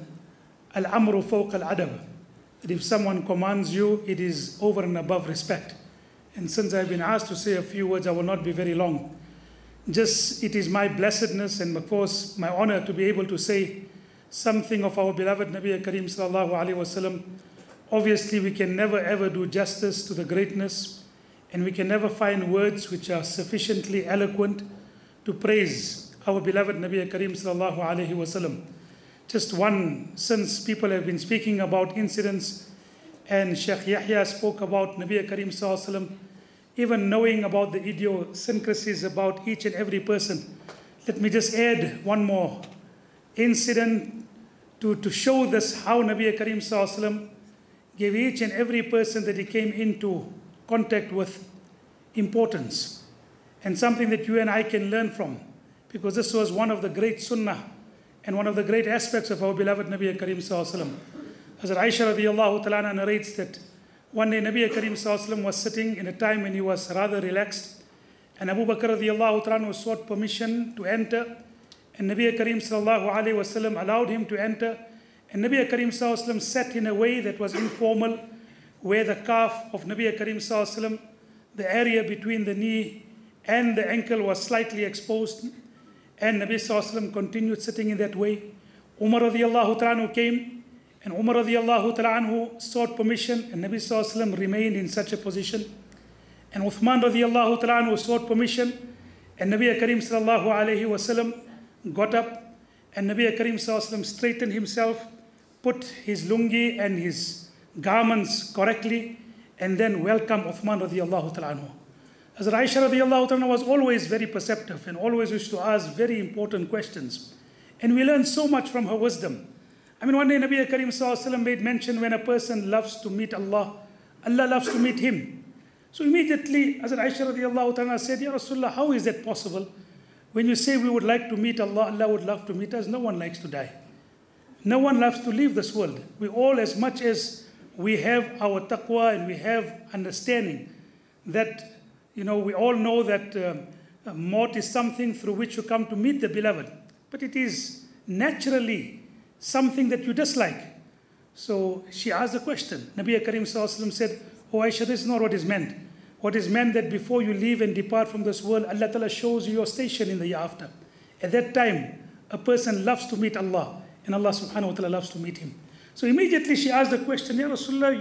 Speaker 9: al-amru fawq al-adab, that if someone commands you, it is over and above respect. And since I've been asked to say a few words, I will not be very long. Just, it is my blessedness and of course my honor to be able to say something of our beloved Nabi Kareem sallallahu alaihi wasallam. Obviously we can never ever do justice to the greatness, and we can never find words which are sufficiently eloquent to praise our beloved Nabi Kareem sallallahu alaihi wasallam. Just one, since people have been speaking about incidents and Shaykh Yahya spoke about Nabi Kareem sallallahu alaihi wasallam, even knowing about the idiosyncrasies about each and every person, let me just add one more incident to show this, how Nabi Kareem sallallahu alaihi wasallam gave each and every person that he came into contact with importance, and something that you and I can learn from. Because this was one of the great sunnah and one of the great aspects of our beloved Nabi Kareem sallallahu alaihi wasallam. Hazrat Aisha radiyallahu ta'ala narrates that one day Nabi Kareem sallallahu alaihi wasallam was sitting in a time when he was rather relaxed, and Abu Bakr radiyallahu ta'ala sought permission to enter, and Nabi Kareem sallallahu alaihi wasallam allowed him to enter, and Nabi Kareem sallallahu alaihi wasallam sat in a way that was informal, where the calf of Nabi Kareem sallallahu alaihi wasallam, the area between the knee and the ankle was slightly exposed. and Nabi Sallallahu Alaihi Wasallam continued sitting in that way. Umar radiallahu ta'ala came, and Umar radiallahu ta'ala sought permission, and Nabi Sallallahu Alaihi Wasallam remained in such a position. And Uthman radiallahu ta'ala sought permission, and Nabi Karim sallallahu alayhi wasallam got up, and Nabi Karim sallallahu alayhi wasallam straightened himself, put his lungi and his garments correctly, and then welcomed Uthman radiallahu ta'ala. Hazrat Aisha radiallahu ta'ala was always very perceptive and always used to ask very important questions. And we learn so much from her wisdom. I mean, one day Nabi Karim sallallahu alayhi wasallam made mention when a person loves to meet Allah, Allah loves to meet him. So immediately, Hazrat Aisha radiallahu ta'ala said, Ya Rasulullah, how is that possible? When you say we would like to meet Allah, Allah would love to meet us, no one likes to die. No one loves to leave this world. We all, as much as we have our taqwa and we have understanding that, we all know that maut is something through which you come to meet the beloved. But it is naturally something that you dislike. So she asked the question. Nabi Karim sallallahu alaihi wasallam said, Oh Aisha, this is not what is meant. What is meant that before you leave and depart from this world, Allah Ta'ala shows you your station in the year after. At that time, a person loves to meet Allah, and Allah Subhanahu wa Ta'ala loves to meet him. So immediately she asked the question, Ya Rasulullah,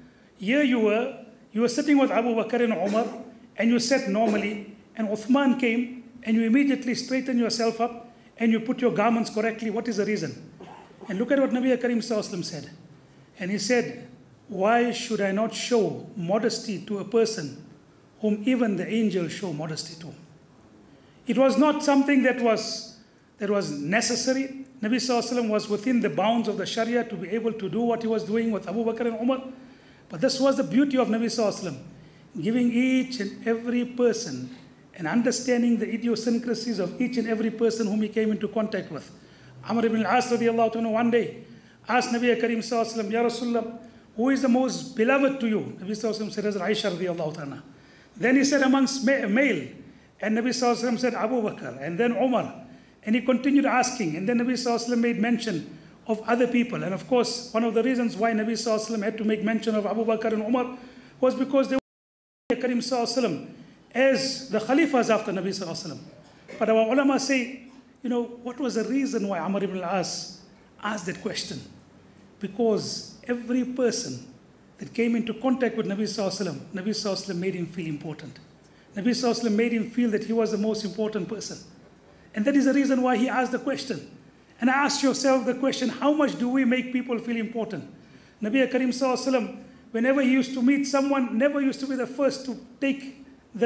Speaker 9: you were sitting with Abu Bakr and Umar, and you sat normally, and Uthman came, and you immediately straightened yourself up, and you put your garments correctly. What is the reason? And look at what Nabi Karim Sallallahu Alaihi Wasallam said. And he said, why should I not show modesty to a person whom even the angels show modesty to? It was not something that was necessary. Nabi Sallallahu Alaihi Wasallam was within the bounds of the Sharia to be able to do what he was doing with Abu Bakr and Umar. But this was the beauty of Nabi Sallallahu Alaihi Wasallam, giving each and every person and understanding the idiosyncrasies of each and every person whom he came into contact with. Amr ibn al-As radiallahu anhu one day asked Nabi Karim Sallallahu Alaihi Wasallam, Ya Rasulullah, who is the most beloved to you? Nabi Sallallahu Alaihi Wasallam said, Aisha radiallahu ta'ala. Then he said amongst male. And Nabi Sallallahu Alaihi Wasallam said Abu Bakr. And then Umar. And he continued asking. And then Nabi Sallallahu Alaihi Wasallam made mention of other people. And of course, one of the reasons why Nabi Sallallahu Alaihi Wasallam had to make mention of Abu Bakr and Umar was because they were Karim Sallallahu Alaihi Wasallam as the Khalifas after Nabi Sallallahu Alaihi Wasallam. But our ulama say, what was the reason why Amr ibn al-As asked that question? Because every person that came into contact with Nabi Sallallahu Alaihi Wasallam, Nabi Sallallahu Alaihi Wasallam made him feel important. Nabi Sallallahu Alaihi Wasallam made him feel that he was the most important person. And that is the reason why he asked the question. And ask yourself the question, how much do we make people feel important? Nabi Karim Sallallahu Alaihi Wasallam, whenever he used to meet someone, never used to be the first to take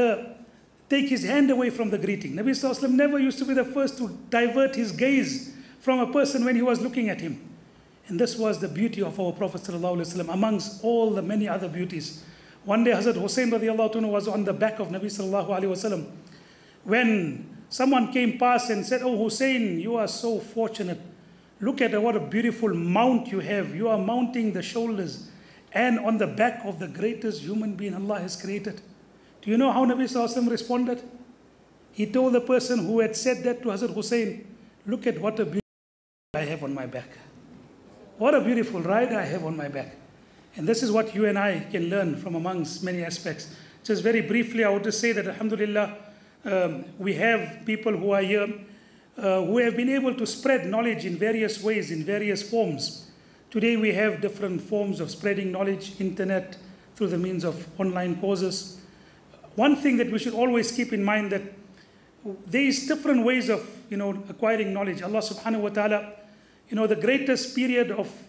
Speaker 9: his hand away from the greeting. Nabi Sallallahu Alaihi Wasallam never used to be the first to divert his gaze from a person when he was looking at him. And this was the beauty of our Prophet ﷺ amongst all the many other beauties. One day Hazrat Hussein radiallahu anhu was on the back of Nabi sallallahu alaihi wasallam. When someone came past and said, Oh Hussein, you are so fortunate. Look at what a beautiful mount you have. You are mounting the shoulders and on the back of the greatest human being Allah has created. Do you know how Nabi sallallahu alaihi wasallam responded? He told the person who had said that to Hazrat Hussein, look at what a beautiful I have on my back. What a beautiful ride I have on my back. And this is what you and I can learn from amongst many aspects. Just very briefly, I would just say that alhamdulillah, we have people who are here who have been able to spread knowledge in various ways, in various forms. Today we have different forms of spreading knowledge, internet, through the means of online courses. One thing that we should always keep in mind that there is different ways of acquiring knowledge. Allah subhanahu wa ta'ala, the greatest period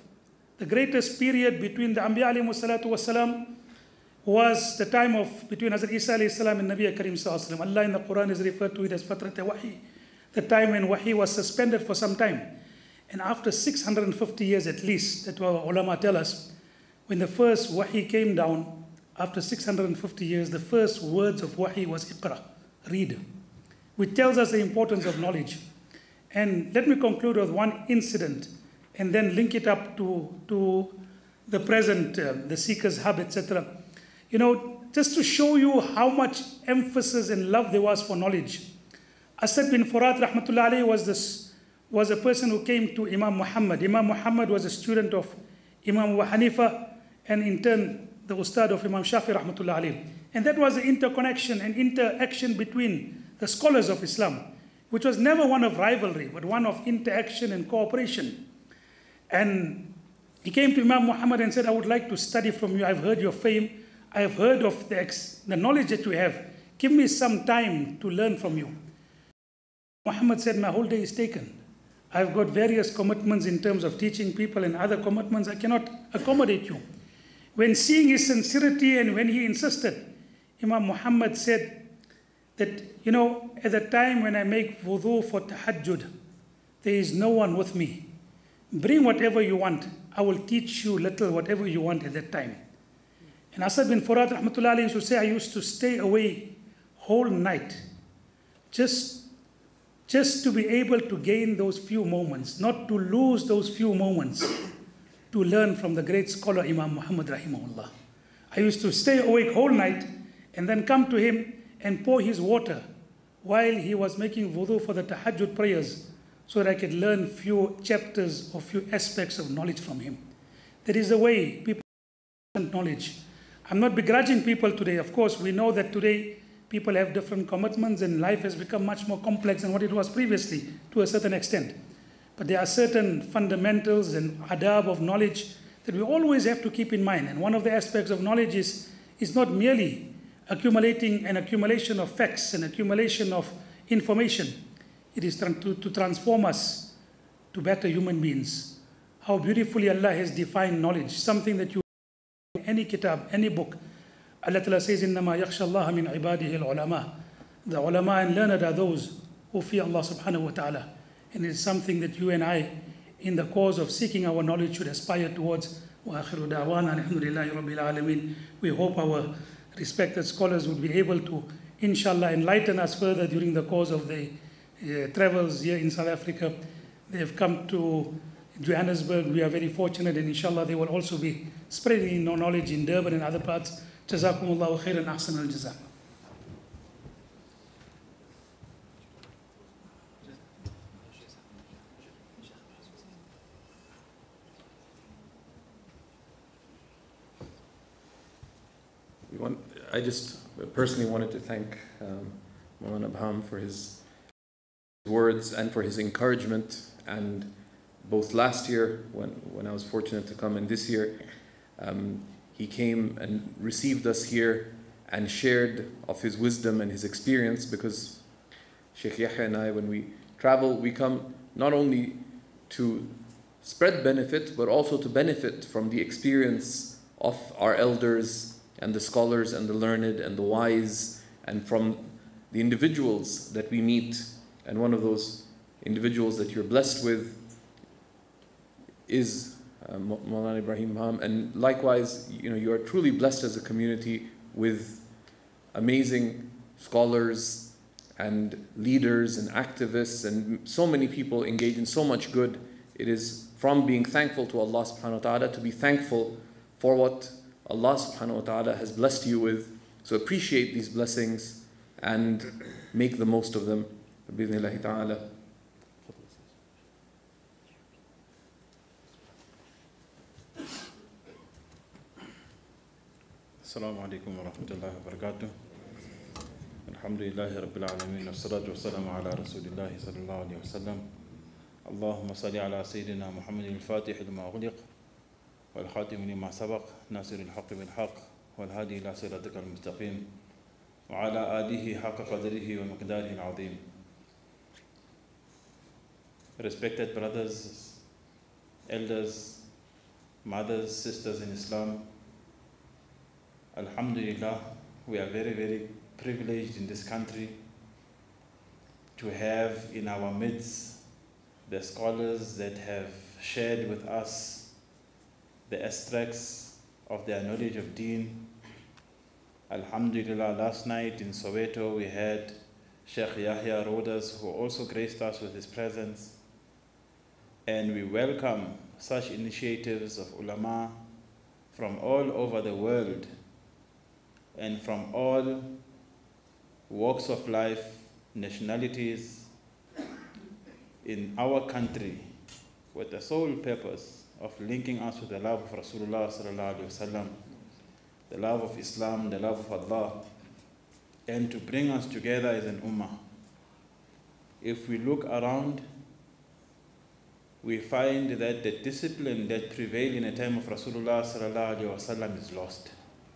Speaker 9: between the Anbiya alayhi salatu wasalam was the time of between Hazrat Isa alayhi salam and Nabi Karim sallallahu alaihi wasallam. Allah in the Quran is referred to it as Fatrat Wahi, the time when Wahi was suspended for some time. And after 650 years at least, that our ulama tell us, when the first Wahi came down, after 650 years, the first words of Wahi was Iqra, read, which tells us the importance of knowledge. And let me conclude with one incident and then link it up to the present, the Seekers Hub, etc. Just to show you how much emphasis and love there was for knowledge. Asad bin Furat rahmatullah alayhi was a person who came to Imam Muhammad. Imam Muhammad was a student of Imam Abu Hanifa and in turn the Ustadh of Imam Shafi rahmatullah alayhi. And that was the interconnection and interaction between the scholars of Islam, which was never one of rivalry, but one of interaction and cooperation. And he came to Imam Muhammad and said, I would like to study from you. I've heard your fame. I have heard of the knowledge that you have. Give me some time to learn from you. Muhammad said, my whole day is taken. I've got various commitments in terms of teaching people and other commitments. I cannot accommodate you. When seeing his sincerity and when he insisted, Imam Muhammad said that, at the time when I make wudu for tahajjud, there is no one with me. Bring whatever you want. I will teach you little, whatever you want at that time. And Asad bin Furat rahmatullahi used to say, I used to stay away whole night just to be able to gain those few moments, not to lose those few moments, to learn from the great scholar Imam Muhammad rahimahullah. I used to stay awake whole night and then come to him and pour his water while he was making wudu for the tahajjud prayers so that I could learn few chapters or few aspects of knowledge from him. That is the way people learn knowledge. I'm not begrudging people today. Of course, we know that today people have different commitments and life has become much more complex than what it was previously to a certain extent. But there are certain fundamentals and adab of knowledge that we always have to keep in mind. And one of the aspects of knowledge is not merely accumulating an accumulation of facts and accumulation of information. It is to transform us to better human beings. How beautifully Allah has defined knowledge, something that you any kitab, any book. Allah Ta'ala says, إِنَّمَا يَخْشَى اللَّهَ مِنْ عِبَادِهِ الْعُلَمَاءِ. The ulama and learned are those who fear Allah subhanahu wa ta'ala. And it is something that you and I, in the cause of seeking our knowledge, should aspire towards. وَآخِرُ دَعْوَانَا الْحَمْدُ لِلَّهِ رَبِّ الْعَالَمِينَ. We hope our respected scholars would be able to, inshallah, enlighten us further during the course of the travels here in South Africa. They have come to Johannesburg. We are very fortunate, and inshallah they will also be spreading knowledge in Durban and other parts. Jazakumullahu khairan, ahsan al-jaza.
Speaker 7: I just personally wanted to thank Maulana Baham for his words and for his encouragement. And both last year, when I was fortunate to come, and this year, he came and received us here and shared of his wisdom and his experience, because Shaykh Yahya and I, when we travel, we come not only to spread benefit, but also to benefit from the experience of our elders and the scholars and the learned and the wise, and from the individuals that we meet. And one of those individuals that you're blessed with is Maulana Ibrahim Baham. And likewise, you are truly blessed as a community with amazing scholars and leaders and activists and so many people engaged in so much good. It is from being thankful to Allah subhanahu wa ta'ala to be thankful for what Allah subhanahu wa ta'ala has blessed you with. So appreciate these blessings and make the most of them. Bi-idhnillahi ta'ala.
Speaker 10: Assalamu alaikum wa rahmatullahi wa barakatuh. Alhamdulillahi rabbil alameen. As-salatu wa-salamu ala rasulillahi sallallahu alayhi wa sallam. Allahumma salli ala Sayyidina Muhammad al-Fatih lima ughliq wal-khatim lima sabaq nasir al-haqq bil-haqq wal-hadi ila siratika al-mustaqim wa ala alihi haqqa qadrihi wa miqdarihi al-azim. Respected brothers, elders, mothers, sisters in Islam, Alhamdulillah, we are very, very privileged in this country to have in our midst the scholars that have shared with us the extracts of their knowledge of Deen. Alhamdulillah, last night in Soweto we had Sheikh Yahya Rhodus, who also graced us with his presence. And we welcome such initiatives of ulama from all over the world and from all walks of life, nationalities in our country, with the sole purpose of linking us with the love of Rasulullah sallallahu alaihi wasallam, the love of Islam, the love of Allah, and to bring us together as an ummah if we look around, we find that the discipline that prevailed in the time of Rasulullah sallallahu alaihi wasallam is lost.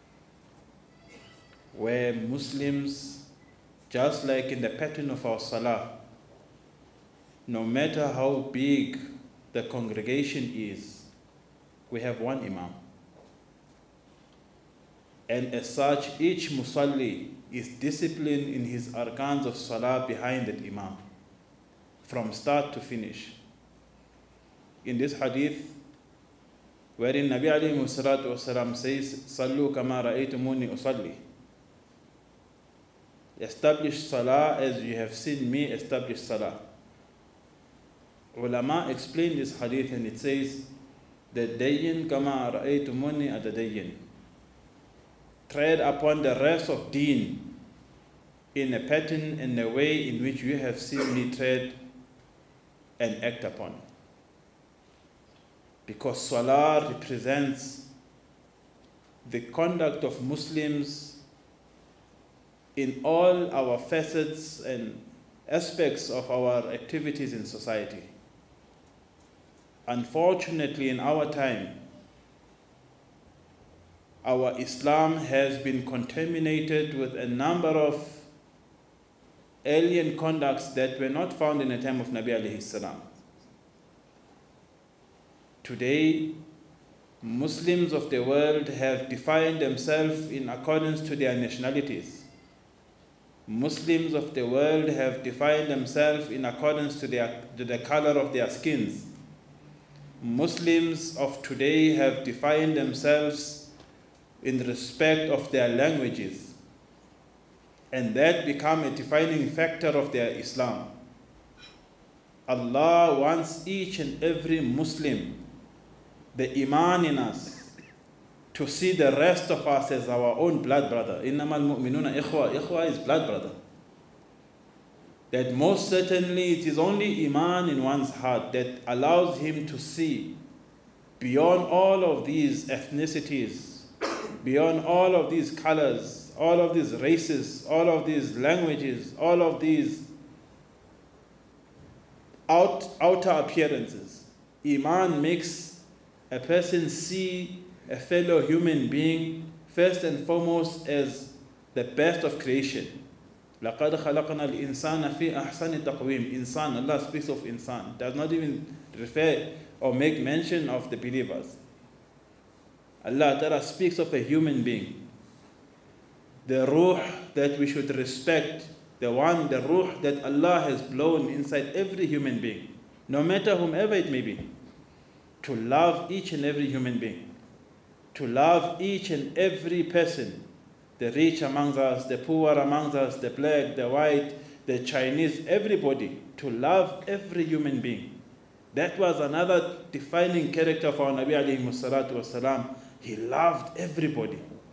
Speaker 10: Where Muslims, just like in the pattern of our salah, no matter how big the congregation is, we have one imam. And as such, each musalli is disciplined in his arkans of salah behind that imam, from start to finish. In this hadith, wherein Nabi alayhi salatu wasalam says, Sallu kama ra'aytumuni usalli. Establish salah as you have seen me establish salah. Ulama explain this hadith and it says, that dayin kama ra'aytumuni adadayin. Tread upon the rest of deen in a pattern and a way in which you have seen me tread and act upon. Because salah represents the conduct of Muslims in all our facets and aspects of our activities in society. Unfortunately, in our time, our Islam has been contaminated with a number of alien conducts that were not found in the time of Nabi alayhi salam. Today, Muslims of the world have defined themselves in accordance to their nationalities. Muslims of the world have defined themselves in accordance to the color of their skins. Muslims of today have defined themselves in respect of their languages, and that become a defining factor of their Islam. Allah wants each and every Muslim, the iman in us, to see the rest of us as our own blood brother. Innamal mu'minuna ikhwa. Ikhwa is blood brother. That most certainly it is only iman in one's heart that allows him to see beyond all of these ethnicities, beyond all of these colors, all of these races, all of these languages, all of these outer appearances. Iman makes a person see a fellow human being first and foremost as the best of creation. لَقَدْ خَلَقْنَا الْإِنسَانَ فِي أَحْسَنِ تَقْوِيمٍ. Insan, Allah speaks of insan, does not even refer or make mention of the believers. Allah Ta'ala speaks of a human being. The ruh that we should respect, the ruh that Allah has blown inside every human being, no matter whomever it may be, to love each and every human being, to love each and every person, the rich amongst us, the poor amongst us, the black, the white, the Chinese, everybody, to love every human being. That was another defining character for our Nabi alayhi salatu wasalam. He loved everybody.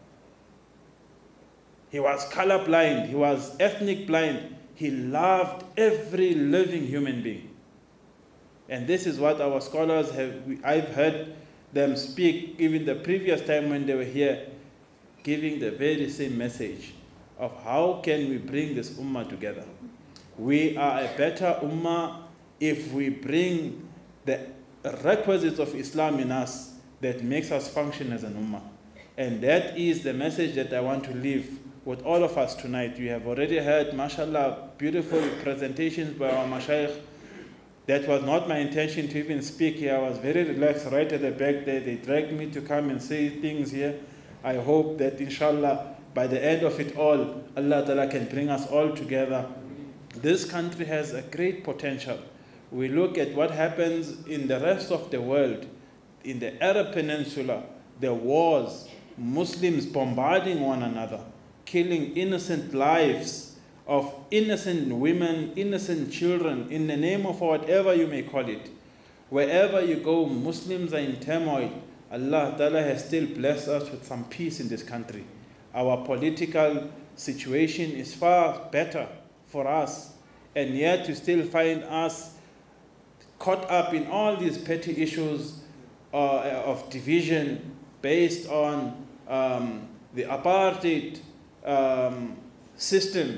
Speaker 10: He was colorblind, he was ethnic blind. He loved every living human being. And this is what our scholars I've heard them speak even the previous time when they were here, giving the very same message of how can we bring this ummah together. We are a better ummah if we bring the requisites of Islam in us that makes us function as an ummah. And that is the message that I want to leave with all of us tonight. We have already heard, mashallah, beautiful presentations by our mashayikh. That was not my intention to even speak here. I was very relaxed right at the back there. They dragged me to come and say things here. I hope that inshallah, by the end of it all, Allah Ta'ala can bring us all together. This country has a great potential. We look at what happens in the rest of the world, in the Arab Peninsula, the wars, Muslims bombarding one another, killing innocent lives of innocent women, innocent children, in the name of whatever you may call it. Wherever you go, Muslims are in turmoil. Allah Ta'ala has still blessed us with some peace in this country. Our political situation is far better for us, and yet you still find us caught up in all these petty issues of division based on the apartheid system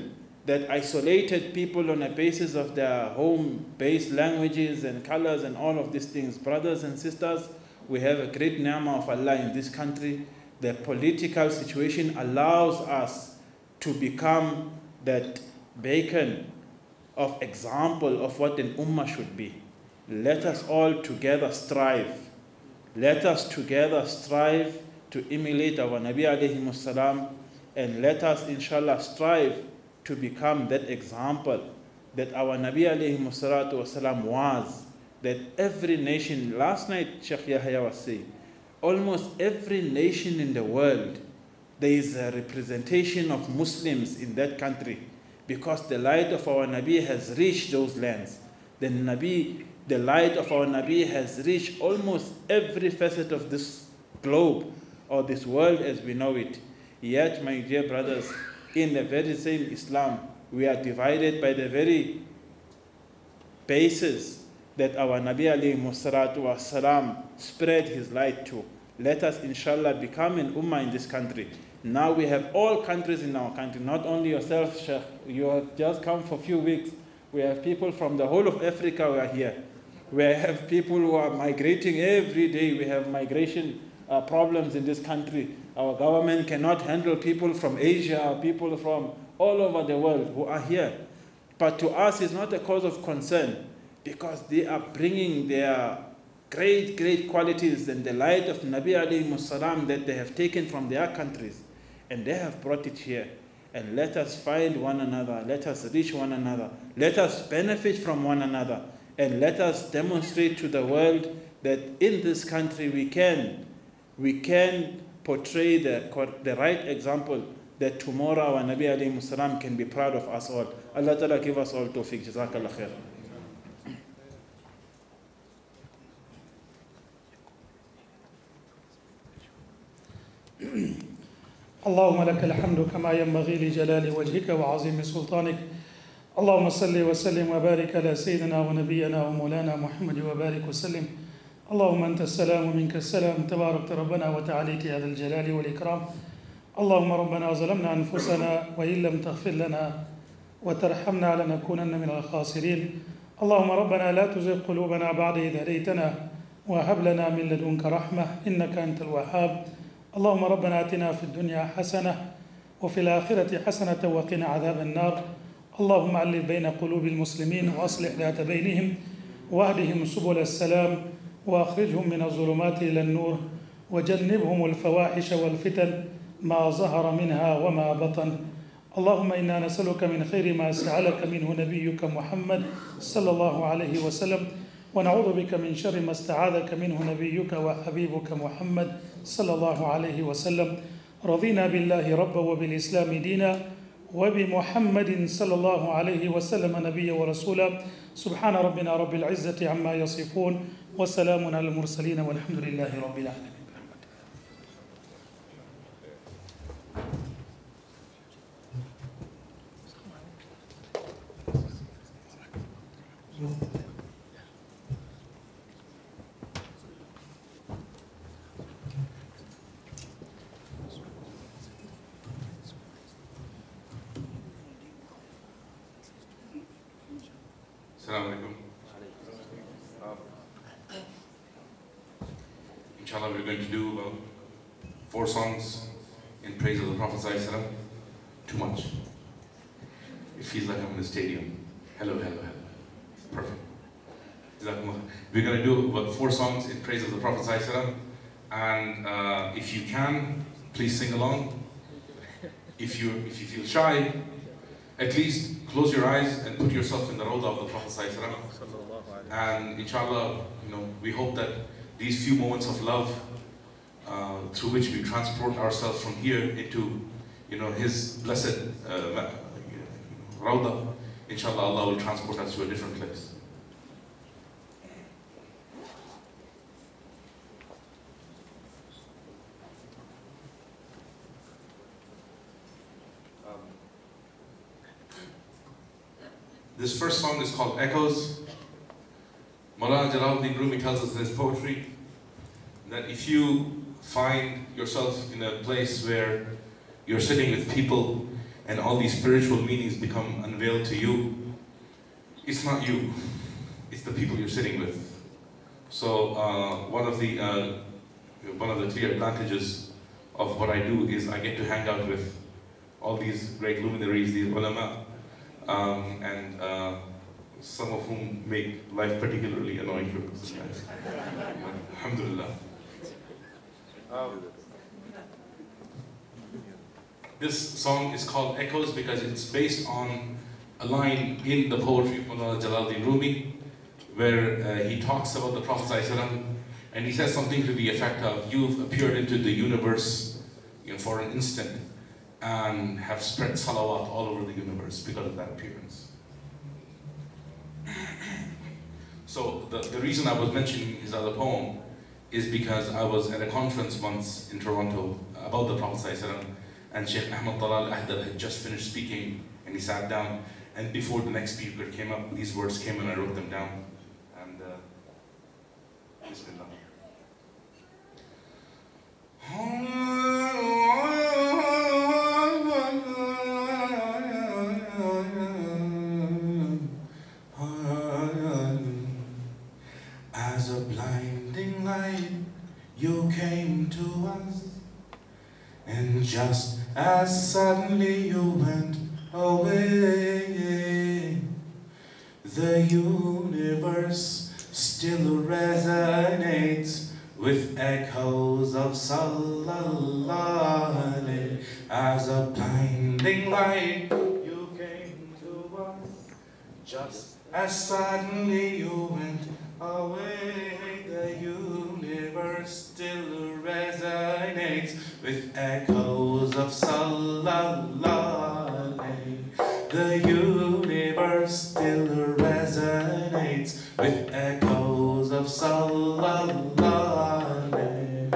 Speaker 10: that isolated people on a basis of their home-based languages and colors and all of these things. Brothers and sisters, we have a great ni'mah of Allah in this country. The political situation allows us to become that beacon of example of what an ummah should be. Let us all together strive. Let us together strive to emulate our Nabi alayhi salam, and let us inshallah strive to become that example that our Nabi alayhi salatu wasalam was, that every nation, last night Shaykh Yahya was saying, almost every nation in the world, there is a representation of Muslims in that country, because the light of our Nabi has reached those lands. The light of our Nabi has reached almost every facet of this globe or this world as we know it. Yet, my dear brothers, in the very same Islam, we are divided by the very basis that our Nabi alayhi salatu wasalam spread his light to. Let us inshallah become an ummah in this country. Now we have all countries in our country, not only yourself, Sheikh. You have just come for a few weeks. We have people from the whole of Africa who are here. We have people who are migrating every day. We have migration problems in this country. Our government cannot handle people from Asia, people from all over the world who are here. But to us, it's not a cause of concern, because they are bringing their great, great qualities and the light of Nabi alayhi salam that they have taken from their countries, and they have brought it here. And let us find one another, let us reach one another, let us benefit from one another, and let us demonstrate to the world that in this country we can portray the right example, that tomorrow our Nabi alayhi salam can be proud of us all. Allah Ta'ala give us all tawfiq. Jazakallah khair.
Speaker 9: اللهم لك الحمد كما ينبغي لجلال وجهك وعظيم سلطانك. اللهم صل وسلم وبارك على سيدنا ونبينا ومولانا محمد وبارك وسلم. اللهم أنت السلام ومنك السلام، تبارك ربنا وتعاليت يا ذا الجلال والإكرام. اللهم ربنا ظلمنا أنفسنا وإن لم تغفر لنا وترحمنا لنكونن من الخاسرين. اللهم ربنا لا تزغ قلوبنا بعد إذ هديتنا وهب لنا من لدنك رحمة إنك أنت الوهاب. اللهم ربنا آتنا في الدنيا حسنة وفي الآخرة حسنة وقنا عذاب النار. اللهم ألف بين قلوب المسلمين وأصلح ذات بينهم واهدهم سبل السلام وأخرجهم من الظلمات إلى النور وجنبهم الفواحش والفتن ما ظهر منها وما بطن. اللهم إنا نسألك من خير ما سألك منه نبيك محمد صلى الله عليه وسلم، ونعوذ بك من شر ما استعاذك منه نبيك وحبيبك محمد صلى الله عليه وسلم. رضينا بالله ربا وبالإسلام دينا وبمحمد صلى الله عليه وسلم نبيا ورسولا. سبحان ربنا رب العزة عما يصفون وسلام على المرسلين والحمد لله رب العالمين.
Speaker 4: Assalamu alaikum. Inshallah, we're going to do about 4 songs in praise of the Prophet ﷺ. Too much. It feels like I'm in a stadium. Hello, hello, hello. Perfect. We're going to do about 4 songs in praise of the Prophet ﷺ. And if you can, please sing along. If you feel shy, at least close your eyes and put yourself in the Rhodos of the Prophet ﷺ. And inshallah, we hope that these few moments of love, through which we transport ourselves from here into, His blessed Rhoda, inshallah, Allah will transport us to a different place. This first song is called Echoes. Maulana Jalaluddin Rumi tells us in his poetry that if you find yourself in a place where you're sitting with people and all these spiritual meanings become unveiled to you, it's not you, it's the people you're sitting with. So one of the clear advantages of what I do is I get to hang out with all these great luminaries, these ulama, and some of whom make life particularly annoying for us. Alhamdulillah. This song is called Echoes because it's based on a line in the poetry of Maulana Jalaluddin Rumi, where he talks about the Prophet ﷺ, and he says something to the effect of, you've appeared into the universe, for an instant, and have spread salawat all over the universe because of that appearance. So the reason I was mentioning his other poem is because I was at a conference once in Toronto about the Prophet ﷺ, and Shaykh Ahmed had just finished speaking, and he sat down, and before the next speaker came up, these words came and I wrote them down. And Bismillah. As a blinding light, you came to us, and just as suddenly you went away. The universe still resonates with echoes of Sallallahu Alaihi. As a blinding light, you came to us, just as suddenly you went away. The universe still resonates with echoes of Sallallahu Alaihi. The universe still resonates with echoes of Sallallahu Alaihi.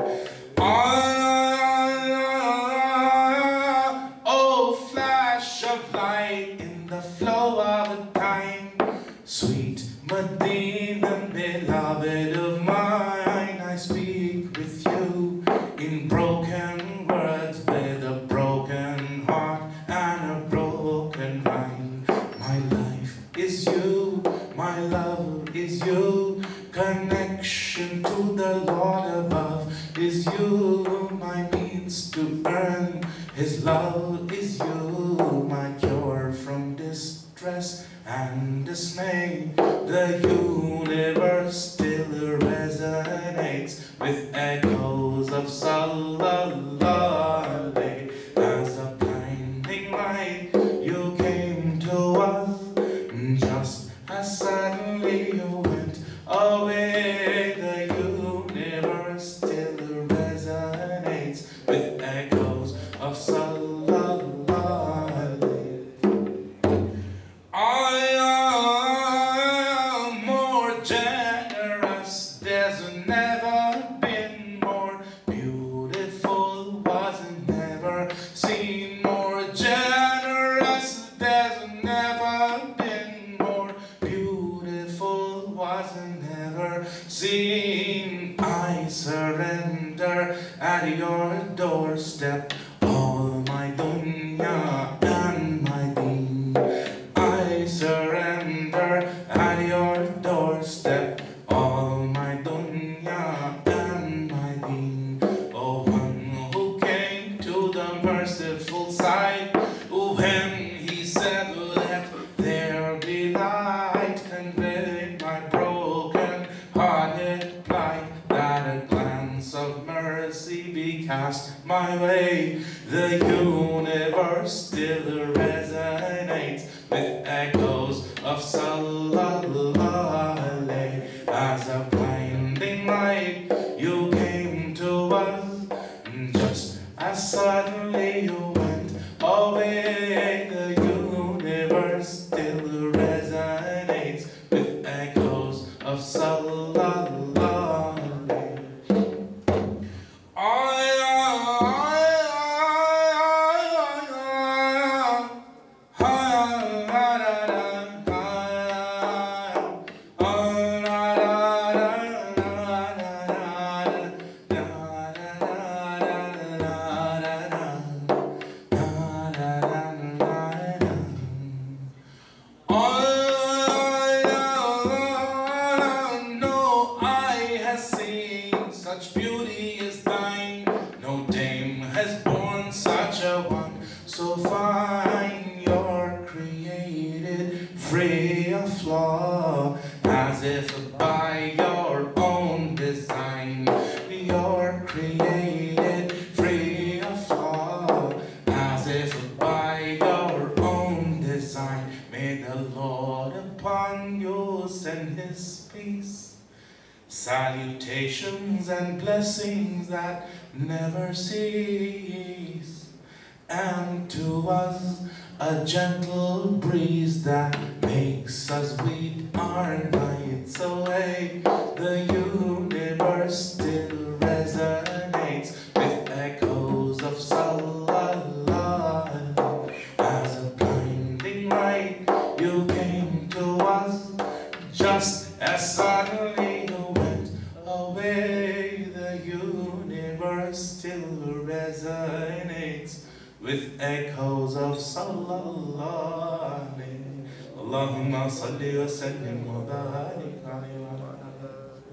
Speaker 4: Oh, flash of light in the flow of time, sweet Medina, beloved of mine, I speak with you in broken words with a broken heart and a broken mind. My life is you, my love is you, connection to the Lord above is you, my means to earn His love is you, my cure from distress and dismay. The universe still resonates with echoes of Sallallahu Alaihi. As a blinding light, you came to us, just as suddenly you went away. The universe still resonates with echoes of Sallallahu Alaihi. I am more generous, there's never been more beautiful, wasn't never seen more generous, there's never been more beautiful, wasn't never seen. I surrender at your doorstep all my dunya and my deen. I surrender at your doorstep all my dunya and my deen. Oh, one who came to the merciful side, when he said, let there be light, conveyed my broken hearted plight, that a glance of mercy be cast my way. The universe still resonates with echoes of Salah. law, as if by your own design you're created free of flaw, as if by your own design. May the Lord upon you send his peace, salutations and blessings that never cease, and to us a gentle breeze that makes us weep our nights away. The universe still resonates with echoes of Salah. As a blinding light, you came to us just as suddenly you went away. The universe still resonates with echoes of Sallallahu alayhi. Allahumma salli wa sallim wa barik alayhi wa ala.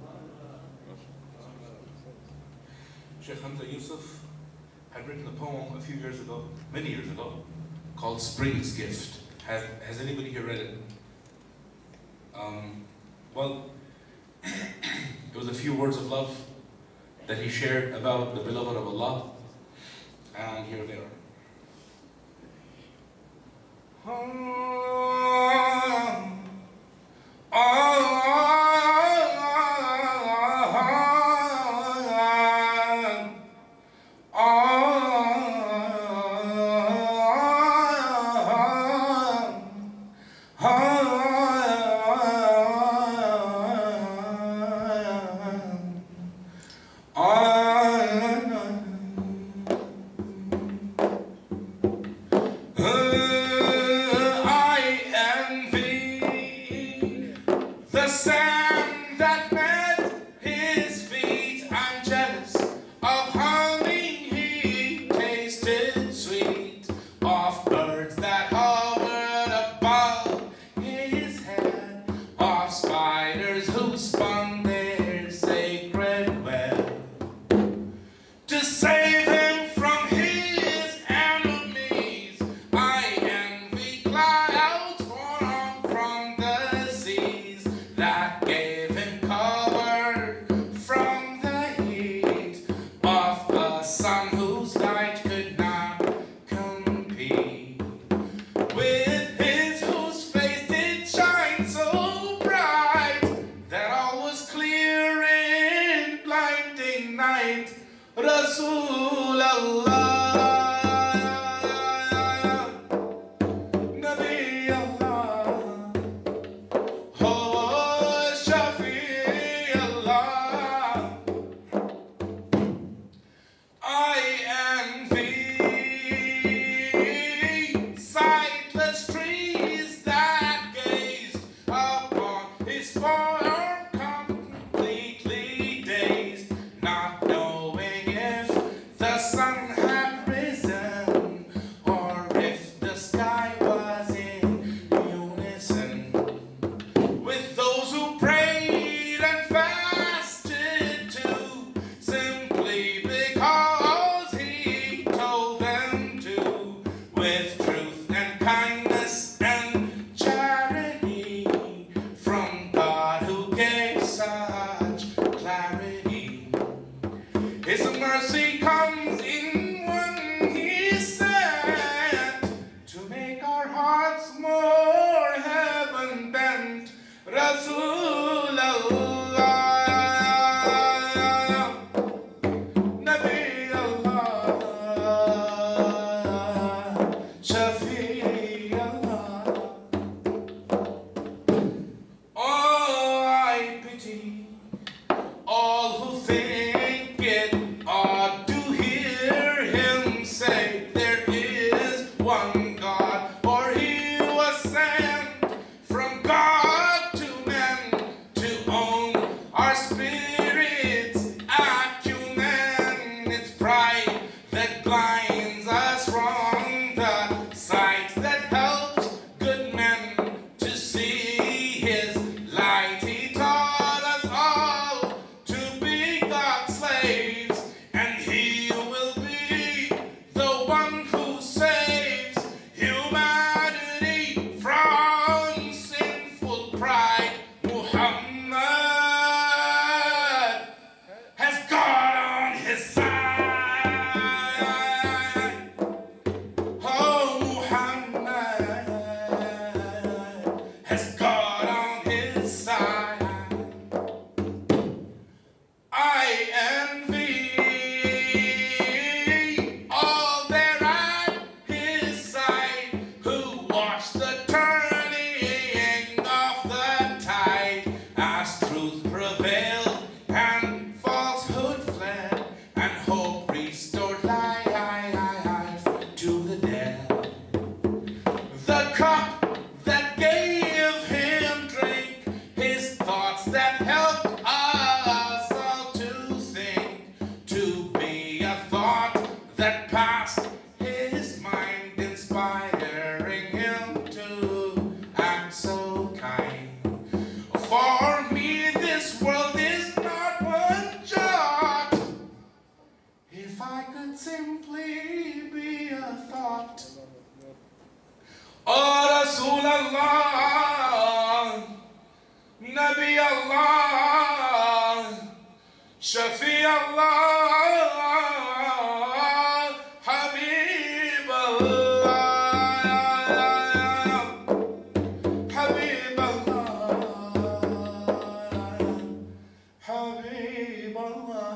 Speaker 4: Sheikh Hamza Yusuf had written a poem a few years ago, many years ago, called Spring's Gift. Has anybody here read it? Well, it was a few words of love that he shared about the beloved of Allah, and here they are.
Speaker 11: one God, for he was sent from God to men.
Speaker 4: for me this world is not one jot. If I could simply be a thought. Oh Rasulallah, Nabi Allah, Shafi Allah, Habib Allah, Habib Allah, Habib Allah.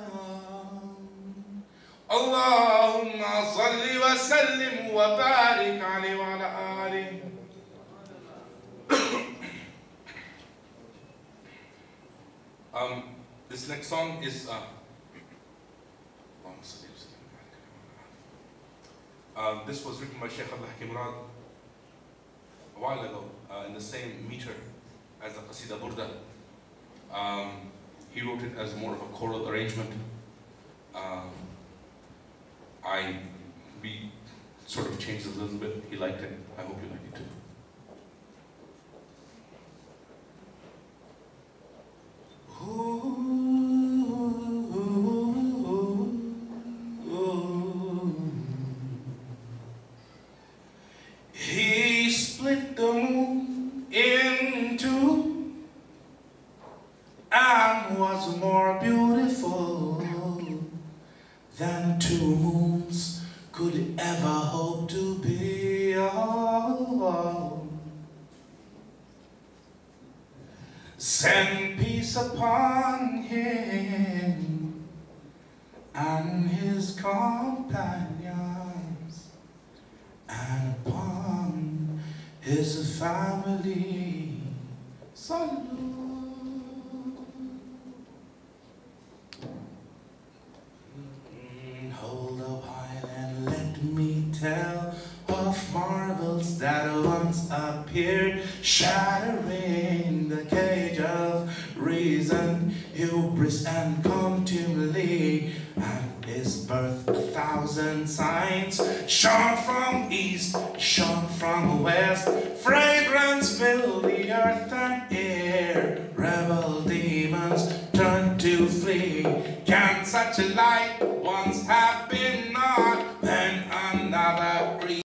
Speaker 4: Allahumma salli wa sallim wa barik alayhi wa ala alihi. This next song is this was written by Shaykh Faraz a while ago in the same meter as the Qasida Burda. He wrote it as more of a choral arrangement. We sort of changed it a little bit. He liked it. I hope you like it too. He split the moon in two and was more beautiful than two moons could ever hope to be. Oh, send peace upon him and his companions and upon his family. Salud. Hold a while and let me tell of marvels that once appeared, shattering the cage of reason, hubris and contumely. At his birth 1,000 signs shone from east, shone from west, fragrance filled the earth and air. Rebel demons turned to flee. Can such a light once have been not, then another breeze?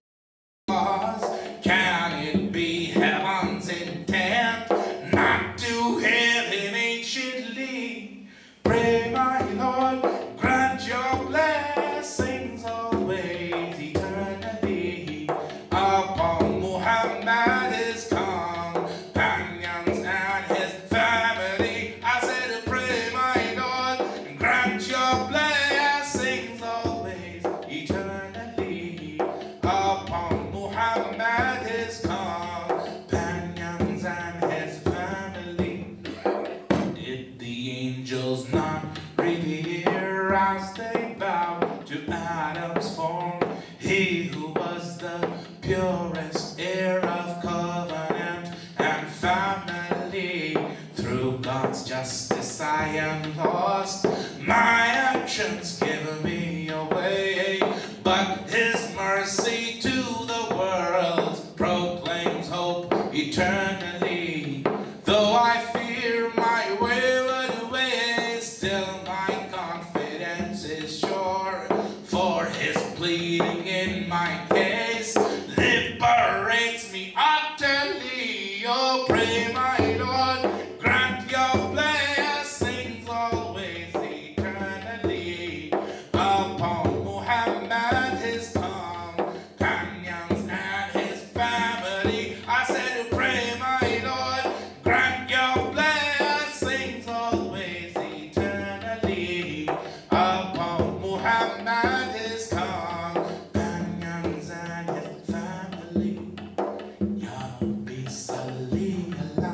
Speaker 4: Can it be heaven's intent not to hear him anciently? Pray, my Lord, grant your blessings always, eternally, upon Muhammad, his companions, and his family. I said, pray, my Lord, grant your blessings always, eternally, upon Muhammad, his companions, and his family. Did the angels not revere as they bowed to Adam's form? He who was the purest heir of covenant and family. Through God's justice I am lost. My actions give me away, but his mercy to the world proclaims hope eternally. Though I fear my wayward ways, still my confidence is sure, for his pleading in my case liberates me utterly. Oh, pray, my Lord, grant your blessings always, eternally, upon Muhammad, his companions, and his family. I said, pray, my Lord, grant your blessings always, eternally, upon Muhammad, his companions, and his family. Ya Rabbi salli ala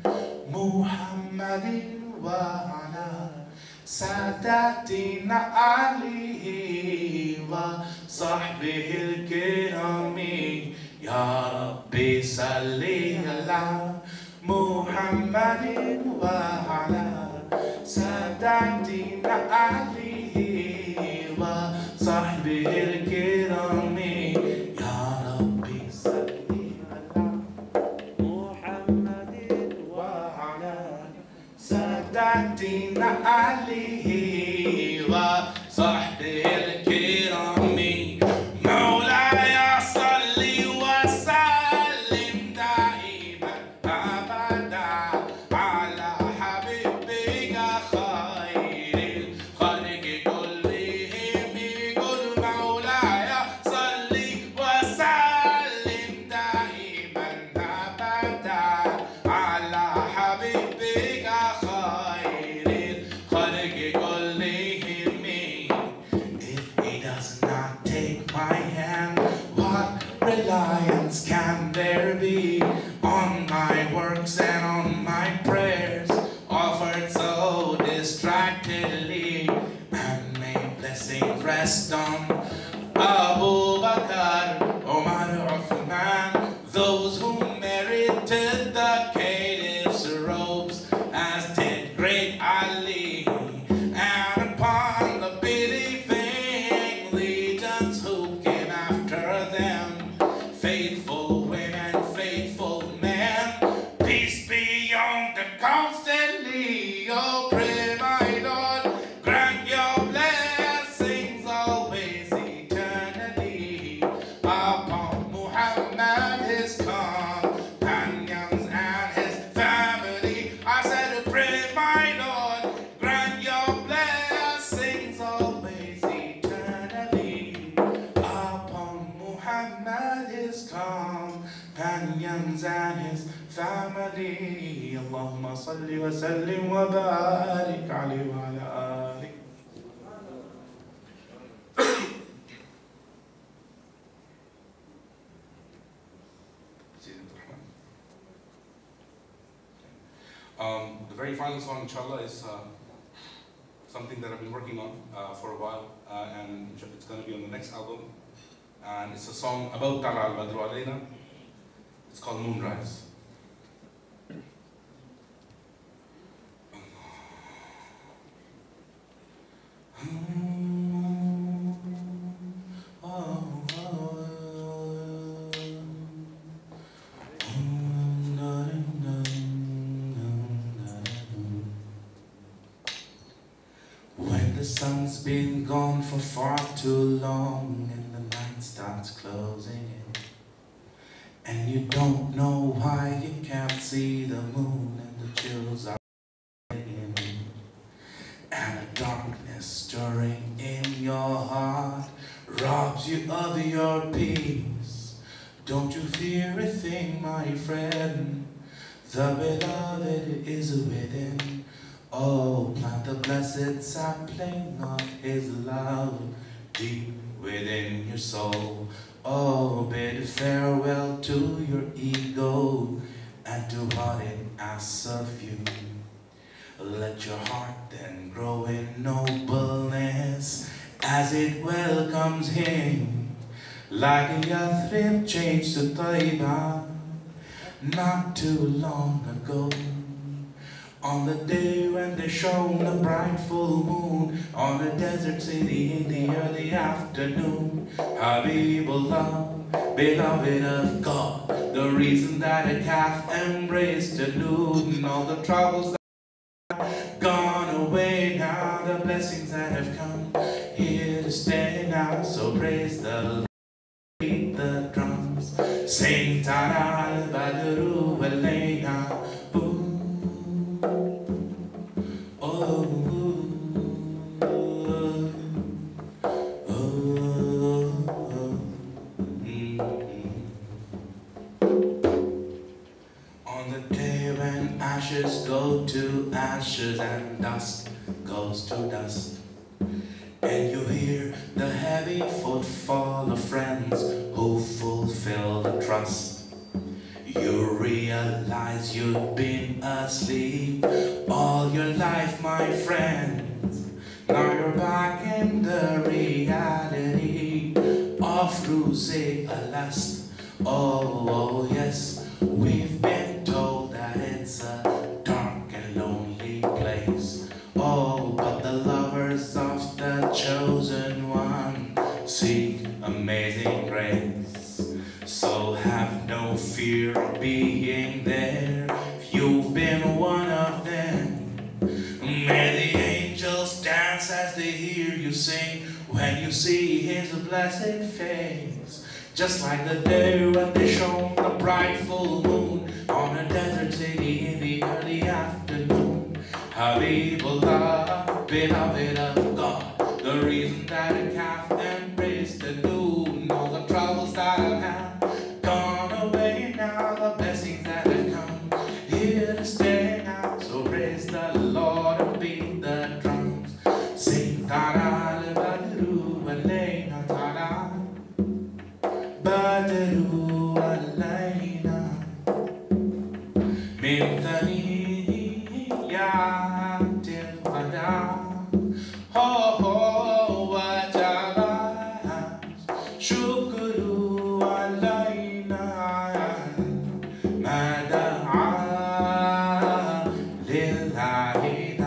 Speaker 4: Muhammadin wa ala Sadatina alihi wa sahbihi al-kirami. Ya Rabbi salli ala Muhammadin wa ala Sadatina alihi wa sahbihi al-kirami. Ya Rabbi salli ala Muhammadin wa ala ساداتنا عليه وصحبه الكرام مولاي صل وسلم دائما أبدا على حبيبك خير الخلق كلهم قل مولاي صل وسلم دائما أبدا على حبيبك خير الخلق كلهم. If he does not take my hand, what reliance can there be on my works and on my prayers offered so distractedly? And may blessings rest on Abu Bakr, Omar, Uthman, those who merited the caliph's robes, as did great Ali, and upon the believing legions who came after them, faithful women, faithful men, peace be on them constantly. Oh, pray, my Lord, grant your blessings always eternally upon Muhammad, his companions, and his family. I said, pray, my Lord, grant your blessings always eternally upon Muhammad, his companions, and his family. Allahumma salli wa sallim wa barik alayhi wa ala alihi. The very final song, inshallah, is something that I've been working on for a while, and it's going to be on the next album. And it's a song about Tala al-Badru alayna. It's called Moonrise. When the sun's been gone for far too long and the night starts closing in, and you don't know why you can't see the moon and the chills are in, and a darkness stirring in your heart robs you of your peace. Don't you fear a thing, my friend, the beloved is within. Oh, plant the blessed sapling of his love deep within your soul. Oh, bid farewell to your ego and to what it asks of you. Let your heart then grow in nobleness as it welcomes him. Like a Yathrib changed to Taiba not too long ago. On the day when they shone a bright full moon on a desert city in the early afternoon, Habibullah, beloved of God, the reason that a calf embraced a nude, and all the troubles that have gone away now, the blessings that have come here to stay now. So praise the Lord, beat the drums, sing Tara al-Badru alayna. Ashes go to ashes and dust goes to dust, and you hear the heavy footfall of friends who fulfill the trust. You realize you've been asleep all your life, my friends. Now you're back in the reality of Rose Alast. Oh yes, we've been told that it's a dark and lonely place. Oh, but the lovers of the chosen one seek amazing grace. So have no fear of being there if you've been one of them. you sing when you see his blessed face. Just like the day when they shone a bright full moon on a desert city in the early afternoon. Habibullah, beloved of God, the reason that a calf embraced the noon. All the troubles that I've had gone away now, the blessings that have come here to stay now. So praise the Lord and beat the drums. Sing ta-da, le-ba-de-doo, alayna ta-da, ba-de-doo, alayna, min thaniyatil wada. Ho ho wajaba, shukru alayna, mada'a lillahi.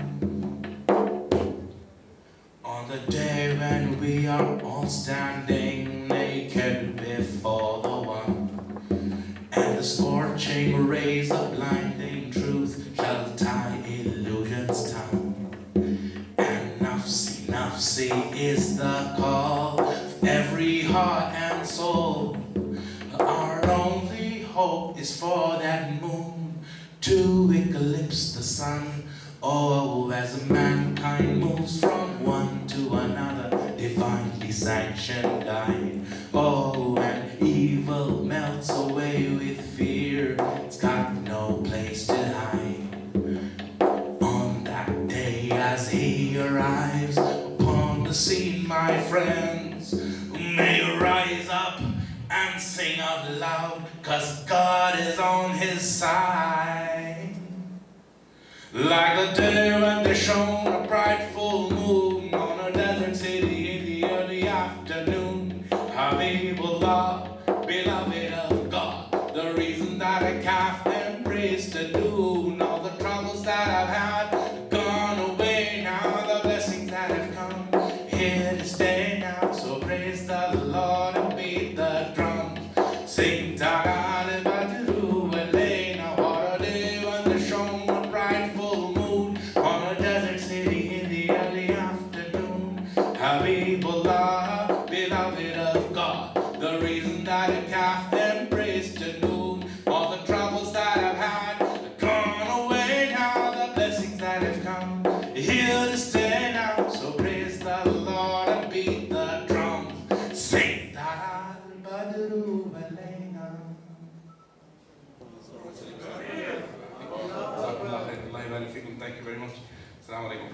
Speaker 4: On the day when we are all standing naked before the One, and the scorching rays of blinding truth shall tie illusions down. Nafsi, nafsi is the call of every heart and soul. Our only hope is for that moon to eclipse the sun. Oh, as mankind moves from one to another, divinely sanctioned guide. Oh, and evil melts away with fear. It's got no place to hide. As he arrives upon the scene, my friends, may you rise up and sing out loud, 'cause God is on his side. Like the day when they shone a bright full moon on a desert city in the early afternoon. Habibullah, beloved of God, the reason that a calf embraced the noon. All the troubles that I've had gone away now, the blessings that have come here to stay now. So praise the Lord and beat the drums. Sing ta-da, le-ba-de-doo, alayna. What a day when there shone a bright full moon on a desert city in the early afternoon. Habibullah, beloved of God, the reason that a calf embraced the noon. All the troubles that I've had have gone away now, the blessings that have come here to stay now. So praise the Lord and beat the drums. Sing da ba da doo alayna. Thank you very much. Assalamu alaikum.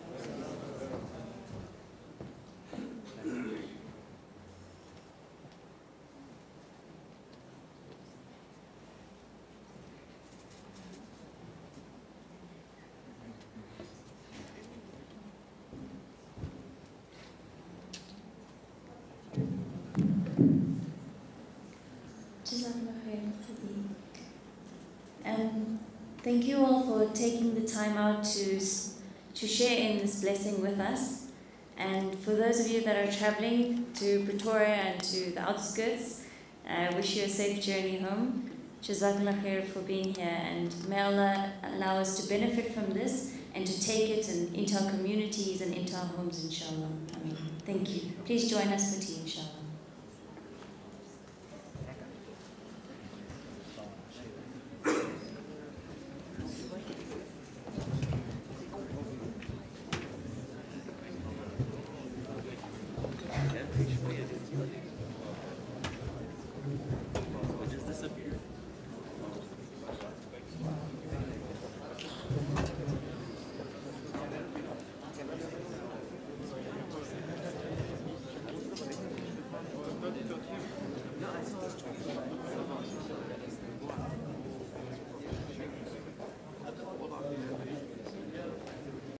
Speaker 1: Thank you all for taking the time out to share in this blessing with us. And for those of you that are traveling to Pretoria and to the outskirts, I wish you a safe journey home. Jazakallah khair for being here, and may Allah allow us to benefit from this and to take it into our communities and into our homes, inshallah. Ameen. Thank you. Please join us for tea, inshallah.